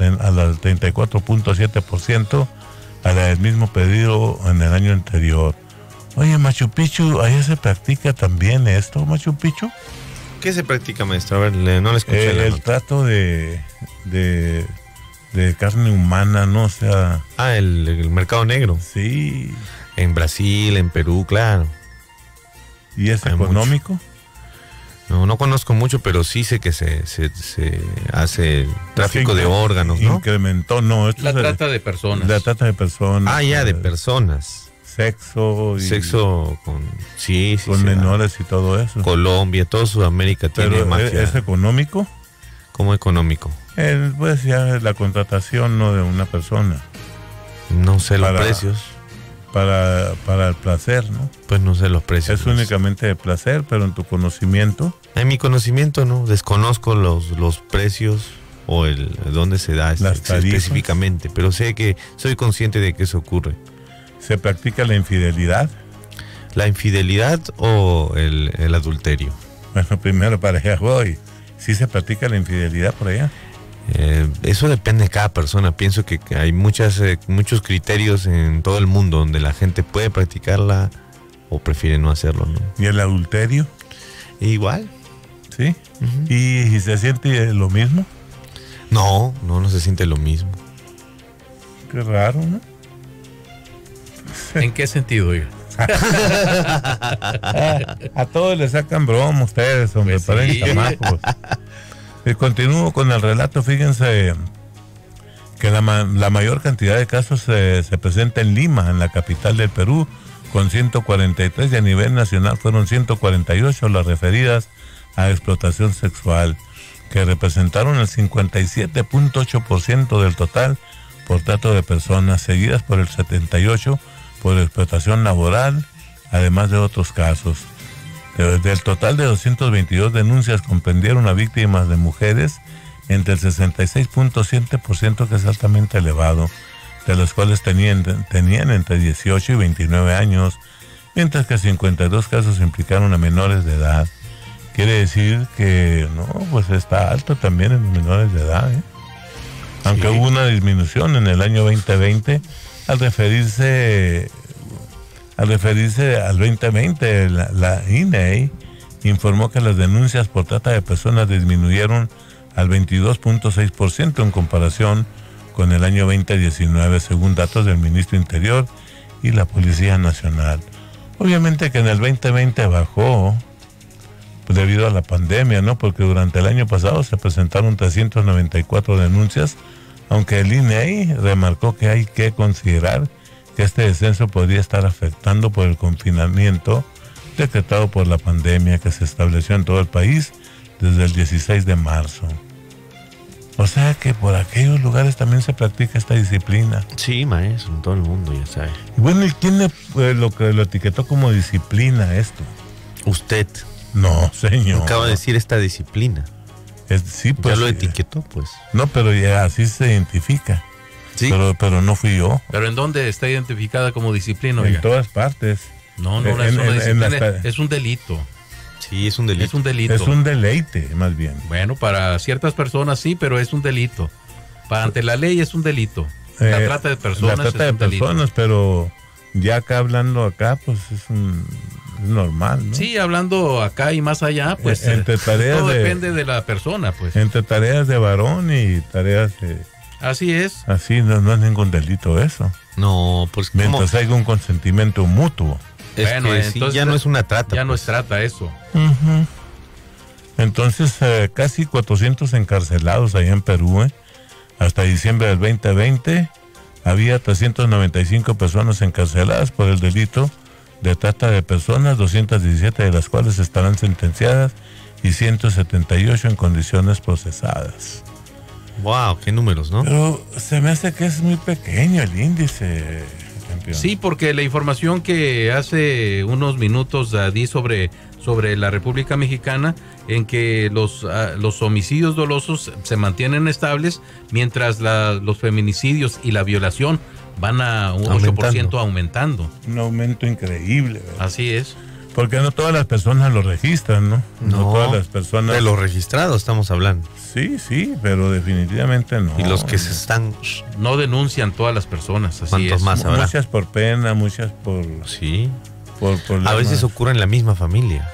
D: 34.7% a la del mismo pedido en el año anterior. Oye, Machu Picchu, ¿ahí se practica también esto, Machu Picchu?
E: ¿Qué se practica, maestro? A ver, no le escuché.
D: El trato de carne humana, ¿no? O sea...
E: el mercado negro.
D: Sí.
E: En Brasil, en Perú, claro.
D: ¿Y es económico?
E: No conozco mucho, pero sí sé que se hace tráfico de órganos, ¿no?
D: Incrementó, no.
F: La trata de personas.
D: La trata de personas.
E: De personas.
D: Sexo.
E: Sexo con... Sí,
D: con menores y todo eso.
E: Colombia, toda Sudamérica tiene mafia.
D: ¿Es económico?
E: ¿Cómo económico?
D: Pues ya la contratación, no de una persona.
E: No sé los precios.
D: Para el placer, ¿no?
E: Pues no sé los precios.
D: Es únicamente de placer, pero en tu conocimiento.
E: En mi conocimiento no, desconozco los precios o dónde se da específicamente, pero sé que soy consciente de que eso ocurre.
D: ¿Se practica la infidelidad?
E: ¿La infidelidad o el adulterio?
D: Bueno, primero para allá voy. ¿Sí se practica la infidelidad por allá?
E: Eso depende de cada persona. Pienso que hay muchos criterios en todo el mundo donde la gente puede practicarla o prefiere no hacerlo, ¿no?
D: ¿Y el adulterio?
E: Igual.
D: ¿Sí? ¿Y se siente lo mismo?
E: No se siente lo mismo.
D: Qué raro, ¿no?
F: ¿En qué sentido, oiga?
D: A todos le sacan broma ustedes, hombre,
F: Pues
D: parecen
F: sí.
D: chamacos. Y continúo con el relato. Fíjense que la mayor cantidad de casos se presenta en Lima, en la capital del Perú, con 143, y a nivel nacional fueron 148 las referidas a explotación sexual, que representaron el 57.8% del total por trato de personas, seguidas por el 78% por explotación laboral, además de otros casos. Del total de 222 denuncias comprendieron a víctimas de mujeres entre el 66.7%, que es altamente elevado, de las cuales tenían entre 18 y 29 años, mientras que 52 casos implicaron a menores de edad. Quiere decir que pues está alto también en los menores de edad, ¿eh? Aunque hubo una disminución en el año 2020 al referirse al 2020, la INEI informó que las denuncias por trata de personas disminuyeron al 22.6% en comparación con el año 2019, según datos del Ministro Interior y la Policía Nacional. Obviamente que en el 2020 bajó debido a la pandemia, ¿no? Porque durante el año pasado se presentaron 394 denuncias, aunque el INEI remarcó que hay que considerar que este descenso podría estar afectando por el confinamiento decretado por la pandemia que se estableció en todo el país desde el 16 de marzo. O sea que por aquellos lugares también se practica esta disciplina.
E: Sí, maestro, en todo el mundo, ya sabe.
D: Bueno, ¿y quién lo etiquetó como disciplina esto?
E: Usted.
D: No, señor.
E: Acaba de decir esta disciplina.
D: Sí, pues.
E: Ya lo etiquetó, pues.
D: No, pero ya así se identifica.
F: Sí.
D: Pero no fui yo.
F: ¿Pero en dónde está identificada como disciplina?
D: En todas partes.
F: No es una disciplina, es un delito.
E: Sí, es un delito.
F: Es un delito.
D: Es un deleite, más bien.
F: Bueno, para ciertas personas sí, pero es un delito. Ante la ley es un delito. La trata de personas
D: la trata
F: es un
D: de personas,
F: delito.
D: pero ya acá hablando pues es normal, ¿no?
F: Sí, hablando acá y más allá, pues
D: entre tareas
F: todo depende de la persona, pues.
D: Entre tareas de varón y tareas de...
F: Así es.
D: Así no es ningún delito eso.
E: No, pues
D: mientras haya un consentimiento mutuo.
F: Bueno,
E: que sí, ya no es una trata.
F: Ya no es trata eso.
D: Uh-huh. Entonces, casi 400 encarcelados allá en Perú, hasta diciembre del 2020 había 395 personas encarceladas por el delito de trata de personas, 217 de las cuales estarán sentenciadas y 178 en condiciones procesadas.
E: Wow, qué números, ¿no?
D: Pero se me hace que es muy pequeño el índice, campeón.
F: Sí, porque la información que hace unos minutos di sobre la República Mexicana, en que los homicidios dolosos se mantienen estables, mientras los feminicidios y la violación van a un 8% aumentando.
D: Un aumento increíble, ¿verdad?
F: Así es.
D: Porque no todas las personas lo registran, ¿no? No todas las personas...
E: De los registrados estamos hablando.
D: Sí, pero definitivamente no.
E: Y los que se están...
F: No denuncian todas las personas, así
E: ¿cuántos
F: es?
E: más habrá?
D: Muchas por pena, muchas por...
E: Sí.
D: Por
E: a veces ocurre en la misma familia.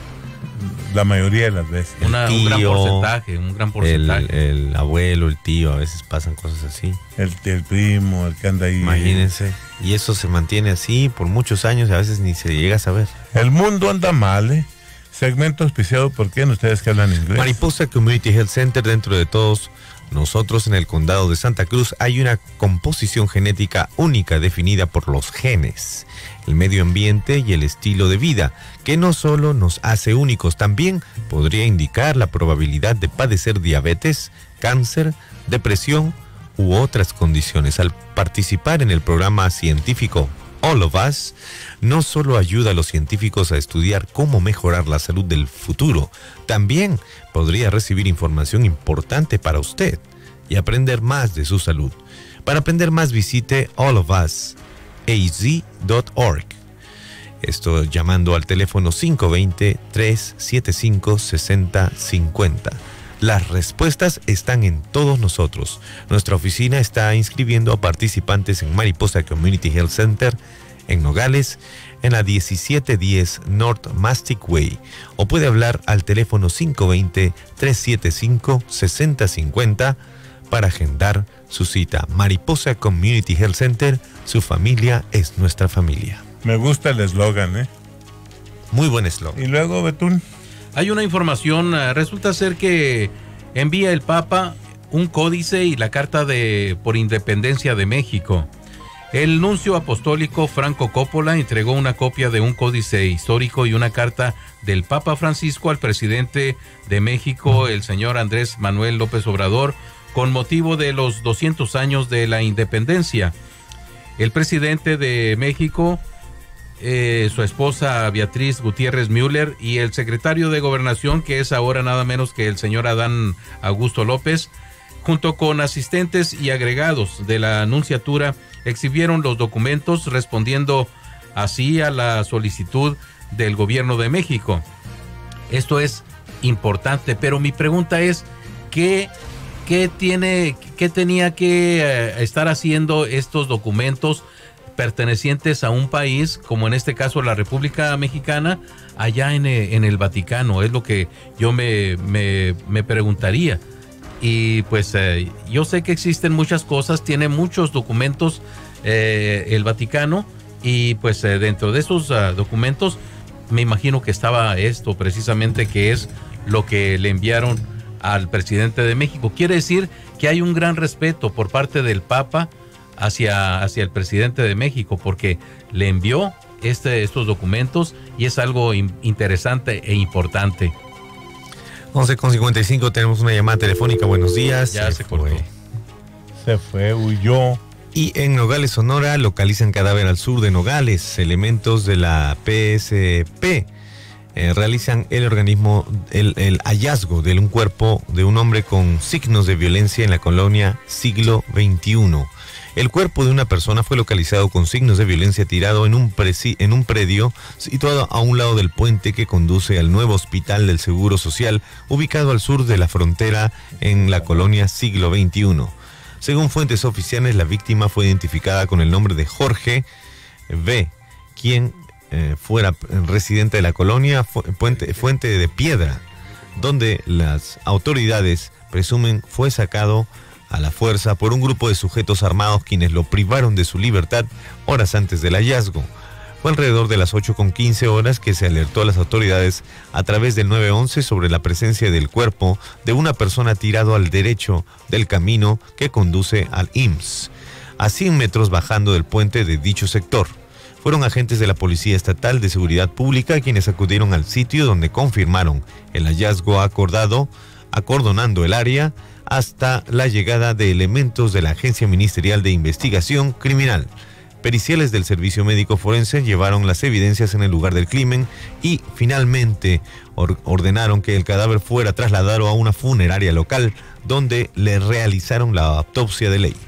D: La mayoría de las veces.
F: Un gran porcentaje.
E: El abuelo, el tío, a veces pasan cosas así.
D: El primo, el que anda ahí.
E: Imagínense. Y eso se mantiene así por muchos años y a veces ni se llega a saber.
D: El mundo anda mal, ¿eh? Segmento auspiciado por quién, ustedes que hablan inglés.
E: Mariposa Community Health Center. Dentro de todos nosotros en el condado de Santa Cruz hay una composición genética única definida por los genes, el medio ambiente y el estilo de vida, que no solo nos hace únicos, también podría indicar la probabilidad de padecer diabetes, cáncer, depresión u otras condiciones. Al participar en el programa científico All of Us, no solo ayuda a los científicos a estudiar cómo mejorar la salud del futuro, también podría recibir información importante para usted y aprender más de su salud. Para aprender más, visite allofus.az.org. Esto llamando al teléfono 520-375-6050. Las respuestas están en todos nosotros. Nuestra oficina está inscribiendo a participantes en Mariposa Community Health Center en Nogales, en la 1710 North Mastic Way, o puede hablar al teléfono 520-375-6050 para agendar su cita. Mariposa Community Health Center, su familia es nuestra familia.
D: Me gusta el eslogan, ¿eh?
E: Muy buen eslogan.
D: Y luego, Betún.
F: Hay una información, resulta ser que envía el Papa un códice y la carta por independencia de México. El nuncio apostólico Franco Coppola entregó una copia de un códice histórico y una carta del Papa Francisco al presidente de México, el señor Andrés Manuel López Obrador, con motivo de los 200 años de la independencia. El presidente de México, su esposa Beatriz Gutiérrez Müller y el secretario de Gobernación, que es ahora nada menos que el señor Adán Augusto López, junto con asistentes y agregados de la Nunciatura, exhibieron los documentos respondiendo así a la solicitud del gobierno de México. Esto es importante, pero mi pregunta es, ¿qué tenía que estar haciendo estos documentos pertenecientes a un país, como en este caso la República Mexicana, allá en el Vaticano? Es lo que yo me preguntaría. Y pues yo sé que existen muchas cosas, tiene muchos documentos el Vaticano, y pues dentro de esos documentos me imagino que estaba esto precisamente, que es lo que le enviaron al presidente de México. Quiere decir que hay un gran respeto por parte del Papa hacia el presidente de México, porque le envió estos documentos, y es algo interesante e importante.
E: 11:55, tenemos una llamada telefónica. Buenos días.
F: Ya se cortó.
D: Se fue, huyó.
E: Y en Nogales, Sonora, localizan cadáver al sur de Nogales. Elementos de la PSP realizan el hallazgo de un cuerpo de un hombre con signos de violencia en la colonia Siglo XXI. El cuerpo de una persona fue localizado con signos de violencia tirado en un predio situado a un lado del puente que conduce al nuevo hospital del Seguro Social, ubicado al sur de la frontera en la colonia Siglo XXI. Según fuentes oficiales, la víctima fue identificada con el nombre de Jorge B., quien fuera residente de la colonia Fuente de Piedra, donde las autoridades presumen fue sacado a la fuerza por un grupo de sujetos armados quienes lo privaron de su libertad horas antes del hallazgo. Fue alrededor de las 8:15 horas que se alertó a las autoridades a través del 911 sobre la presencia del cuerpo de una persona tirado al derecho del camino que conduce al IMSS, a 100 metros bajando del puente de dicho sector. Fueron agentes de la Policía Estatal de Seguridad Pública quienes acudieron al sitio donde confirmaron el hallazgo acordonando el área hasta la llegada de elementos de la Agencia Ministerial de Investigación Criminal. Periciales del Servicio Médico Forense llevaron las evidencias en el lugar del crimen y finalmente ordenaron que el cadáver fuera trasladado a una funeraria local donde le realizaron la autopsia de ley.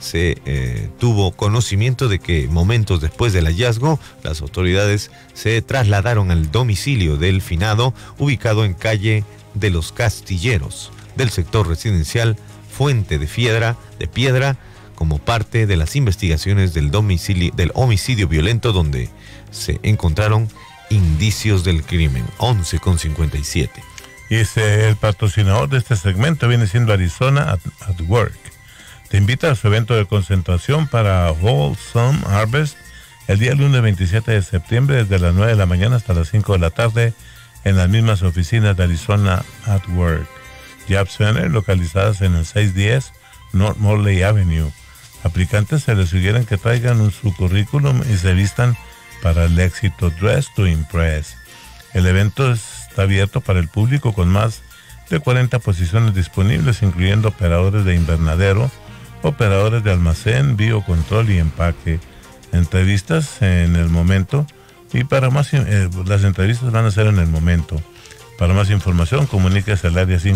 E: Se tuvo conocimiento de que momentos después del hallazgo, las autoridades se trasladaron al domicilio del finado, ubicado en calle de los Castilleros, del sector residencial Fuente de Piedra, como parte de las investigaciones del homicidio violento, donde se encontraron indicios del crimen. 11:57.
D: Y el patrocinador de este segmento viene siendo Arizona at Work. Te invita a su evento de concentración para Wholesome Harvest el día lunes 27 de septiembre desde las 9 de la mañana hasta las 5 de la tarde en las mismas oficinas de Arizona at Work Job Center, localizadas en el 610 North Morley Avenue. Aplicantes se les sugieren que traigan su currículum y se vistan para el éxito. Dress to Impress. El evento está abierto para el público con más de 40 posiciones disponibles, incluyendo operadores de invernadero, operadores de almacén, biocontrol y empaque. Entrevistas en el momento y para más las entrevistas van a ser en el momento. Para más información, comuníquese al área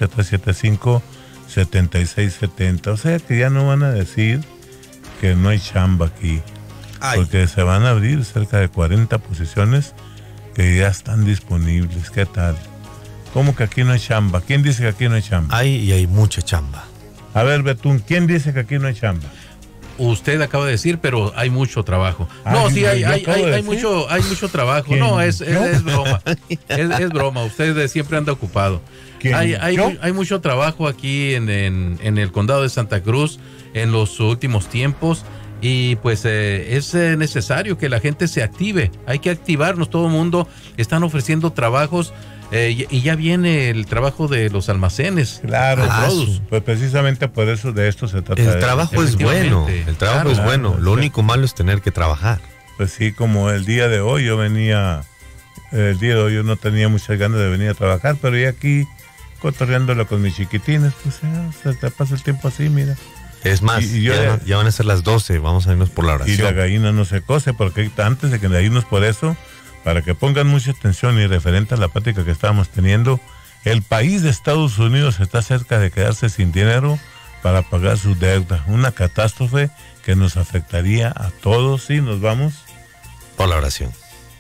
D: 520-375-7670. O sea que ya no van a decir que no hay chamba aquí. Porque se van a abrir cerca de 40 posiciones que ya están disponibles. ¿Qué tal? ¿Cómo que aquí no hay chamba? ¿Quién dice que aquí no hay chamba?
E: Hay mucha chamba.
D: A ver, Betún, ¿quién dice que aquí no hay chamba?
F: Usted acaba de decir, pero hay mucho trabajo. No, sí, hay mucho trabajo. No, es broma. Es broma. Usted siempre anda ocupado. Hay mucho trabajo aquí en el condado de Santa Cruz en los últimos tiempos. Y pues es necesario que la gente se active. Hay que activarnos. Todo el mundo están ofreciendo trabajos. Y ya viene el trabajo de los almacenes.
D: Claro, pues precisamente por eso de esto se trata.
E: El trabajo es bueno, el trabajo es bueno. Lo único malo es tener que trabajar.
D: Pues sí, como el día de hoy yo no tenía muchas ganas de venir a trabajar, pero ya aquí cotorreándolo con mis chiquitines, pues se te pasa el tiempo así, mira.
E: Es más, ya van a ser las 12, vamos a irnos por la oración.
D: Y la gallina no se cose, porque antes de que le irnos por eso, para que pongan mucha atención y referente a la plática que estábamos teniendo, el país de Estados Unidos está cerca de quedarse sin dinero para pagar su deuda. Una catástrofe que nos afectaría a todos si nos vamos
E: por la oración.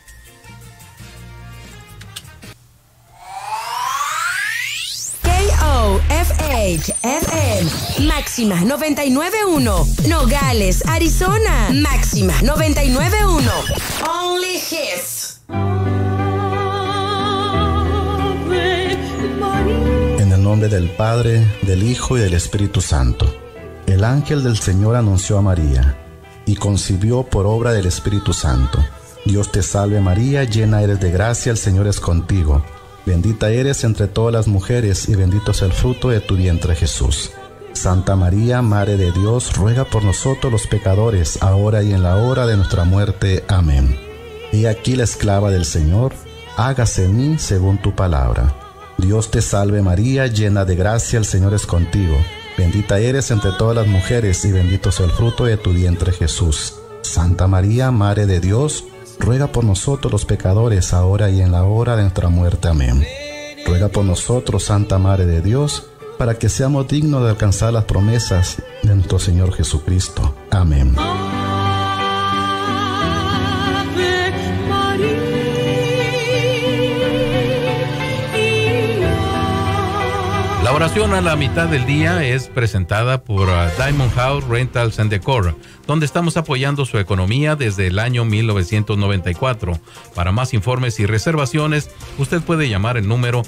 A: KOFH-FM Máxima 99.1 Nogales, Arizona. Máxima 99.1 Only Hits.
G: En el nombre del Padre, del Hijo y del Espíritu Santo. El ángel del Señor anunció a María y concibió por obra del Espíritu Santo. Dios te salve María, llena eres de gracia, el Señor es contigo. Bendita eres entre todas las mujeres y bendito es el fruto de tu vientre Jesús. Santa María, Madre de Dios, ruega por nosotros los pecadores, ahora y en la hora de nuestra muerte. Amén. He aquí la esclava del Señor, hágase en mí según tu palabra. Dios te salve María, llena de gracia, el Señor es contigo. Bendita eres entre todas las mujeres y bendito es el fruto de tu vientre Jesús. Santa María, Madre de Dios, ruega por nosotros los pecadores, ahora y en la hora de nuestra muerte. Amén. Ruega por nosotros, Santa Madre de Dios, para que seamos dignos de alcanzar las promesas de nuestro Señor Jesucristo. Amén.
F: La oración a la mitad del día es presentada por Diamond House Rentals and Decor, donde estamos apoyando su economía desde el año 1994. Para más informes y reservaciones, usted puede llamar el número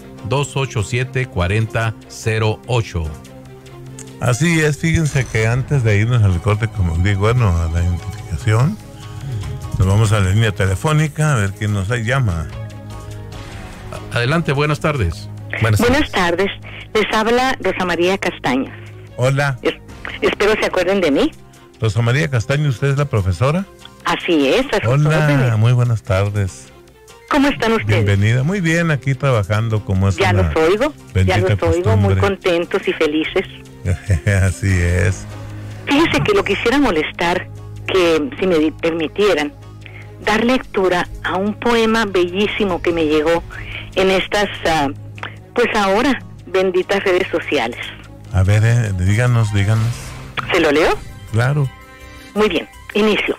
F: 287-4008.
D: Así es, fíjense que antes de irnos al corte, como digo, bueno, a la identificación, nos vamos a la línea telefónica a ver quién nos llama.
F: Adelante, buenas tardes.
H: Buenas tardes. Les habla Rosa María Castaños.
D: Hola.
H: Espero se acuerden de mí.
D: Rosa María Castaño, ¿usted es la profesora?
H: Así es.
D: Hola, muy buenas tardes.
H: ¿Cómo están ustedes?
D: Bienvenida. Muy bien, aquí trabajando como es.
H: Ya los oigo, muy contentos y felices.
D: Así es.
H: Fíjese que lo quisiera molestar, que si me permitieran, dar lectura a un poema bellísimo que me llegó en estas, pues ahora, benditas redes sociales.
D: A ver, díganos.
H: ¿Se lo leo?
D: Claro.
H: Muy bien, inicio.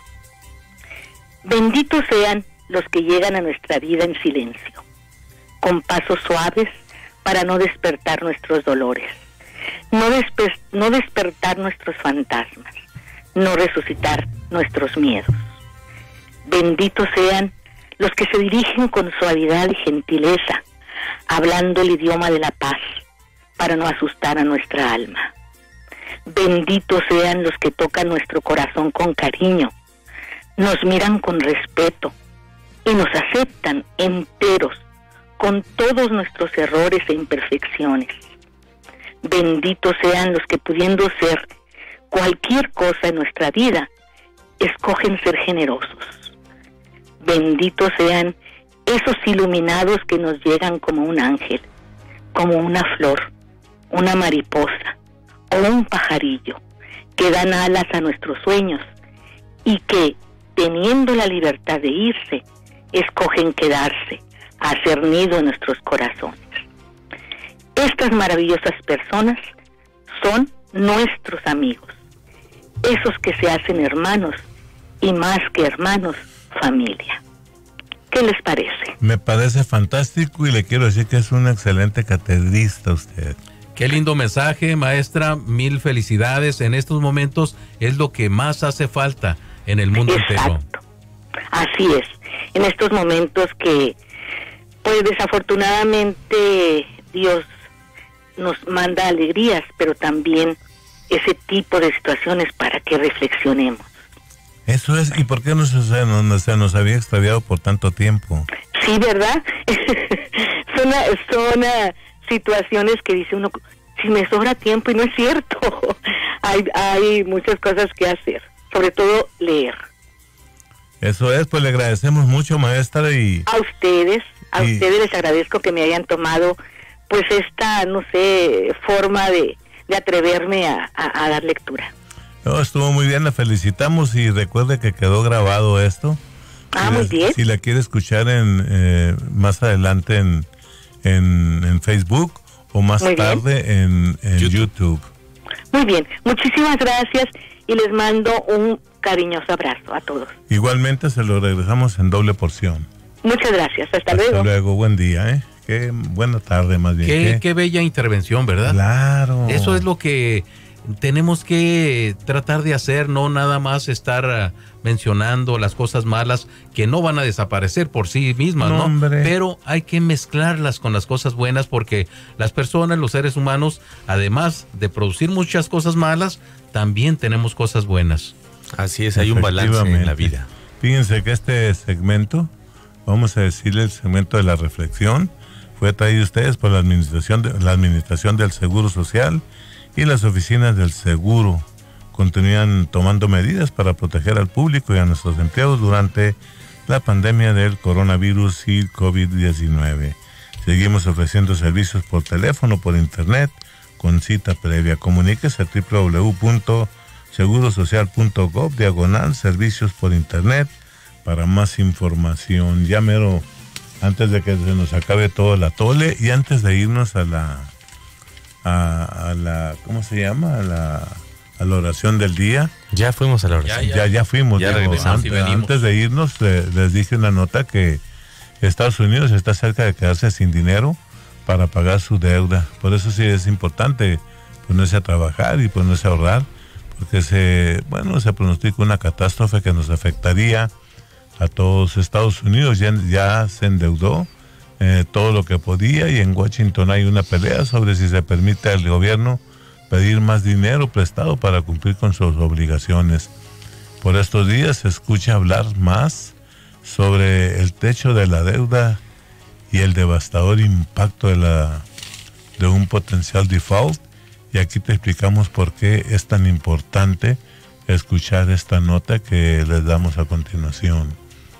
H: Benditos sean los que llegan a nuestra vida en silencio, con pasos suaves para no despertar nuestros dolores, no despertar nuestros fantasmas, no resucitar nuestros miedos. Benditos sean los que se dirigen con suavidad y gentileza, hablando el idioma de la paz, para no asustar a nuestra alma. Benditos sean los que tocan nuestro corazón con cariño, nos miran con respeto y nos aceptan enteros con todos nuestros errores e imperfecciones. Benditos sean los que, pudiendo ser cualquier cosa en nuestra vida, escogen ser generosos. Benditos sean esos iluminados que nos llegan como un ángel, como una flor, una mariposa o un pajarillo, que dan alas a nuestros sueños y que, teniendo la libertad de irse, escogen quedarse, a hacer nido en nuestros corazones. Estas maravillosas personas son nuestros amigos, esos que se hacen hermanos y, más que hermanos, familia. ¿Qué les parece?
D: Me parece fantástico y le quiero decir que es un excelente catequista usted.
F: Qué lindo mensaje, maestra. Mil felicidades. En estos momentos es lo que más hace falta en el mundo entero.
H: Así es. En estos momentos que, pues desafortunadamente, Dios nos manda alegrías, pero también ese tipo de situaciones para que reflexionemos.
D: Eso es. ¿Y por qué no se nos había extraviado por tanto tiempo?
H: Sí, ¿verdad? son situaciones que dice uno, si me sobra tiempo, y no es cierto. hay muchas cosas que hacer, sobre todo leer.
D: Eso es, pues le agradecemos mucho, maestra, y...
H: A ustedes les agradezco que me hayan tomado, pues esta, no sé, forma de atreverme a dar lectura.
D: No, estuvo muy bien, la felicitamos y recuerde que quedó grabado esto.
H: Muy bien.
D: Si la quiere escuchar más adelante en Facebook o más tarde en YouTube.
H: Muy bien, muchísimas gracias y les mando un cariñoso abrazo a todos.
D: Igualmente se lo regresamos en doble porción.
H: Muchas gracias, hasta luego.
D: Hasta luego, buen día, Qué buena tarde más bien.
F: Qué bella intervención, ¿verdad?
D: Claro.
F: Eso es lo que tenemos que tratar de hacer, no nada más estar mencionando las cosas malas que no van a desaparecer por sí mismas, ¿no? Pero hay que mezclarlas con las cosas buenas, porque las personas, los seres humanos, además de producir muchas cosas malas, también tenemos cosas buenas.
E: Así es, hay un balance en la vida.
D: Fíjense que este segmento, vamos a decirle el segmento de la reflexión, fue traído a ustedes por la Administración del Seguro Social y las oficinas del seguro. Continúan tomando medidas para proteger al público y a nuestros empleados durante la pandemia del coronavirus y COVID-19. Seguimos ofreciendo servicios por teléfono, por internet, con cita previa. Comuníquese a www.segurosocial.gov/servicios por internet para más información. Ya mero, antes de que se nos acabe todo el atole y antes de irnos a a la, ¿cómo se llama? A la oración del día.
E: Ya fuimos a la oración.
D: Ya fuimos.
E: Ya regresamos y venimos.
D: Antes de irnos, les dije una nota que Estados Unidos está cerca de quedarse sin dinero para pagar su deuda. Por eso sí es importante ponerse a trabajar y ponerse a ahorrar, porque se pronostica una catástrofe que nos afectaría a todos. Estados Unidos ya se endeudó todo lo que podía, y en Washington hay una pelea sobre si se permite al gobierno pedir más dinero prestado para cumplir con sus obligaciones. Por estos días se escucha hablar más sobre el techo de la deuda y el devastador impacto de un potencial default, y aquí te explicamos por qué es tan importante escuchar esta nota que les damos a continuación.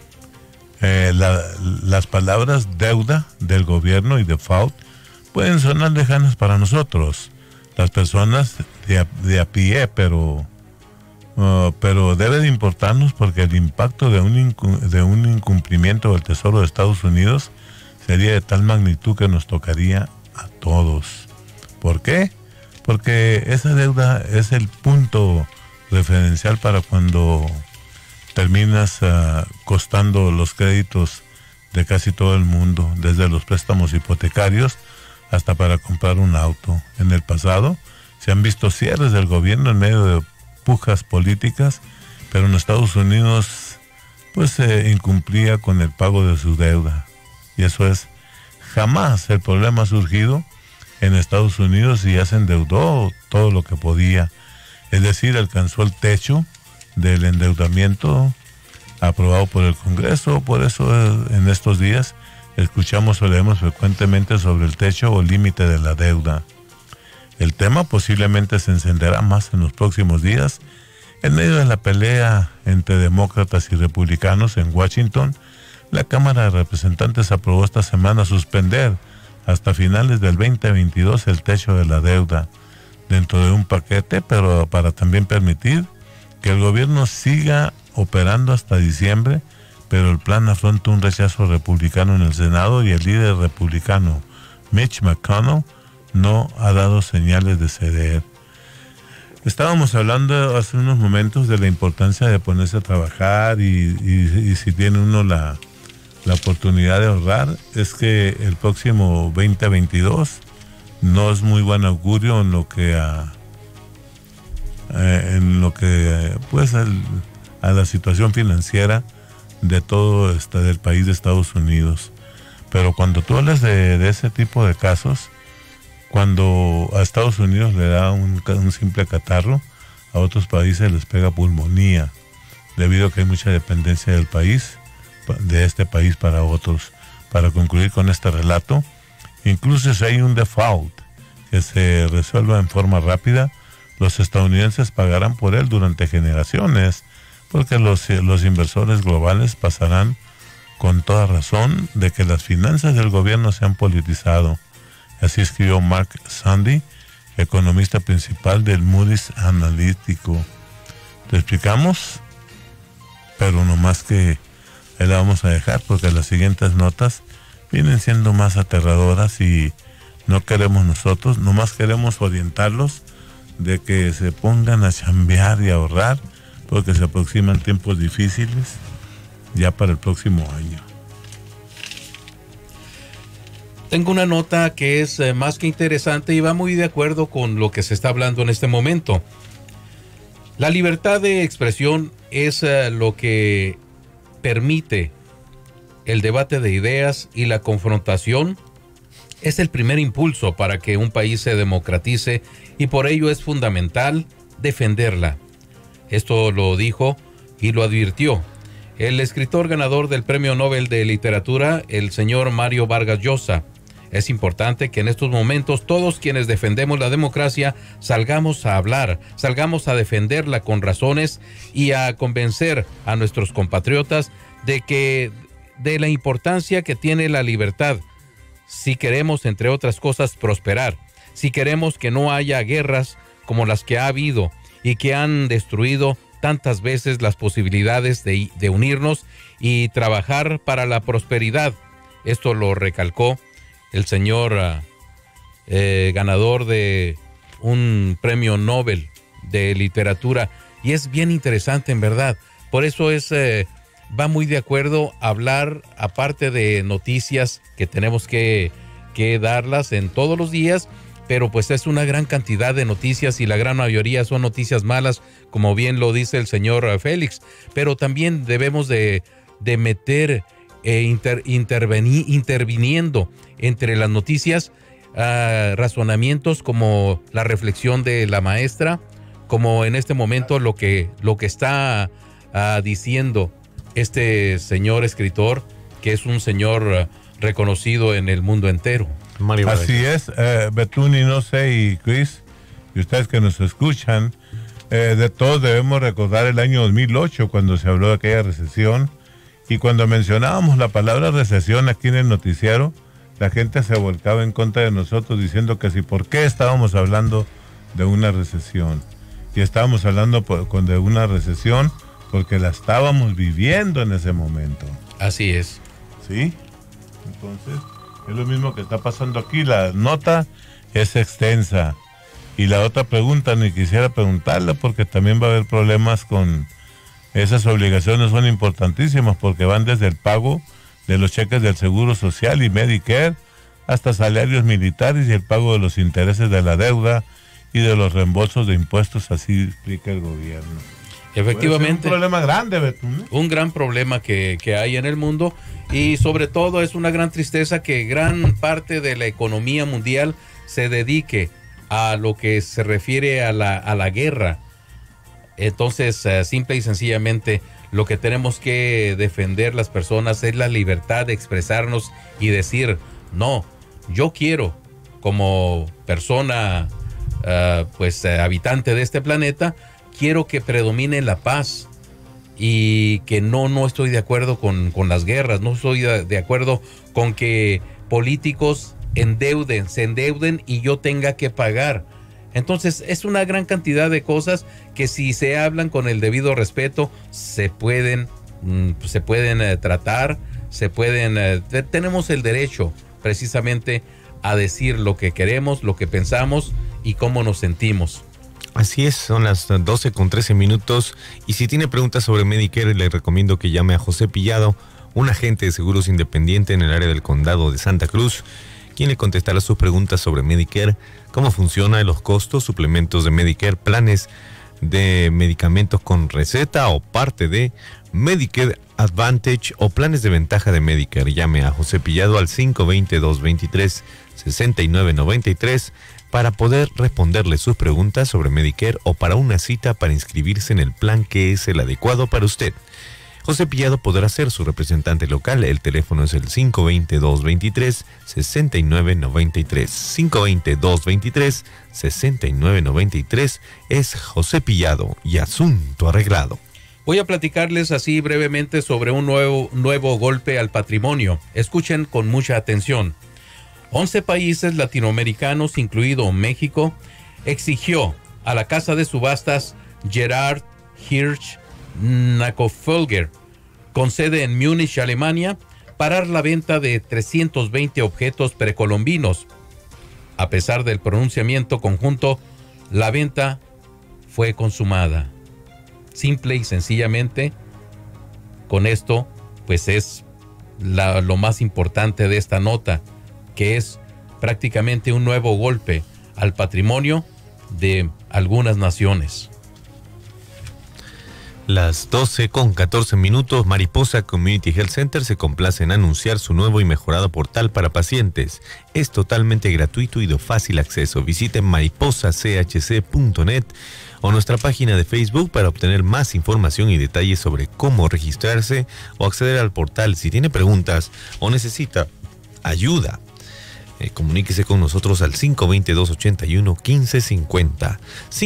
D: Las palabras deuda del gobierno y default pueden sonar lejanas para nosotros, las personas de a pie, pero debe de importarnos, porque el impacto de un incumplimiento del Tesoro de Estados Unidos sería de tal magnitud que nos tocaría a todos. ¿Por qué? Porque esa deuda es el punto referencial para cuando terminas costando los créditos de casi todo el mundo, desde los préstamos hipotecarios hasta para comprar un auto. En el pasado se han visto cierres del gobierno en medio de pujas políticas, pero en Estados Unidos pues se incumplía con el pago de su deuda. Y eso es, jamás el problema ha surgido en Estados Unidos y ya se endeudó todo lo que podía. Es decir, alcanzó el techo del endeudamiento aprobado por el Congreso. Por eso en estos días escuchamos o leemos frecuentemente sobre el techo o límite de la deuda. El tema posiblemente se encenderá más en los próximos días en medio de la pelea entre demócratas y republicanos en Washington. La Cámara de Representantes aprobó esta semana suspender hasta finales del 2022 el techo de la deuda dentro de un paquete, pero para también permitir que el gobierno siga operando hasta diciembre, pero el plan afronta un rechazo republicano en el Senado y el líder republicano Mitch McConnell no ha dado señales de ceder. Estábamos hablando hace unos momentos de la importancia de ponerse a trabajar y si tiene uno la oportunidad de ahorrar. Es que el próximo 2022 no es muy buen augurio en lo que pues a la situación financiera de todo del país de Estados Unidos. Pero cuando tú hablas de ese tipo de casos, cuando a Estados Unidos le da un simple catarro, a otros países les pega pulmonía, debido a que hay mucha dependencia del país, de este país para otros. Para concluir con este relato, incluso si hay un default que se resuelva en forma rápida, los estadounidenses pagarán por él durante generaciones, porque los inversores globales pasarán con toda razón de que las finanzas del gobierno se han politizado. Así escribió Mark Sandy, economista principal del Moody's Analítico. Te explicamos, pero no más que ahí la vamos a dejar, porque las siguientes notas vienen siendo más aterradoras y no queremos nosotros, nomás queremos orientarlos de que se pongan a chambear y a ahorrar, porque se aproximan tiempos difíciles ya para el próximo año.
F: Tengo una nota que es más que interesante y va muy de acuerdo con lo que se está hablando en este momento. La libertad de expresión es lo que permite el debate de ideas, y la confrontación es el primer impulso para que un país se democratice, y por ello es fundamental defenderla. Esto lo dijo y lo advirtió el escritor ganador del Premio Nobel de Literatura, el señor Mario Vargas Llosa. Es importante que en estos momentos todos quienes defendemos la democracia salgamos a hablar, salgamos a defenderla con razones y a convencer a nuestros compatriotas de la importancia que tiene la libertad. Si queremos, entre otras cosas, prosperar, si queremos que no haya guerras como las que ha habido y que han destruido tantas veces las posibilidades de unirnos y trabajar para la prosperidad. Esto lo recalcó el señor ganador de un premio Nobel de literatura, y es bien interesante en verdad. Por eso va muy de acuerdo hablar, aparte de noticias que tenemos que darlas en todos los días, pero pues es una gran cantidad de noticias y la gran mayoría son noticias malas, como bien lo dice el señor Félix, pero también debemos de meter, interviniendo entre las noticias, razonamientos como la reflexión de la maestra, como en este momento lo que está diciendo este señor escritor, que es un señor reconocido en el mundo entero.
D: Así es, Betuni, no sé, y Chris, y ustedes que nos escuchan, de todos debemos recordar el año 2008, cuando se habló de aquella recesión, y cuando mencionábamos la palabra recesión aquí en el noticiero, la gente se volcaba en contra de nosotros diciendo que si por qué estábamos hablando de una recesión. Y estábamos hablando de una recesión porque la estábamos viviendo en ese momento.
F: Así es.
D: ¿Sí? Entonces, es lo mismo que está pasando aquí. La nota es extensa. Y la otra pregunta, ni quisiera preguntarla porque también va a haber problemas con esas obligaciones, son importantísimas porque van desde el pago de los cheques del Seguro Social y Medicare hasta salarios militares y el pago de los intereses de la deuda y de los reembolsos de impuestos, así explica el gobierno.
F: Efectivamente.
D: Un problema grande, Betún.
F: Un gran problema que hay en el mundo, y sobre todo es una gran tristeza que gran parte de la economía mundial se dedique a lo que se refiere a la guerra. Entonces, simple y sencillamente, lo que tenemos que defender las personas es la libertad de expresarnos y decir, no, yo quiero, como persona, habitante de este planeta, quiero que predomine la paz, y que no estoy de acuerdo con las guerras, no estoy de acuerdo con que políticos se endeuden y yo tenga que pagar. Entonces es una gran cantidad de cosas que, si se hablan con el debido respeto, se pueden tratar, tenemos el derecho precisamente a decir lo que queremos, lo que pensamos y cómo nos sentimos.
E: Así es, son las 12:13, y si tiene preguntas sobre Medicare, le recomiendo que llame a José Pillado, un agente de seguros independiente en el área del condado de Santa Cruz, quien le contestará sus preguntas sobre Medicare, cómo funciona, los costos, suplementos de Medicare, planes de medicamentos con receta o parte de Medicare Advantage o planes de ventaja de Medicare. Llame a José Pillado al 520-223-6993 para poder responderle sus preguntas sobre Medicare o para una cita para inscribirse en el plan que es el adecuado para usted. José Pillado podrá ser su representante local. El teléfono es el 520-223-6993. 520-223-6993 es José Pillado y asunto arreglado.
F: Voy a platicarles así brevemente sobre un nuevo golpe al patrimonio. Escuchen con mucha atención. 11 países latinoamericanos, incluido México, exigió a la casa de subastas Gerhard Hirsch Nakofolger, con sede en Múnich, Alemania, parar la venta de 320 objetos precolombinos. A pesar del pronunciamiento conjunto, la venta fue consumada. Simple y sencillamente, con esto, pues es lo más importante de esta nota, que es prácticamente un nuevo golpe al patrimonio de algunas naciones.
E: Las 12:14, Mariposa Community Health Center se complace en anunciar su nuevo y mejorado portal para pacientes. Es totalmente gratuito y de fácil acceso. Visiten mariposachc.net o nuestra página de Facebook para obtener más información y detalles sobre cómo registrarse o acceder al portal. Si tiene preguntas o necesita ayuda, comuníquese con nosotros al 520-281-1550.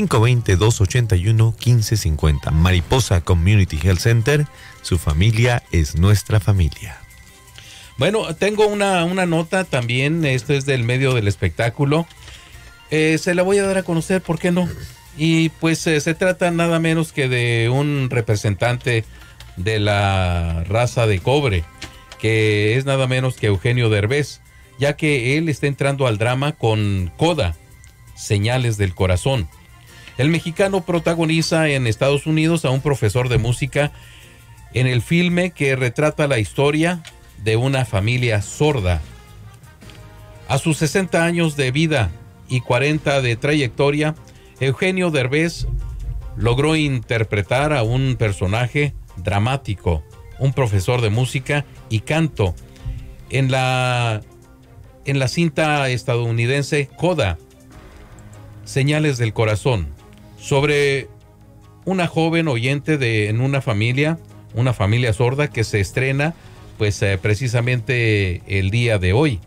E: 520-281-1550. Mariposa Community Health Center, su familia es nuestra familia.
F: Bueno, tengo una nota también, esto es del medio del espectáculo. Se la voy a dar a conocer, ¿por qué no? Y pues se trata nada menos que de un representante de la raza de cobre, que es nada menos que Eugenio Derbez, ya que él está entrando al drama con Coda, Señales del Corazón. El mexicano protagoniza en Estados Unidos a un profesor de música en el filme que retrata la historia de una familia sorda. A sus 60 años de vida y 40 de trayectoria, Eugenio Derbez logró interpretar a un personaje dramático, un profesor de música y canto, en la cinta estadounidense Coda, Señales del Corazón, sobre una joven oyente en una familia sorda que se estrena pues precisamente el día de hoy.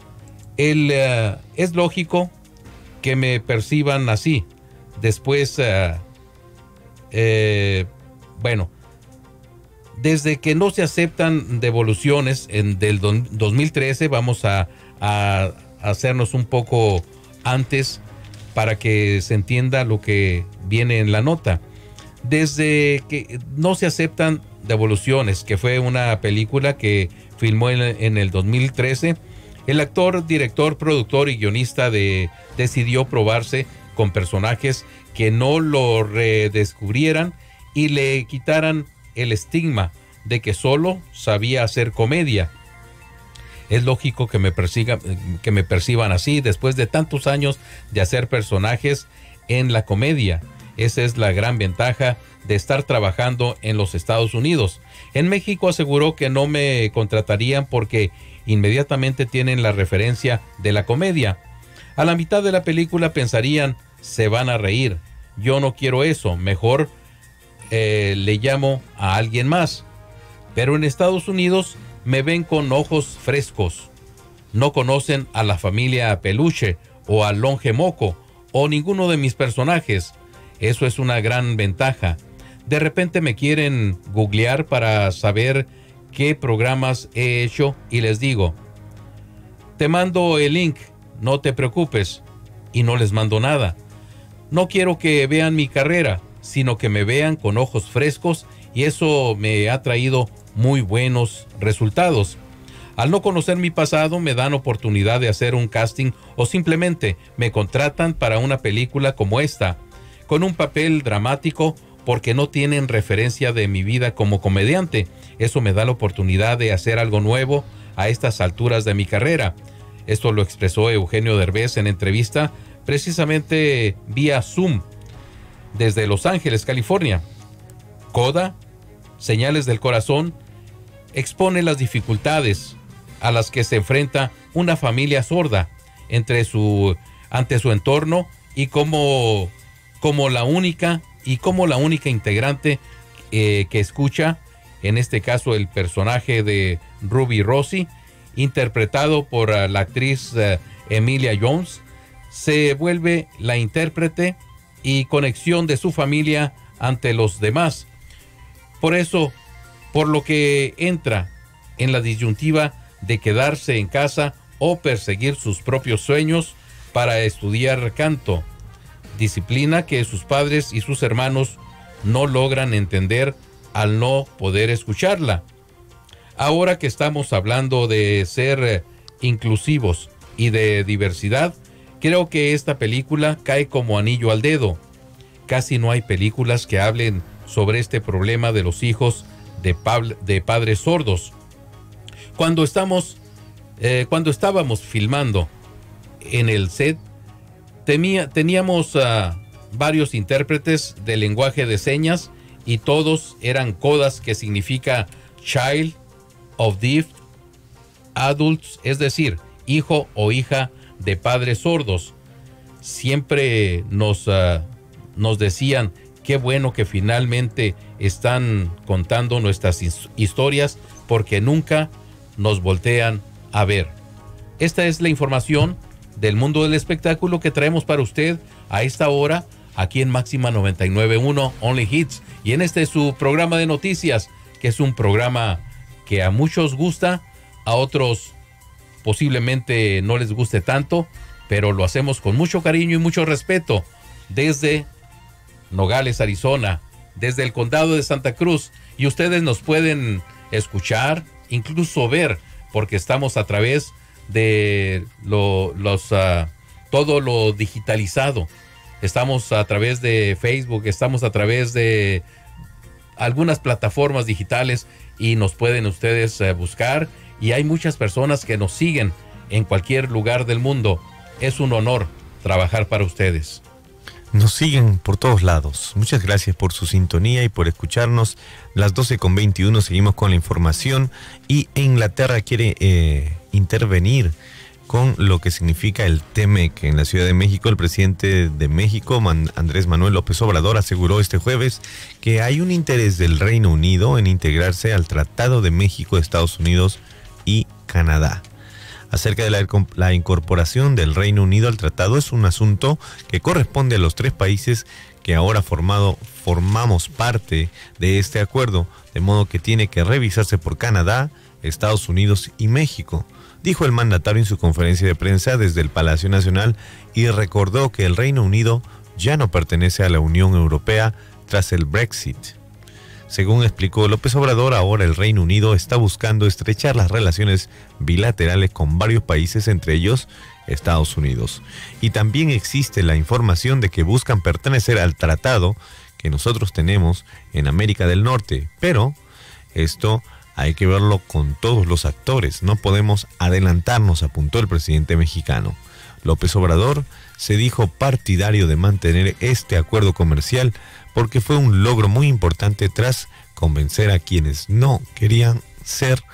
F: Es lógico que me perciban así. Después, desde que no se aceptan devoluciones del 2013, vamos a hacernos un poco antes para que se entienda lo que viene en la nota. Desde que no se aceptan devoluciones, que fue una película que filmó en el 2013, el actor, director, productor y guionista decidió probarse con personajes que no lo redescubrieran y le quitaran el estigma de que solo sabía hacer comedia. Es lógico que me perciban así después de tantos años de hacer personajes en la comedia. Esa es la gran ventaja de estar trabajando en los Estados Unidos. En México aseguró que no me contratarían porque inmediatamente tienen la referencia de la comedia. A la mitad de la película pensarían, se van a reír. Yo no quiero eso, mejor le llamo a alguien más. Pero en Estados Unidos me ven con ojos frescos. No conocen a la familia Peluche o al Longe Moco o ninguno de mis personajes. Eso es una gran ventaja. De repente me quieren googlear para saber qué programas he hecho y les digo, te mando el link, no te preocupes, y no les mando nada. No quiero que vean mi carrera, sino que me vean con ojos frescos, y eso me ha traído muy buenos resultados. Al no conocer mi pasado, me dan oportunidad de hacer un casting o simplemente me contratan para una película como esta, con un papel dramático porque no tienen referencia de mi vida como comediante. Eso me da la oportunidad de hacer algo nuevo a estas alturas de mi carrera. Esto lo expresó Eugenio Derbez en entrevista precisamente vía Zoom desde Los Ángeles, California. Coda, Señales del Corazón, expone las dificultades a las que se enfrenta una familia sorda ante su entorno y como la única integrante que escucha, en este caso el personaje de Ruby Rossi, interpretado por la actriz Emilia Jones, se vuelve la intérprete y conexión de su familia ante los demás. Por eso, por lo que entra en la disyuntiva de quedarse en casa o perseguir sus propios sueños para estudiar canto, disciplina que sus padres y sus hermanos no logran entender al no poder escucharla. Ahora que estamos hablando de ser inclusivos y de diversidad, creo que esta película cae como anillo al dedo. Casi no hay películas que hablen sobre este problema de los hijos de padres sordos. Cuando estábamos filmando en el set, teníamos varios intérpretes de lenguaje de señas y todos eran codas, que significa Child of Deaf Adults, es decir, hijo o hija de padres sordos. Siempre nos decían, qué bueno que finalmente están contando nuestras historias porque nunca nos voltean a ver. Esta es la información del mundo del espectáculo que traemos para usted a esta hora aquí en Máxima 99.1 Only Hits, y en este su programa de noticias, que es un programa que a muchos gusta, a otros posiblemente no les guste tanto, pero lo hacemos con mucho cariño y mucho respeto desde Nogales, Arizona, desde el condado de Santa Cruz, y ustedes nos pueden escuchar, incluso ver, porque estamos a través de todo lo digitalizado. Estamos a través de Facebook, estamos a través de algunas plataformas digitales y nos pueden ustedes buscar, y hay muchas personas que nos siguen en cualquier lugar del mundo. Es un honor trabajar para ustedes.
E: Nos siguen por todos lados. Muchas gracias por su sintonía y por escucharnos. Las 12:21 seguimos con la información, y Inglaterra quiere intervenir con lo que significa el TEMEC. En la Ciudad de México, el presidente de México, Andrés Manuel López Obrador, aseguró este jueves que hay un interés del Reino Unido en integrarse al Tratado de México, Estados Unidos y Canadá. Acerca de la incorporación del Reino Unido al tratado, es un asunto que corresponde a los tres países que ahora formamos parte de este acuerdo, de modo que tiene que revisarse por Canadá, Estados Unidos y México, dijo el mandatario en su conferencia de prensa desde el Palacio Nacional, y recordó que el Reino Unido ya no pertenece a la Unión Europea tras el Brexit. Según explicó López Obrador, ahora el Reino Unido está buscando estrechar las relaciones bilaterales con varios países, entre ellos Estados Unidos. Y también existe la información de que buscan pertenecer al tratado que nosotros tenemos en América del Norte, pero esto hay que verlo con todos los actores, no podemos adelantarnos, apuntó el presidente mexicano. López Obrador se dijo partidario de mantener este acuerdo comercial porque fue un logro muy importante tras convencer a quienes no querían ser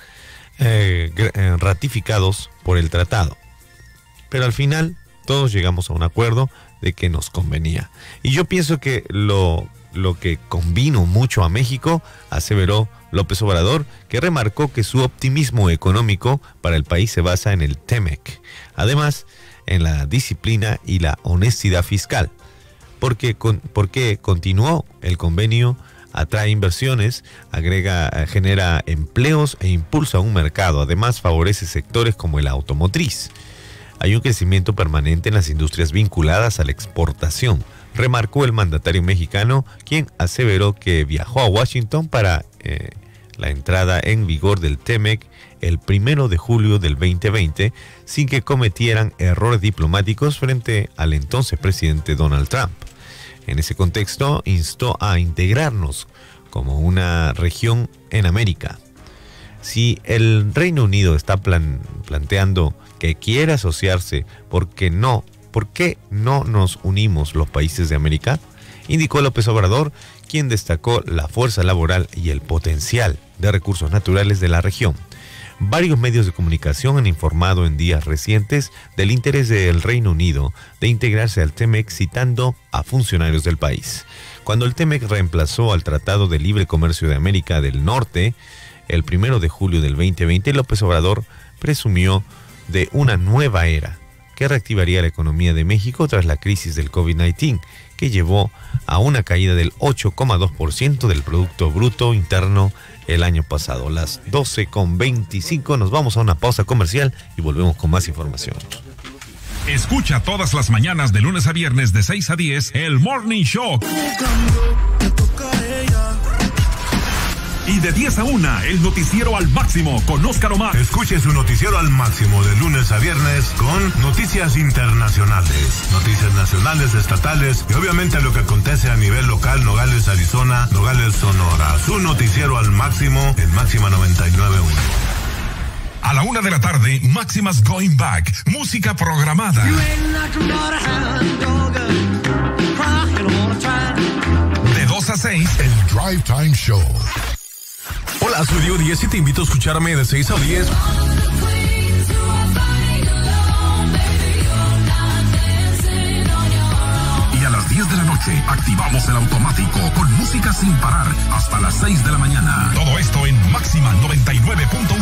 E: ratificados por el tratado. Pero al final todos llegamos a un acuerdo de que nos convenía. Y yo pienso que lo que convino mucho a México, aseveró López Obrador, que remarcó que su optimismo económico para el país se basa en el TEMEC. Además, en la disciplina y la honestidad fiscal. Porque continuó el convenio, atrae inversiones, genera empleos e impulsa un mercado. Además, favorece sectores como el automotriz. Hay un crecimiento permanente en las industrias vinculadas a la exportación, remarcó el mandatario mexicano, quien aseveró que viajó a Washington para la entrada en vigor del TEMEC el 1 de julio del 2020, sin que cometieran errores diplomáticos frente al entonces presidente Donald Trump. En ese contexto, instó a integrarnos como una región en América. Si el Reino Unido está planteando que quiere asociarse, ¿por qué no nos unimos los países de América?, indicó López Obrador, quien destacó la fuerza laboral y el potencial de recursos naturales de la región. Varios medios de comunicación han informado en días recientes del interés del Reino Unido de integrarse al TEMEC, citando a funcionarios del país. Cuando el TEMEC reemplazó al Tratado de Libre Comercio de América del Norte, el 1 de julio del 2020, López Obrador presumió de una nueva era que reactivaría la economía de México tras la crisis del COVID-19, que llevó a una caída del 8,2% del Producto Bruto Interno el año pasado. Las 12:25, nos vamos a una pausa comercial y volvemos con más información.
Q: Escucha todas las mañanas de lunes a viernes de 6 a 10 el Morning Show. Y de 10 a 1, el noticiero al máximo con Óscar Omar.
D: Escuche su noticiero al máximo de lunes a viernes con noticias internacionales, noticias nacionales, estatales y obviamente lo que acontece a nivel local, Nogales, Arizona, Nogales, Sonora. Su noticiero al máximo en Máxima 99.1.
Q: A la 1 de la tarde, Máximas Going Back, música programada. De 2 a 6, el Drive Time Show.
I: Hola, soy Diego 10 y te invito a escucharme de 6 a 10.
Q: Y a las 10 de la noche activamos el automático con música sin parar hasta las 6 de la mañana. Todo esto en Máxima 99.1.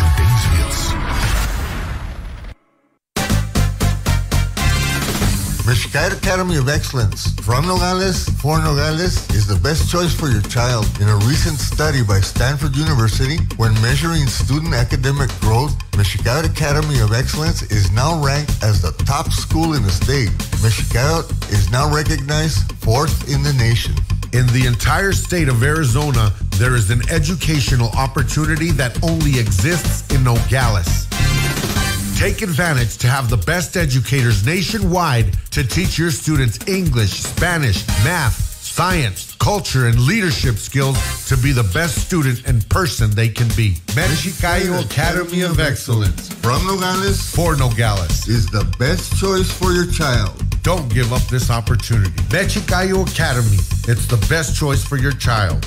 J: Mexicali Academy of Excellence from Nogales, for Nogales, is the best choice for your child. In a recent study by Stanford University, when measuring student academic growth, Mexicali Academy of Excellence is now ranked as the top school in the state. Mexicali is now recognized 4th in the nation.
M: In the entire state of Arizona, there is an educational opportunity that only exists in Nogales. Take advantage to have the best educators nationwide to teach your students English, Spanish, math, science, culture, and leadership skills to be the best student and person they can be.
J: Mexicayo Academy of Excellence from Nogales
M: for Nogales
J: is the best choice for your child.
M: Don't give up this opportunity. Mexicayo Academy. It's the best choice for your child.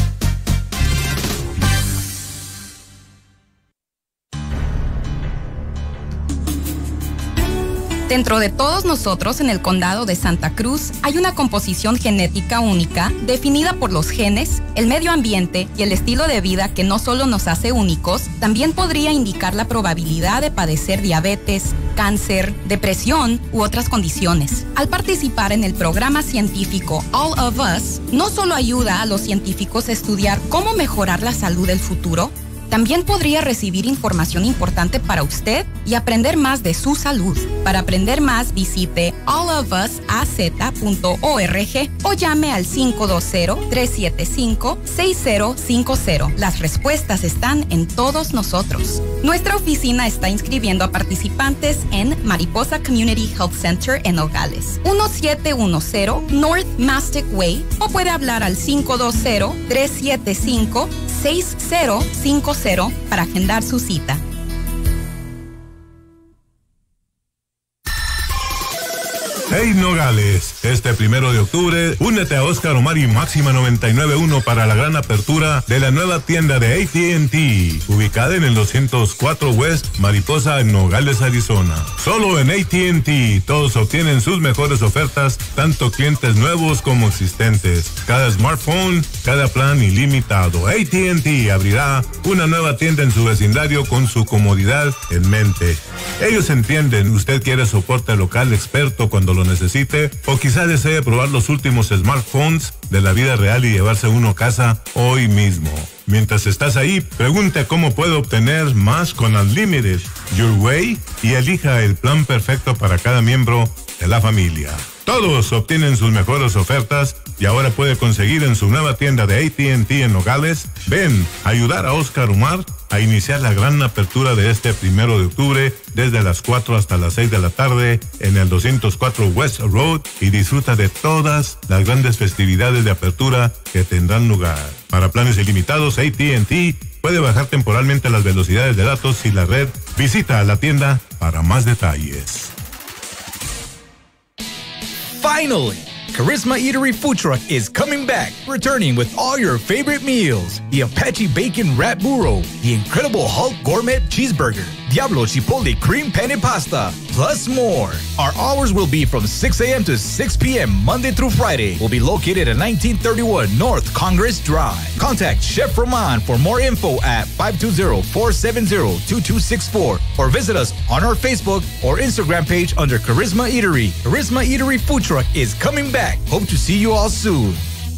K: Dentro de todos nosotros en el condado de Santa Cruz hay una composición genética única definida por los genes, el medio ambiente y el estilo de vida que no solo nos hace únicos, también podría indicar la probabilidad de padecer diabetes, cáncer, depresión u otras condiciones. Al participar en el programa científico All of Us, no solo ayuda a los científicos a estudiar cómo mejorar la salud del futuro, también podría recibir información importante para usted y aprender más de su salud. Para aprender más, visite allofusaz.org o llame al 520-375-6050. Las respuestas están en todos nosotros. Nuestra oficina está inscribiendo a participantes en Mariposa Community Health Center en Nogales, 1710 North Mastic Way, o puede hablar al 520-375-6050 para agendar su cita.
D: Hey Nogales, este 1 de octubre, únete a Oscar Omar y Máxima 99.1 para la gran apertura de la nueva tienda de AT&T, ubicada en el 204 West Mariposa en Nogales, Arizona. Solo en AT&T todos obtienen sus mejores ofertas, tanto clientes nuevos como existentes. Cada smartphone, cada plan ilimitado. AT&T abrirá una nueva tienda en su vecindario con su comodidad en mente. Ellos entienden, usted quiere soporte local experto cuando lo necesite, o quizá desee probar los últimos smartphones de la vida real y llevarse uno a casa hoy mismo. Mientras estás ahí, pregunte cómo puede obtener más con Unlimited Your Way y elija el plan perfecto para cada miembro de la familia. Todos obtienen sus mejores ofertas y ahora puede conseguir en su nueva tienda de AT&T en Nogales. Ven a ayudar a Oscar Umar a iniciar la gran apertura de este 1 de octubre desde las 4 hasta las 6 de la tarde en el 204 West Road y disfruta de todas las grandes festividades de apertura que tendrán lugar. Para planes ilimitados, AT&T puede bajar temporalmente las velocidades de datos y la red. Visita la tienda para más detalles.
O: Finally, Charisma Eatery Food Truck is coming back, returning with all your favorite meals. The Apache Bacon Wrap Burro, the Incredible Hulk Gourmet Cheeseburger, Diablo Chipotle Cream Penne Pasta, plus more. Our hours will be from 6 a.m. to 6 p.m. Monday through Friday. We'll be located at 1931 North Congress Drive. Contact Chef Roman for more info at 520-470-2264 or visit us on our Facebook or Instagram page under Charisma Eatery. Charisma Eatery Food Truck is coming back. Hope to see you all soon.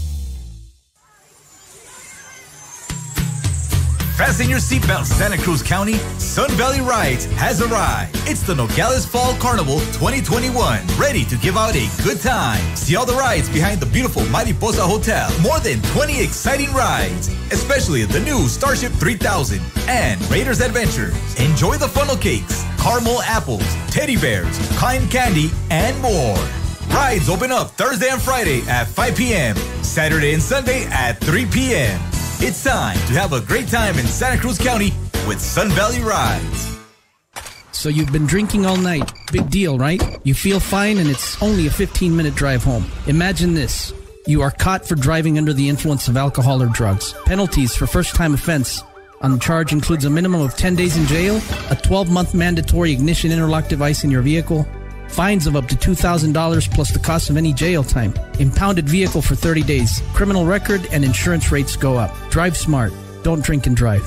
O: Fasten your seatbelts, Santa Cruz County. Sun Valley Rides has arrived. It's the Nogales Fall Carnival 2021, ready to give out a good time. See all the rides behind the beautiful Mariposa Hotel. More than 20 exciting rides, especially the new Starship 3000 and Raiders Adventures. Enjoy the funnel cakes, caramel apples, teddy bears, cotton candy, and more. Rides open up Thursday and Friday at 5 p.m., Saturday and Sunday at 3 p.m. It's time to have a great time in Santa Cruz County with Sun Valley Rides.
L: So you've been drinking all night. Big deal, right? You feel fine and it's only a 15-minute drive home. Imagine this. You are caught for driving under the influence of alcohol or drugs. Penalties for first-time offense on the charge includes a minimum of 10 days in jail, a 12-month mandatory ignition interlock device in your vehicle, fines of up to $2,000 plus the cost of any jail time. Impounded vehicle for 30 days. Criminal record and insurance rates go up. Drive smart. Don't drink and drive.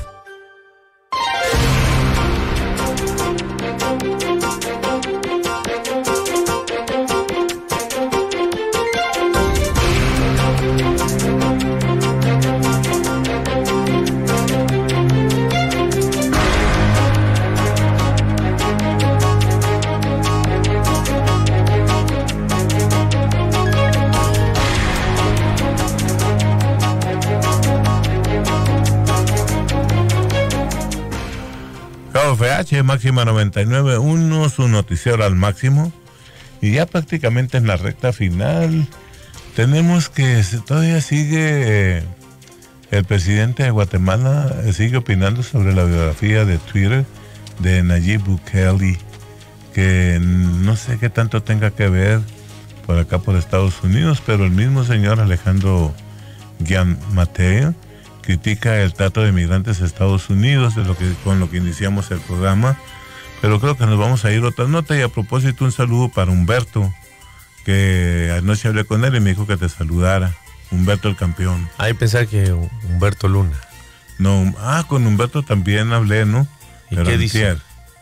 D: KFH, Máxima 99.1, su noticiero al máximo. Y ya prácticamente en la recta final, tenemos que todavía sigue el presidente de Guatemala, sigue opinando sobre la biografía de Twitter de Nayib Bukele, que no sé qué tanto tenga que ver por acá por Estados Unidos, pero el mismo señor Alejandro Gianmatteo critica el trato de migrantes a Estados Unidos, con lo que iniciamos el programa, pero creo que nos vamos a ir a otra nota. Y a propósito, un saludo para Humberto, que anoche hablé con él y me dijo que te saludara. Humberto el campeón.
E: Ahí pensaba que Humberto Luna.
D: No, con Humberto también hablé, ¿no?
E: ¿Y qué dice?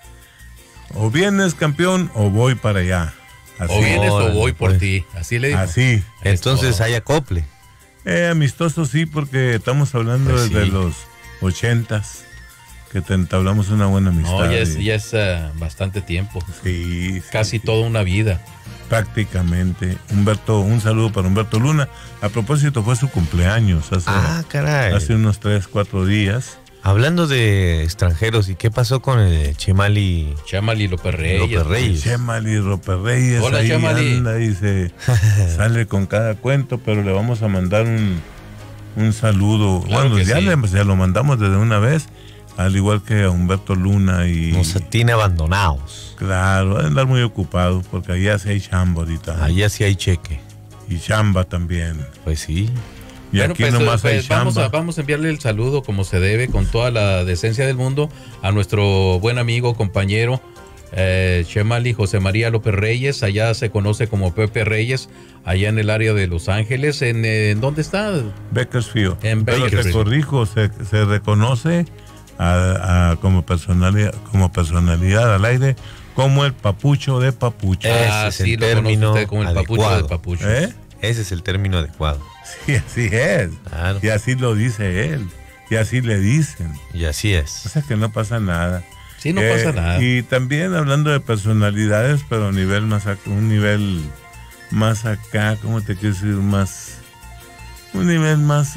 D: O vienes campeón o voy para allá.
F: Así. O vienes o voy por ti. Así le digo.
D: Así.
E: Entonces hay acople.
D: Amistoso sí, porque estamos hablando desde los 80s, que entablamos una buena amistad.
F: No, ya es bastante tiempo.
D: Sí.
F: Casi toda una vida.
D: Prácticamente. Humberto, un saludo para Humberto Luna. A propósito, fue su cumpleaños hace unos 3-4 días.
E: Hablando de extranjeros, ¿y qué pasó con el Chemali
F: López Reyes?
D: Chemali López Reyes.
F: Hola,
D: ahí
F: Chemali.
D: Anda y se sale con cada cuento, pero le vamos a mandar un saludo.
F: Claro,
D: bueno, ya
F: sí.
D: se lo mandamos desde una vez, al igual que a Humberto Luna. Y
E: nos tiene abandonados.
D: Claro, va a andar muy ocupado, porque allá sí hay chamba ahorita.
E: Allá sí hay cheque.
D: Y chamba también.
E: Pues sí.
D: Y bueno, aquí nomás hay chamba.
F: Vamos a enviarle el saludo como se debe, con toda la decencia del mundo, a nuestro buen amigo, compañero, Chemali José María López Reyes. Allá se conoce como Pepe Reyes, allá en el área de Los Ángeles. ¿En dónde está?
D: Bakersfield.
F: En Bakersfield.
D: Pero te corrijo, se reconoce como personalidad al aire como el papucho de papucho.
E: Ese es el término
F: como el papucho de papucho.
E: Ese es el término adecuado.
D: Sí, así es.
E: Claro.
D: Y así lo dice él. Y así le dicen.
E: Y así es.
D: O sea que no pasa nada.
F: Sí, no pasa nada.
D: Y también hablando de personalidades, pero a un nivel más acá, ¿cómo te quiero decir? Un nivel más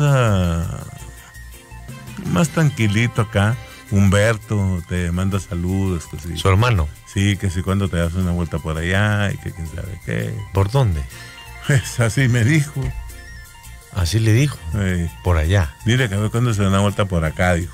D: tranquilito acá. Humberto te manda saludos. Que sí.
E: ¿Su hermano?
D: Sí, que sí, cuando te das una vuelta por allá y que quién sabe qué.
E: ¿Por dónde?
D: Pues así me dijo.
E: Así le dijo. Por allá.
D: Dile que a ver cuándo se da una vuelta por acá, dijo.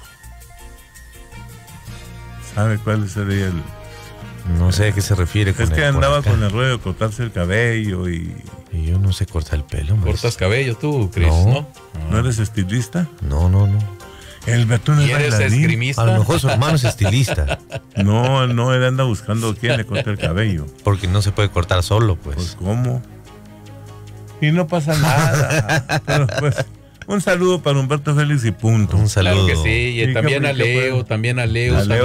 D: ¿Sabe cuál sería el...?
E: No sé a qué se refiere con
D: es que andaba con el rollo de cortarse el cabello y
E: yo no sé cortar el pelo.
F: ¿Cortas cabello tú, Chris?
E: No.
D: ¿No eres estilista?
E: No.
D: El Betún es
F: eres
D: bailarín.
F: esgrimista?
E: A lo mejor su hermano es estilista.
D: No, él anda buscando quién le corte el cabello.
E: Porque no se puede cortar solo, pues.
D: Pues, ¿cómo? Y no pasa nada. Pero, pues, un saludo para Humberto Félix y punto.
E: Un saludo.
F: Claro que sí, y también a Leo, también a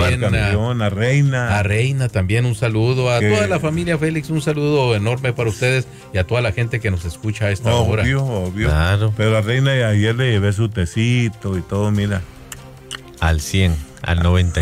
F: Reina también un saludo, a toda la familia Félix, un saludo enorme para ustedes y a toda la gente que nos escucha a esta hora.
D: Obvio.
E: Claro.
D: Pero a Reina ayer le llevé su tecito y todo, mira.
E: Al 100, al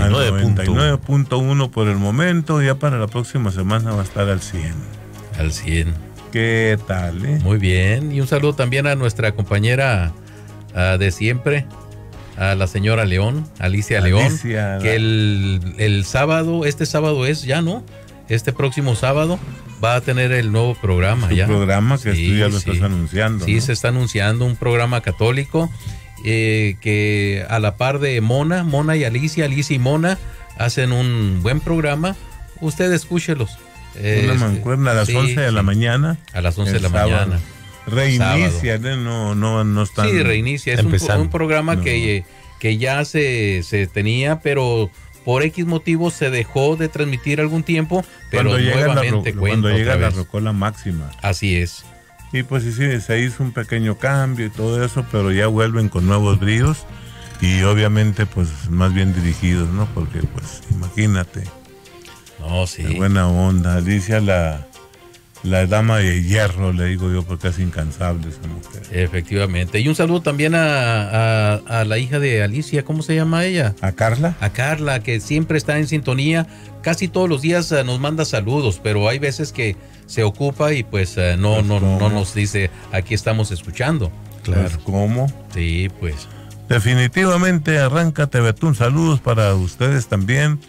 E: 99.1
D: por el momento, ya para la próxima semana va a estar al 100.
F: Al 100.
D: ¿Qué tal,
F: Muy bien, y un saludo también a nuestra compañera de siempre, a la señora León, Alicia León, que el sábado, este sábado es ya, ¿no? Este próximo sábado va a tener el nuevo programa.
D: Ya. programa que tú ya lo estás anunciando.
F: Sí,
D: ¿no?
F: Se está anunciando un programa católico que a la par de Mona y Alicia y Mona hacen un buen programa. Usted escúchelos.
D: Una mancuerna a las 11 de la mañana.
F: A las 11 de la mañana.
D: Reinicia, no está.
F: Sí, reinicia. Es un programa que ya se tenía, pero por X motivos se dejó de transmitir algún tiempo, pero
D: cuando llega la Rocola Máxima.
F: Así es.
D: Y pues sí, se hizo un pequeño cambio y todo eso, pero ya vuelven con nuevos bríos y obviamente pues más bien dirigidos, ¿no? Porque pues imagínate.
F: No, sí.
D: Qué buena onda. Alicia, la dama de hierro, le digo yo, porque es incansable esa mujer.
F: Efectivamente. Y un saludo también a la hija de Alicia, ¿cómo se llama ella?
D: ¿A Carla?
F: A Carla, que siempre está en sintonía. Casi todos los días nos manda saludos, pero hay veces que se ocupa y pues no nos dice, aquí estamos escuchando.
D: Claro. Pues, ¿cómo?
F: Sí, pues.
D: Definitivamente, arráncate, Betún. Saludos para ustedes también.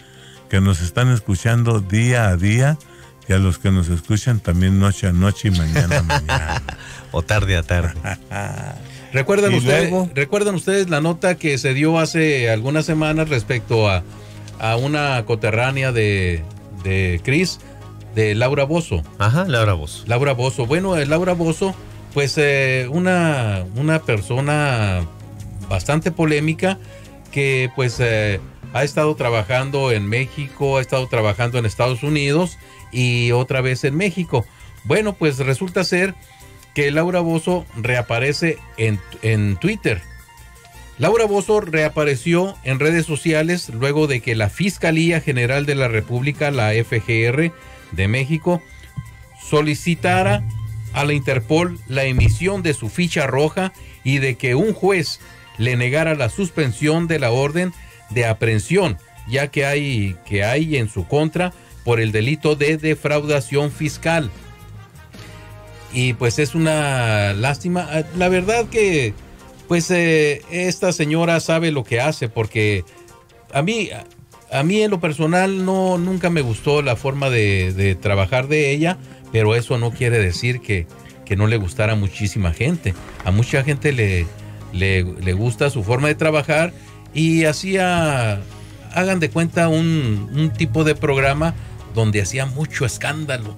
D: que nos están escuchando día a día y a los que nos escuchan también noche a noche y mañana a mañana.
E: O tarde a tarde.
F: ¿Recuerdan ustedes la nota que se dio hace algunas semanas respecto a una coterránea de Chris, de Laura Bozzo?
E: Ajá, Laura Bozzo.
F: Laura Bozzo. Bueno, Laura Bozzo, pues una persona bastante polémica que pues ha estado trabajando en México, ha estado trabajando en Estados Unidos y otra vez en México. Bueno, pues resulta ser que Laura Bozzo reaparece en Twitter. Laura Bozzo reapareció en redes sociales luego de que la Fiscalía General de la República, la FGR de México, solicitara a la Interpol la emisión de su ficha roja y de que un juez le negara la suspensión de la orden de aprehensión, ya que hay en su contra por el delito de defraudación fiscal. Y pues es una lástima. La verdad que pues esta señora sabe lo que hace, porque a mí en lo personal nunca me gustó la forma de trabajar de ella, pero eso no quiere decir que no le gustara a muchísima gente. A mucha gente le gusta su forma de trabajar y hacía, hagan de cuenta, un tipo de programa donde hacía mucho escándalo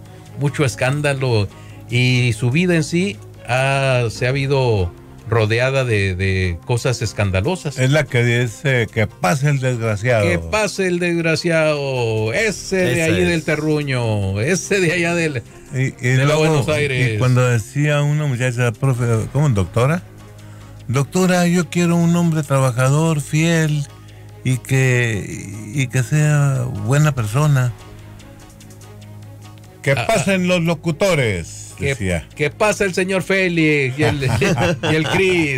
F: y su vida en sí se ha habido rodeada de cosas escandalosas.
D: Es la que dice que pase el desgraciado.
F: Que pase el desgraciado, ese de allí del terruño, ese de allá de la Buenos Aires.
D: Y cuando decía una muchacha, profe, ¿cómo, doctora? Doctora, yo quiero un hombre trabajador, fiel y que sea buena persona. Que pasen los locutores, decía.
F: Que pasa el señor Félix y el Chris.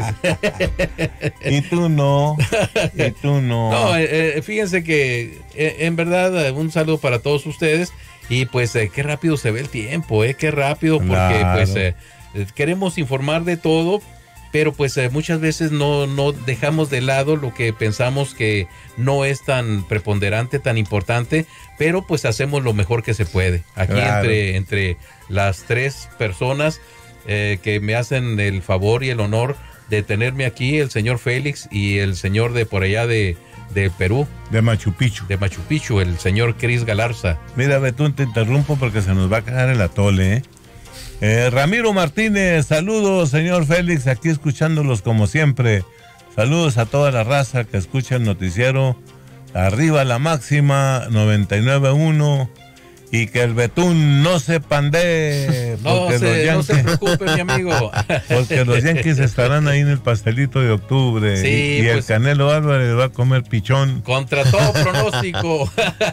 D: Y tú no.
F: No, fíjense que en verdad un saludo para todos ustedes. Y pues qué rápido se ve el tiempo, qué rápido, porque
D: claro,
F: pues queremos informar de todo, pero pues muchas veces no dejamos de lado lo que pensamos que no es tan preponderante, tan importante, pero pues hacemos lo mejor que se puede. Aquí claro, entre las tres personas que me hacen el favor y el honor de tenerme aquí, el señor Félix y el señor de por allá de Perú.
D: De Machu Picchu.
F: De Machu Picchu, el señor Chris Galarza.
D: Mira, Betún, te interrumpo porque se nos va a caer el atole, Ramiro Martínez, saludos, señor Félix, aquí escuchándolos como siempre. Saludos a toda la raza que escucha el noticiero. Arriba la máxima 99.1 y que el Betún no se pandee.
F: No se preocupe, mi amigo.
D: Porque los Yankees estarán ahí en el pastelito de octubre.
F: Sí,
D: y
F: pues,
D: el Canelo Álvarez va a comer pichón.
F: Contra todo pronóstico.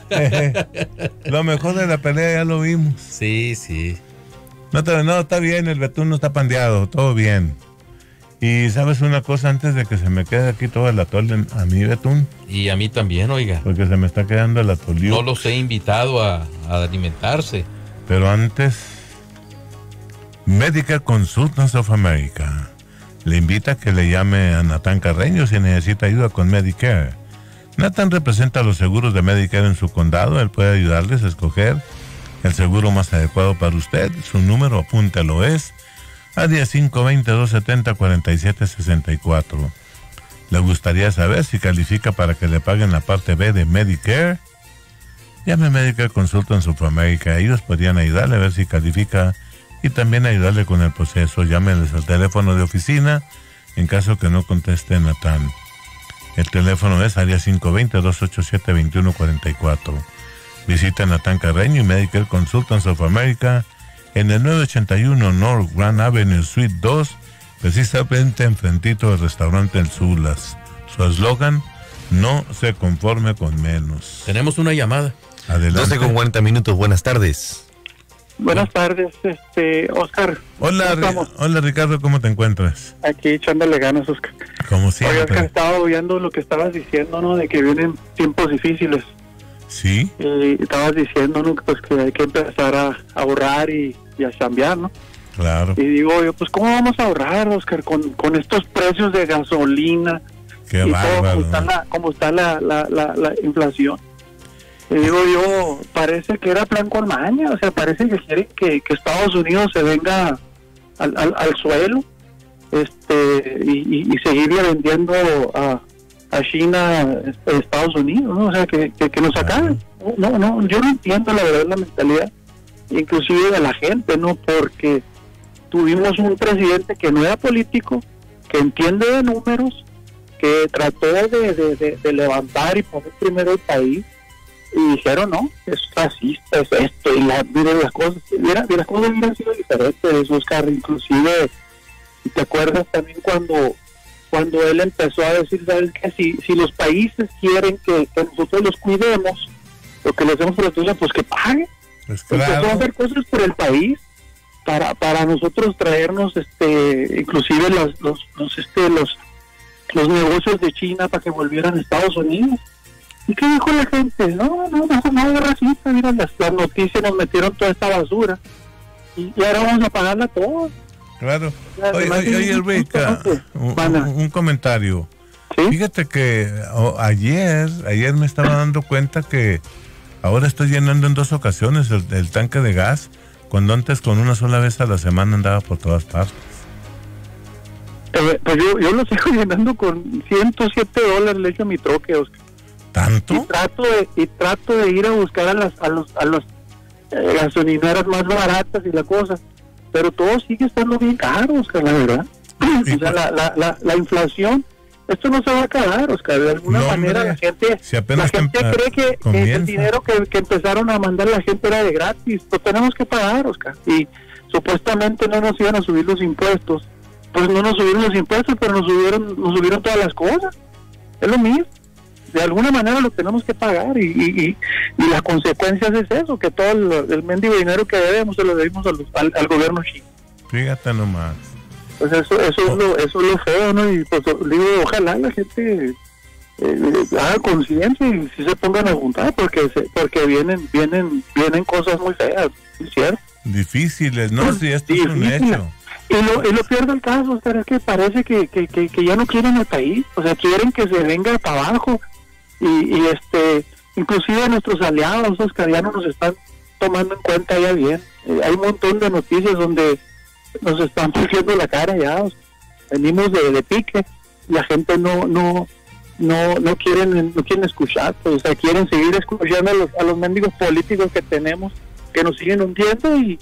D: Lo mejor de la pelea ya lo vimos.
F: Sí.
D: No, está bien, el Betún no está pandeado, todo bien. Y ¿sabes una cosa antes de que se me quede aquí todo el atole a mí, Betún?
F: Y a mí también, oiga.
D: Porque se me está quedando el atole.
F: No los he invitado a alimentarse.
D: Pero antes, Medical Consultants of America le invita a que le llame a Natán Carreño si necesita ayuda con Medicare. Natán representa los seguros de Medicare en su condado. Él puede ayudarles a escoger el seguro más adecuado para usted. Su número, apúntelo, es área 520-270-4764. ¿Le gustaría saber si califica para que le paguen la parte B de Medicare? Llame a Medical Consultants of America. Ellos podrían ayudarle a ver si califica y también ayudarle con el proceso. Llámenles al teléfono de oficina en caso que no conteste Natán. El teléfono es área 520-287-2144. Visita Natán Carreño y Medical Consultants of America en el 981 North Grand Avenue Suite 2, precisamente enfrentito del restaurante El Zulas. Su eslogan, no se conforme con menos.
F: Tenemos una llamada.
D: Adelante.
E: 12:40, buenas tardes.
C: Buenas tardes, Oscar.
D: Hola Ricardo, ¿cómo te encuentras?
C: Aquí echándole ganas, Oscar.
D: Como siempre.
C: Oye, Oscar, estaba oyendo lo que estabas diciendo, ¿no? De que vienen tiempos difíciles.
D: Sí.
C: Y estabas diciendo, ¿no? Pues que hay que empezar a ahorrar y a chambear, ¿no?
D: Claro.
C: Y digo yo, pues ¿cómo vamos a ahorrar, Oscar, con estos precios de gasolina?
D: Qué
C: y
D: bárbaro.
C: todo, como está la inflación.
N: Y digo yo, parece que era plan con maña, o sea, parece que quieren que Estados Unidos se venga al suelo, y seguirle vendiendo a China, Estados Unidos, ¿no? O sea, que nos acaben. No, yo no entiendo la verdad la mentalidad, inclusive de la gente, ¿no? Porque tuvimos un presidente que no era político, que entiende de números, que trató de levantar y poner primero el país, y dijeron, no, es racista, es esto, y mira las cosas hubieran sido diferentes, Oscar. Inclusive, ¿te acuerdas también cuando él empezó a decir, ¿sabes qué? Si los países quieren que nosotros los cuidemos, lo que les hacemos por nosotros, pues que paguen.
D: Pues claro.
N: Empezó a hacer cosas por el país para nosotros traernos, inclusive los negocios de China para que volvieran a Estados Unidos. ¿Y qué dijo la gente? No es racista, mira, las noticias nos metieron toda esta basura y ahora vamos a pagarla todo.
D: Claro. Oye, Rick, un comentario.
N: ¿Sí?
D: Fíjate que ayer me estaba dando cuenta que ahora estoy llenando en 2 ocasiones el tanque de gas, cuando antes con una sola vez a la semana andaba por todas partes.
N: Pues yo lo sigo llenando con $107 le echo a mi troque, Oscar.
D: ¿Tanto?
N: Y trato de ir a buscar a las gasolineras más baratas y la cosa, pero todo sigue estando bien caro, Oscar, la verdad. O sea, la inflación, esto no se va a acabar, Oscar. De alguna manera la gente cree que el dinero que empezaron a mandar la gente era de gratis. Lo tenemos que pagar, Oscar. Y supuestamente no nos iban a subir los impuestos. Pues no nos subieron los impuestos, pero nos subieron todas las cosas. Es lo mismo. De alguna manera lo tenemos que pagar y las consecuencias es eso, que todo el mendigo dinero que debemos se lo debemos al gobierno chino.
D: Fíjate nomás.
N: Pues eso es lo feo, ¿no? Y pues digo, ojalá la gente haga conciencia y si se pongan a juntar, porque vienen cosas muy feas, ¿es cierto?
D: Difíciles, ¿no? Si esto es un hecho.
N: Y lo peor del caso, Oscar, es que parece que ya no quieren el país, o sea, quieren que se venga para abajo y inclusive nuestros aliados, Oscar, ya no nos están tomando en cuenta ya bien. Hay un montón de noticias donde nos están pusiendo la cara ya, venimos de pique, la gente no quieren escuchar, pues, o sea, quieren seguir escuchando a los mendigos políticos que tenemos, que nos siguen hundiendo y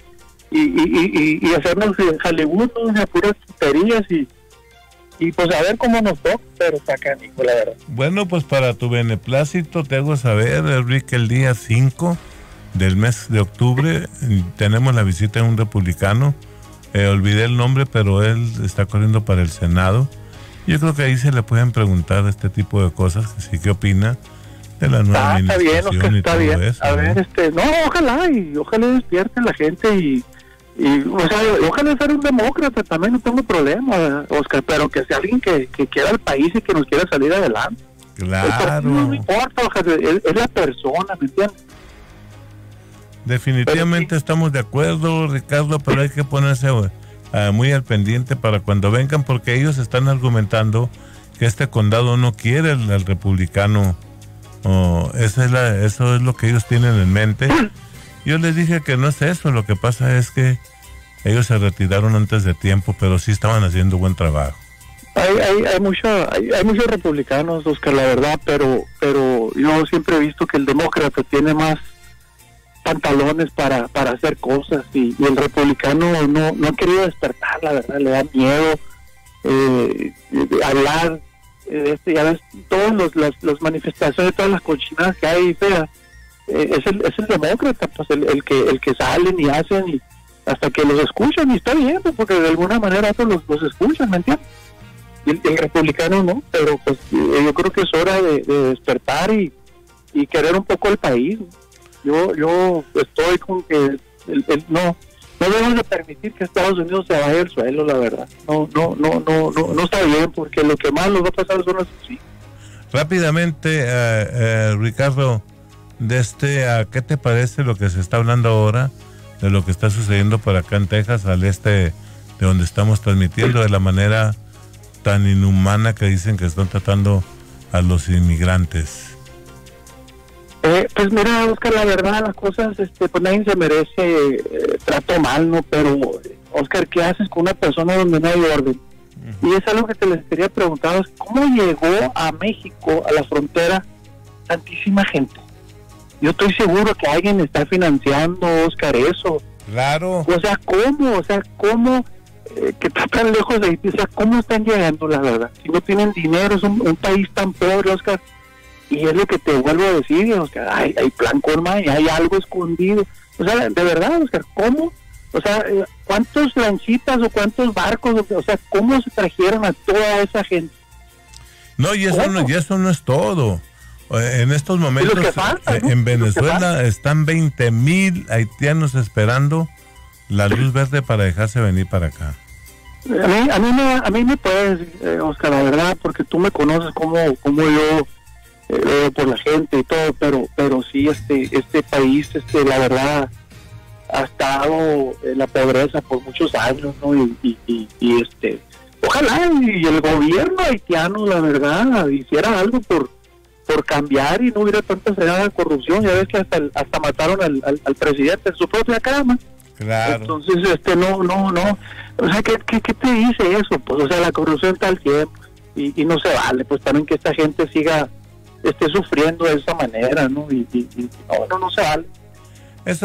N: hacernos Hollywood, ¿no? O sea, puras tonterías y pues a ver cómo nos toca, pero sacánico, la verdad.
D: Bueno, pues para tu beneplácito te hago saber, Enrique, el día 5 del mes de octubre tenemos la visita de un republicano, olvidé el nombre, pero él está corriendo para el Senado. Yo creo que ahí se le pueden preguntar este tipo de cosas, que sí, ¿qué opina de la nueva administración?
N: Está bien,
D: y todo
N: bien.
D: eso,
N: a ver, ojalá despierte la gente y o sea, ojalá sea un demócrata, también no tengo problema, Oscar, pero que sea alguien que quiera el país y que nos quiera salir adelante.
D: Claro.
N: No importa, Oscar, es la persona, ¿me entiendes?
D: Definitivamente estamos de acuerdo, Ricardo, pero hay que ponerse muy al pendiente para cuando vengan, porque ellos están argumentando que este condado no quiere al republicano. Eso es lo que ellos tienen en mente. Yo les dije que no es eso, lo que pasa es que ellos se retiraron antes de tiempo, pero sí estaban haciendo buen trabajo.
N: Hay muchos republicanos, Oscar, la verdad, pero yo siempre he visto que el demócrata tiene más pantalones para hacer cosas y el republicano no ha querido despertar, la verdad, le da miedo hablar, ya ves, todas las manifestaciones, todas las cochinadas que hay feas. Es el demócrata, pues el que salen y hacen y hasta que los escuchan, y está bien, pues, porque de alguna manera los escuchan, ¿me entiendes? Y el republicano no, pero pues yo creo que es hora de despertar y querer un poco el país. Yo estoy con que no debemos de permitir que Estados Unidos se vaya al suelo, la verdad. No está bien, porque lo que más nos va a pasar son los hijos.
D: Rápidamente, Ricardo, ¿qué te parece lo que se está hablando ahora de lo que está sucediendo por acá en Texas, al este de donde estamos transmitiendo, de la manera tan inhumana que dicen que están tratando a los inmigrantes?
N: Pues mira, Oscar, la verdad, las cosas, pues nadie se merece trato mal, ¿no? Pero, Oscar, ¿qué haces con una persona donde no hay orden? Y es algo que te les quería preguntar, ¿cómo llegó a México, a la frontera, tantísima gente? Yo estoy seguro que alguien está financiando, Oscar, eso.
D: Claro.
N: O sea, ¿cómo que está tan lejos de Haití? O sea, ¿cómo están llegando, la verdad? Si no tienen dinero, es un país tan pobre, Oscar. Y es lo que te vuelvo a decir, Oscar, hay plan colma y hay algo escondido. O sea, de verdad, Oscar, ¿cómo? O sea, ¿cuántos lanchitas o cuántos barcos? O sea, ¿cómo se trajeron a toda esa gente?
D: No, y eso no es todo. En estos momentos, en Venezuela están 20,000 haitianos esperando la luz verde para dejarse venir para acá.
N: A mí me puedes, Oscar, la verdad, porque tú me conoces como yo por la gente y todo, pero sí, este país, la verdad, ha estado en la pobreza por muchos años, ¿no? Y ojalá y el gobierno haitiano, la verdad, hiciera algo por cambiar y no hubiera tanta fregada de corrupción. Ya ves que hasta mataron al presidente en su propia cama.
D: Claro.
N: Entonces, no. O sea, ¿qué te dice eso? Pues, o sea, la corrupción está al tiempo y no se vale, pues también que esta gente esté sufriendo de esa manera, ¿no? Y no se vale.
D: Eso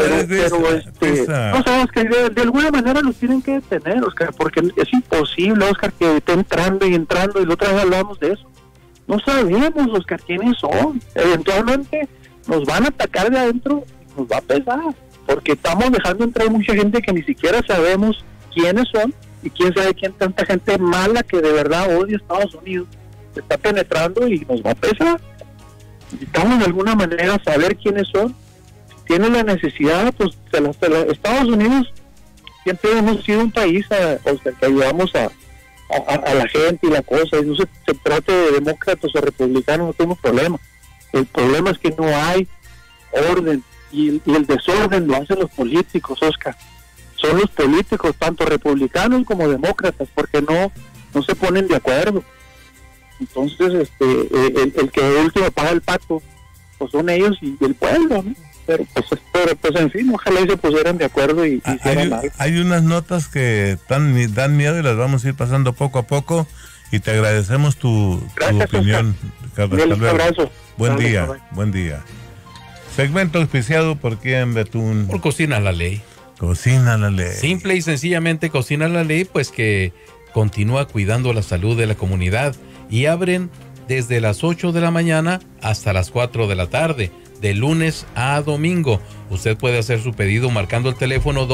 N: no sabes que de alguna manera los tienen que detener, Oscar, porque es imposible, Oscar, que esté entrando y la otra vez hablamos de eso. No sabemos, Oscar, quiénes son. Eventualmente nos van a atacar de adentro y nos va a pesar, porque estamos dejando entrar mucha gente que ni siquiera sabemos quiénes son, y quién sabe quién, tanta gente mala que de verdad odia a Estados Unidos está penetrando y nos va a pesar. Necesitamos de alguna manera saber quiénes son. Si tienen la necesidad, pues Estados Unidos siempre hemos sido un país, Oscar, que ayudamos a la gente y la cosa, y no se trate de demócratas o republicanos, no tenemos problema. El problema es que no hay orden, y el desorden lo hacen los políticos, Oscar. Son los políticos, tanto republicanos como demócratas, porque no se ponen de acuerdo. Entonces, el que de último paga el pato, pues son ellos y el pueblo, ¿no? Pero pues en fin, ojalá y se pusieran de acuerdo y hicieran algo.
D: Hay unas notas que dan miedo y las vamos a ir pasando poco a poco, y te agradecemos tu opinión, Ricardo. Hasta luego.
N: Abrazo.
D: Buen día. Segmento auspiciado por quién, Betún.
F: Por Cocina la Ley.
D: Cocina la Ley.
F: Simple y sencillamente Cocina la Ley, pues que continúa cuidando la salud de la comunidad, y abren desde las 8 de la mañana hasta las 4 de la tarde, de lunes a domingo. Usted puede hacer su pedido marcando el teléfono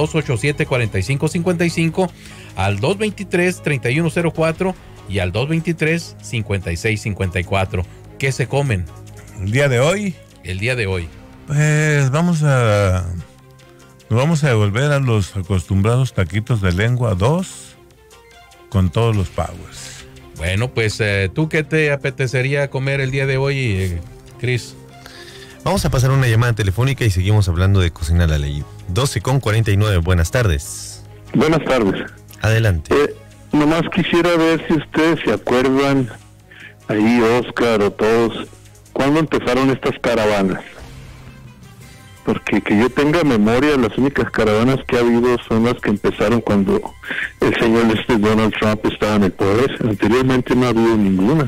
F: 287-4555 al 223-3104 y al 223-5654. ¿Qué se comen?
D: El día de hoy.
F: Pues
D: nos vamos a devolver a los acostumbrados taquitos de lengua 2 con todos los powers.
F: Bueno, pues ¿tú qué te apetecería comer el día de hoy, Cris?
E: Vamos a pasar una llamada telefónica y seguimos hablando de Cocina la Ley. 12:49, buenas tardes.
P: Buenas tardes.
E: Adelante.
P: Nomás quisiera ver si ustedes se acuerdan, ahí Oscar o todos, ¿cuándo empezaron estas caravanas? Porque que yo tenga memoria, las únicas caravanas que ha habido son las que empezaron cuando el señor Donald Trump estaba en el poder. Anteriormente no ha habido ninguna.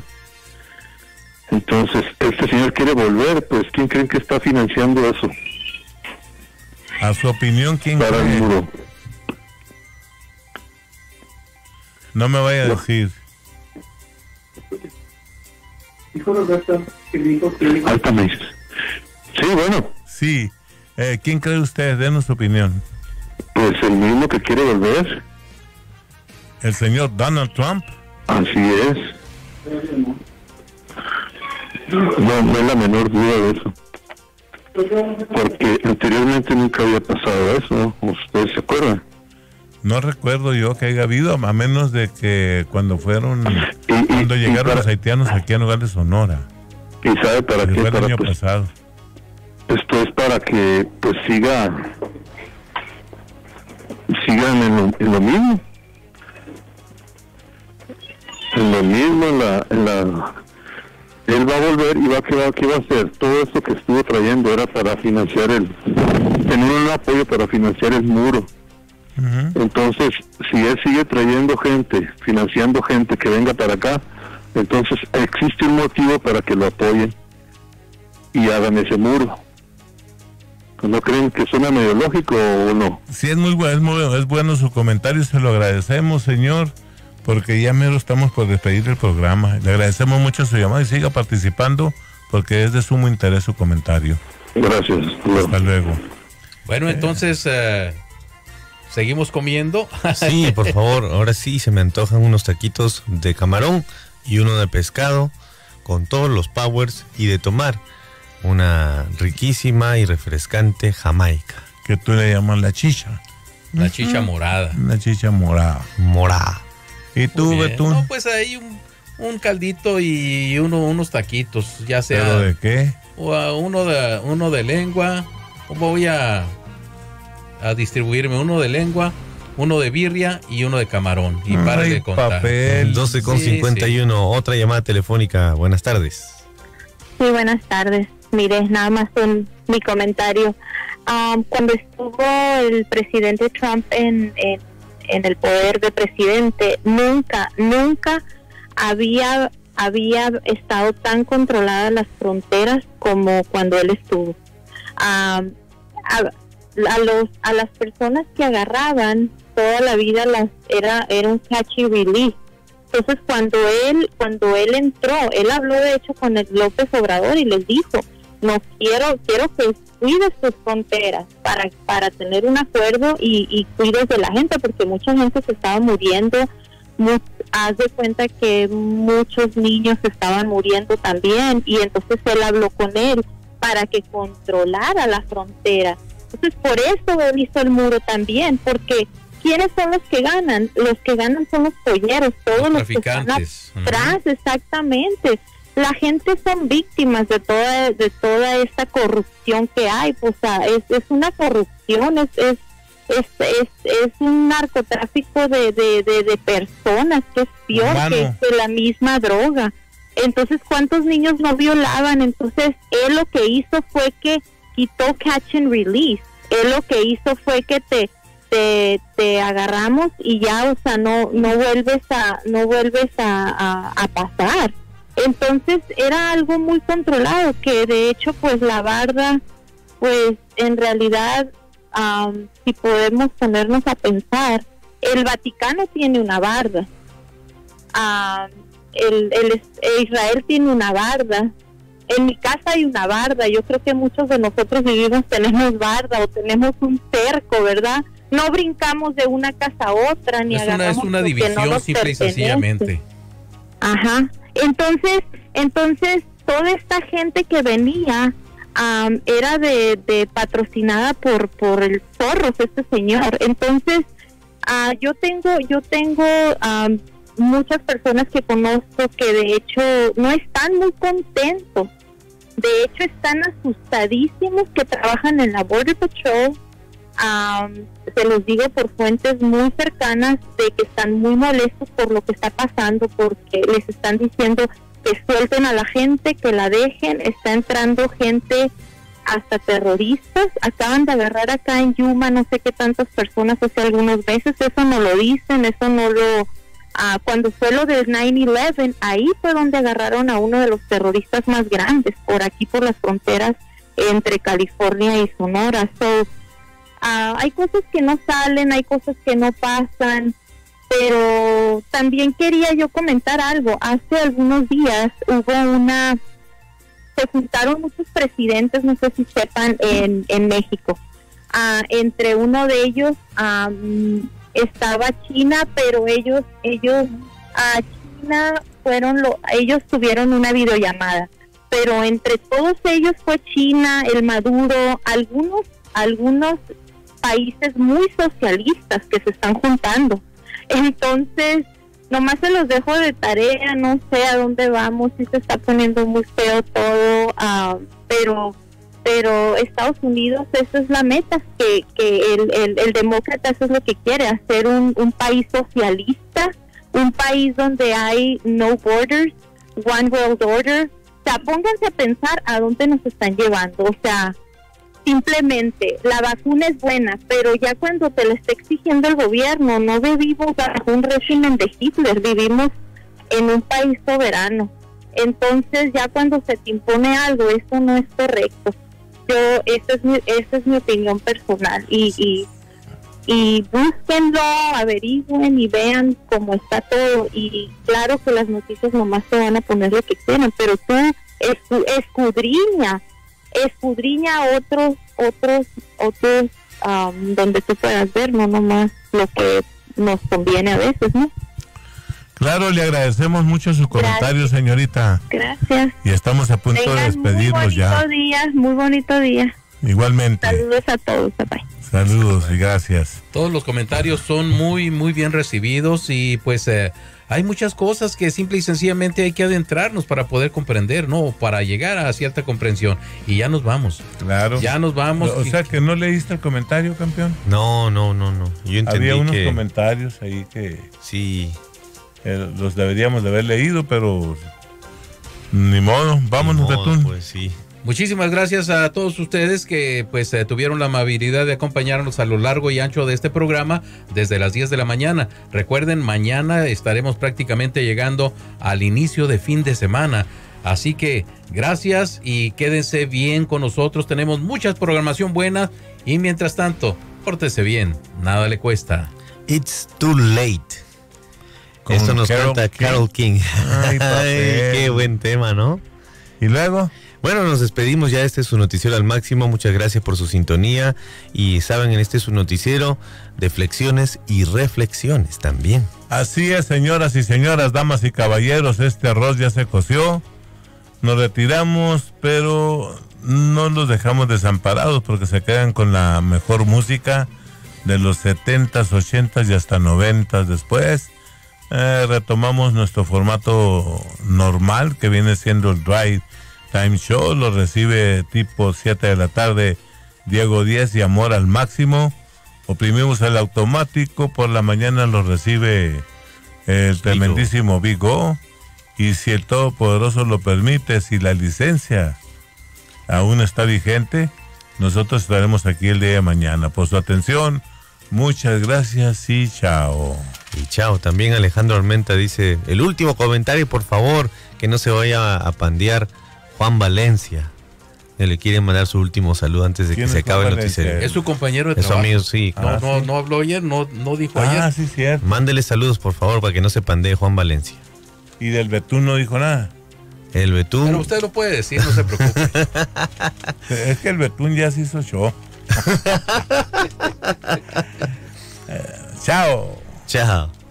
P: Entonces, este señor quiere volver, pues ¿quién creen que está financiando eso?
D: A su opinión, ¿quién
P: para
D: cree?
P: el muro?
D: No me vaya a decir.
P: Alta me dices. Sí, bueno.
D: Sí. ¿Quién cree usted? Denos su opinión.
P: Pues el mismo que quiere volver.
D: ¿El señor Donald Trump?
P: Así es. No hay la menor duda de eso. Porque anteriormente nunca había pasado eso. ¿Ustedes se acuerdan?
D: No recuerdo yo que haya habido, a menos de que cuando llegaron los haitianos aquí a Nogales, Sonora.
P: ¿Y sabe para qué?
D: Fue el año
P: pues,
D: pasado.
P: Esto es para que pues sigan en lo mismo. En él va a volver y ¿qué va a hacer? Todo esto que estuvo trayendo era para financiar tener un apoyo para financiar el muro. Entonces, si él sigue trayendo gente, financiando gente que venga para acá, entonces existe un motivo para que lo apoyen y hagan ese muro. ¿No creen que suena medio lógico o no?
D: Sí, es bueno su comentario, se lo agradecemos, señor, porque ya mero estamos por despedir el programa. Le agradecemos mucho su llamada y siga participando porque es de sumo interés su comentario.
P: Gracias.
D: Hasta luego.
F: Bueno, entonces, ¿seguimos comiendo?
E: Sí, por favor, ahora sí se me antojan unos taquitos de camarón y uno de pescado con todos los powers y de tomar una riquísima y refrescante Jamaica.
D: Que tú le llamas la chicha.
F: La chicha morada.
D: Una chicha morada.
E: Morada.
D: ¿Y tú, Betún?
F: No, pues ahí un caldito y unos taquitos, ya sea.
D: ¿Pero de qué?
F: Uno de lengua. Voy a distribuirme uno de lengua, uno de birria y uno de camarón. Y para de contar.
E: Papel. 12:51. Sí. Otra llamada telefónica. Buenas tardes.
R: Sí, buenas tardes. Mire, nada más mi comentario. Cuando estuvo el presidente Trump en el poder de presidente, nunca había estado tan controladas las fronteras como cuando él estuvo. A las personas que agarraban toda la vida era un catch and release. Entonces cuando él entró, él habló de hecho con el López Obrador y les dijo, no quiero que cuides tus fronteras para tener un acuerdo y cuides de la gente, porque mucha gente se estaba muriendo. Haz de cuenta que muchos niños estaban muriendo también, y entonces él habló con él para que controlara la frontera. Entonces por eso él hizo el muro también, porque ¿quiénes son los que ganan? Los que ganan son los polleros, todos los que están atrás, exactamente. La gente son víctimas de toda esta corrupción que hay, pues es una corrupción, es un narcotráfico de personas, que es peor que la misma droga. Entonces, ¿cuántos niños no violaban? Entonces, él lo que hizo fue que quitó catch and release. Él lo que hizo fue que te agarramos y ya, o sea, no vuelves a pasar. Entonces era algo muy controlado, que de hecho pues la barda, pues en realidad si podemos ponernos a pensar, el Vaticano tiene una barda, Israel tiene una barda, en mi casa hay una barda. Yo creo que muchos de nosotros tenemos barda o tenemos un cerco, ¿verdad? No brincamos de una casa a otra, ni agarramos. Es una división simple y sencillamente. Ajá. Entonces toda esta gente que venía era de patrocinada por el Soros, este señor. Entonces yo tengo muchas personas que conozco que de hecho no están muy contentos. De hecho están asustadísimos, que trabajan en la Border Patrol. Se los digo por fuentes muy cercanas, de que están muy molestos por lo que está pasando, porque les están diciendo que suelten a la gente, que la dejen. Está entrando gente, hasta terroristas. Acaban de agarrar acá en Yuma no sé qué tantas personas hace algunos meses. Eso no lo dicen, eso no lo... cuando fue lo del 9/11, ahí fue donde agarraron a uno de los terroristas más grandes, por aquí por las fronteras entre California y Sonora. Hay cosas que no salen, hay cosas que no pasan, pero también quería yo comentar algo. Hace algunos días se juntaron muchos presidentes, no sé si sepan, en México. Entre uno de ellos estaba China, pero ellos tuvieron una videollamada, pero entre todos ellos fue China, el Maduro, algunos países muy socialistas que se están juntando. Entonces, nomás se los dejo de tarea, no sé a dónde vamos, si se está poniendo muy feo todo, pero Estados Unidos, esa es la meta, que el demócrata, eso es lo que quiere, hacer un país socialista, un país donde hay no borders, one world order, O sea, pónganse a pensar a dónde nos están llevando. O sea, simplemente la vacuna es buena, pero ya cuando te la está exigiendo el gobierno, no vivimos bajo un régimen de Hitler, vivimos en un país soberano. Entonces ya cuando se te impone algo, eso no es correcto. Esa es mi opinión personal, y búsquenlo, averigüen y vean cómo está todo. Y claro que las noticias nomás te van a poner lo que quieran, pero tú escudriña otros donde tú puedas ver, no nomás lo que nos conviene a veces, ¿no?
D: Claro, le agradecemos mucho su comentario, señorita.
R: Gracias.
D: Y estamos a punto de despedirnos ya.
R: Muy bonito día.
D: Igualmente.
R: Saludos a todos, bye.
D: Saludos y gracias.
F: Todos los comentarios son muy, muy bien recibidos y pues hay muchas cosas que simple y sencillamente hay que adentrarnos para poder comprender, ¿no? Para llegar a cierta comprensión. Y ya nos vamos.
D: Claro.
F: Ya nos vamos.
D: O sea, que no leíste el comentario, campeón.
E: No. Yo entendí
D: había unos
E: que...
D: comentarios ahí que...
E: Sí.
D: Los deberíamos de haber leído, pero... Ni modo. Vámonos, Betún.
E: Pues sí.
F: Muchísimas gracias a todos ustedes que pues tuvieron la amabilidad de acompañarnos a lo largo y ancho de este programa desde las 10 de la mañana. Recuerden, mañana estaremos prácticamente llegando al inicio de fin de semana. Así que gracias y quédense bien con nosotros. Tenemos mucha programación buena y mientras tanto, pórtese bien. Nada le cuesta.
E: It's too late. Esto nos canta Carole King.
D: Ay,
E: qué buen tema, ¿no?
D: ¿Y luego?
E: Bueno, nos despedimos ya. Este es su noticiero al máximo. Muchas gracias por su sintonía. Y saben, en este es su noticiero de flexiones y reflexiones también.
D: Así es, señoras y señoras, damas y caballeros, este arroz ya se coció. Nos retiramos, pero no los dejamos desamparados porque se quedan con la mejor música de los 70s, 80s y hasta 90s. Después retomamos nuestro formato normal, que viene siendo el Drive Time Show. Lo recibe tipo 7 de la tarde Diego Díaz y Amor al Máximo. Oprimimos el automático. Por la mañana lo recibe el tremendísimo Big O. Y si el Todopoderoso lo permite, si la licencia aún está vigente, nosotros estaremos aquí el día de mañana. Por su atención, muchas gracias y chao.
E: Y chao. También Alejandro Armenta dice, el último comentario, por favor, que no se vaya a pandear Juan Valencia. Le quieren mandar su último saludo antes de que se acabe el noticiero.
F: Es su compañero de trabajo.
E: Es su amigo, sí.
F: No habló ayer, no dijo ayer.
D: Sí, cierto.
E: Mándele saludos, por favor, para que no se pandee Juan Valencia.
D: Y del Betún no dijo nada.
E: El Betún.
F: Pero usted lo puede decir, no se preocupe.
D: Es que el Betún ya se hizo show. Chao.
E: Chao.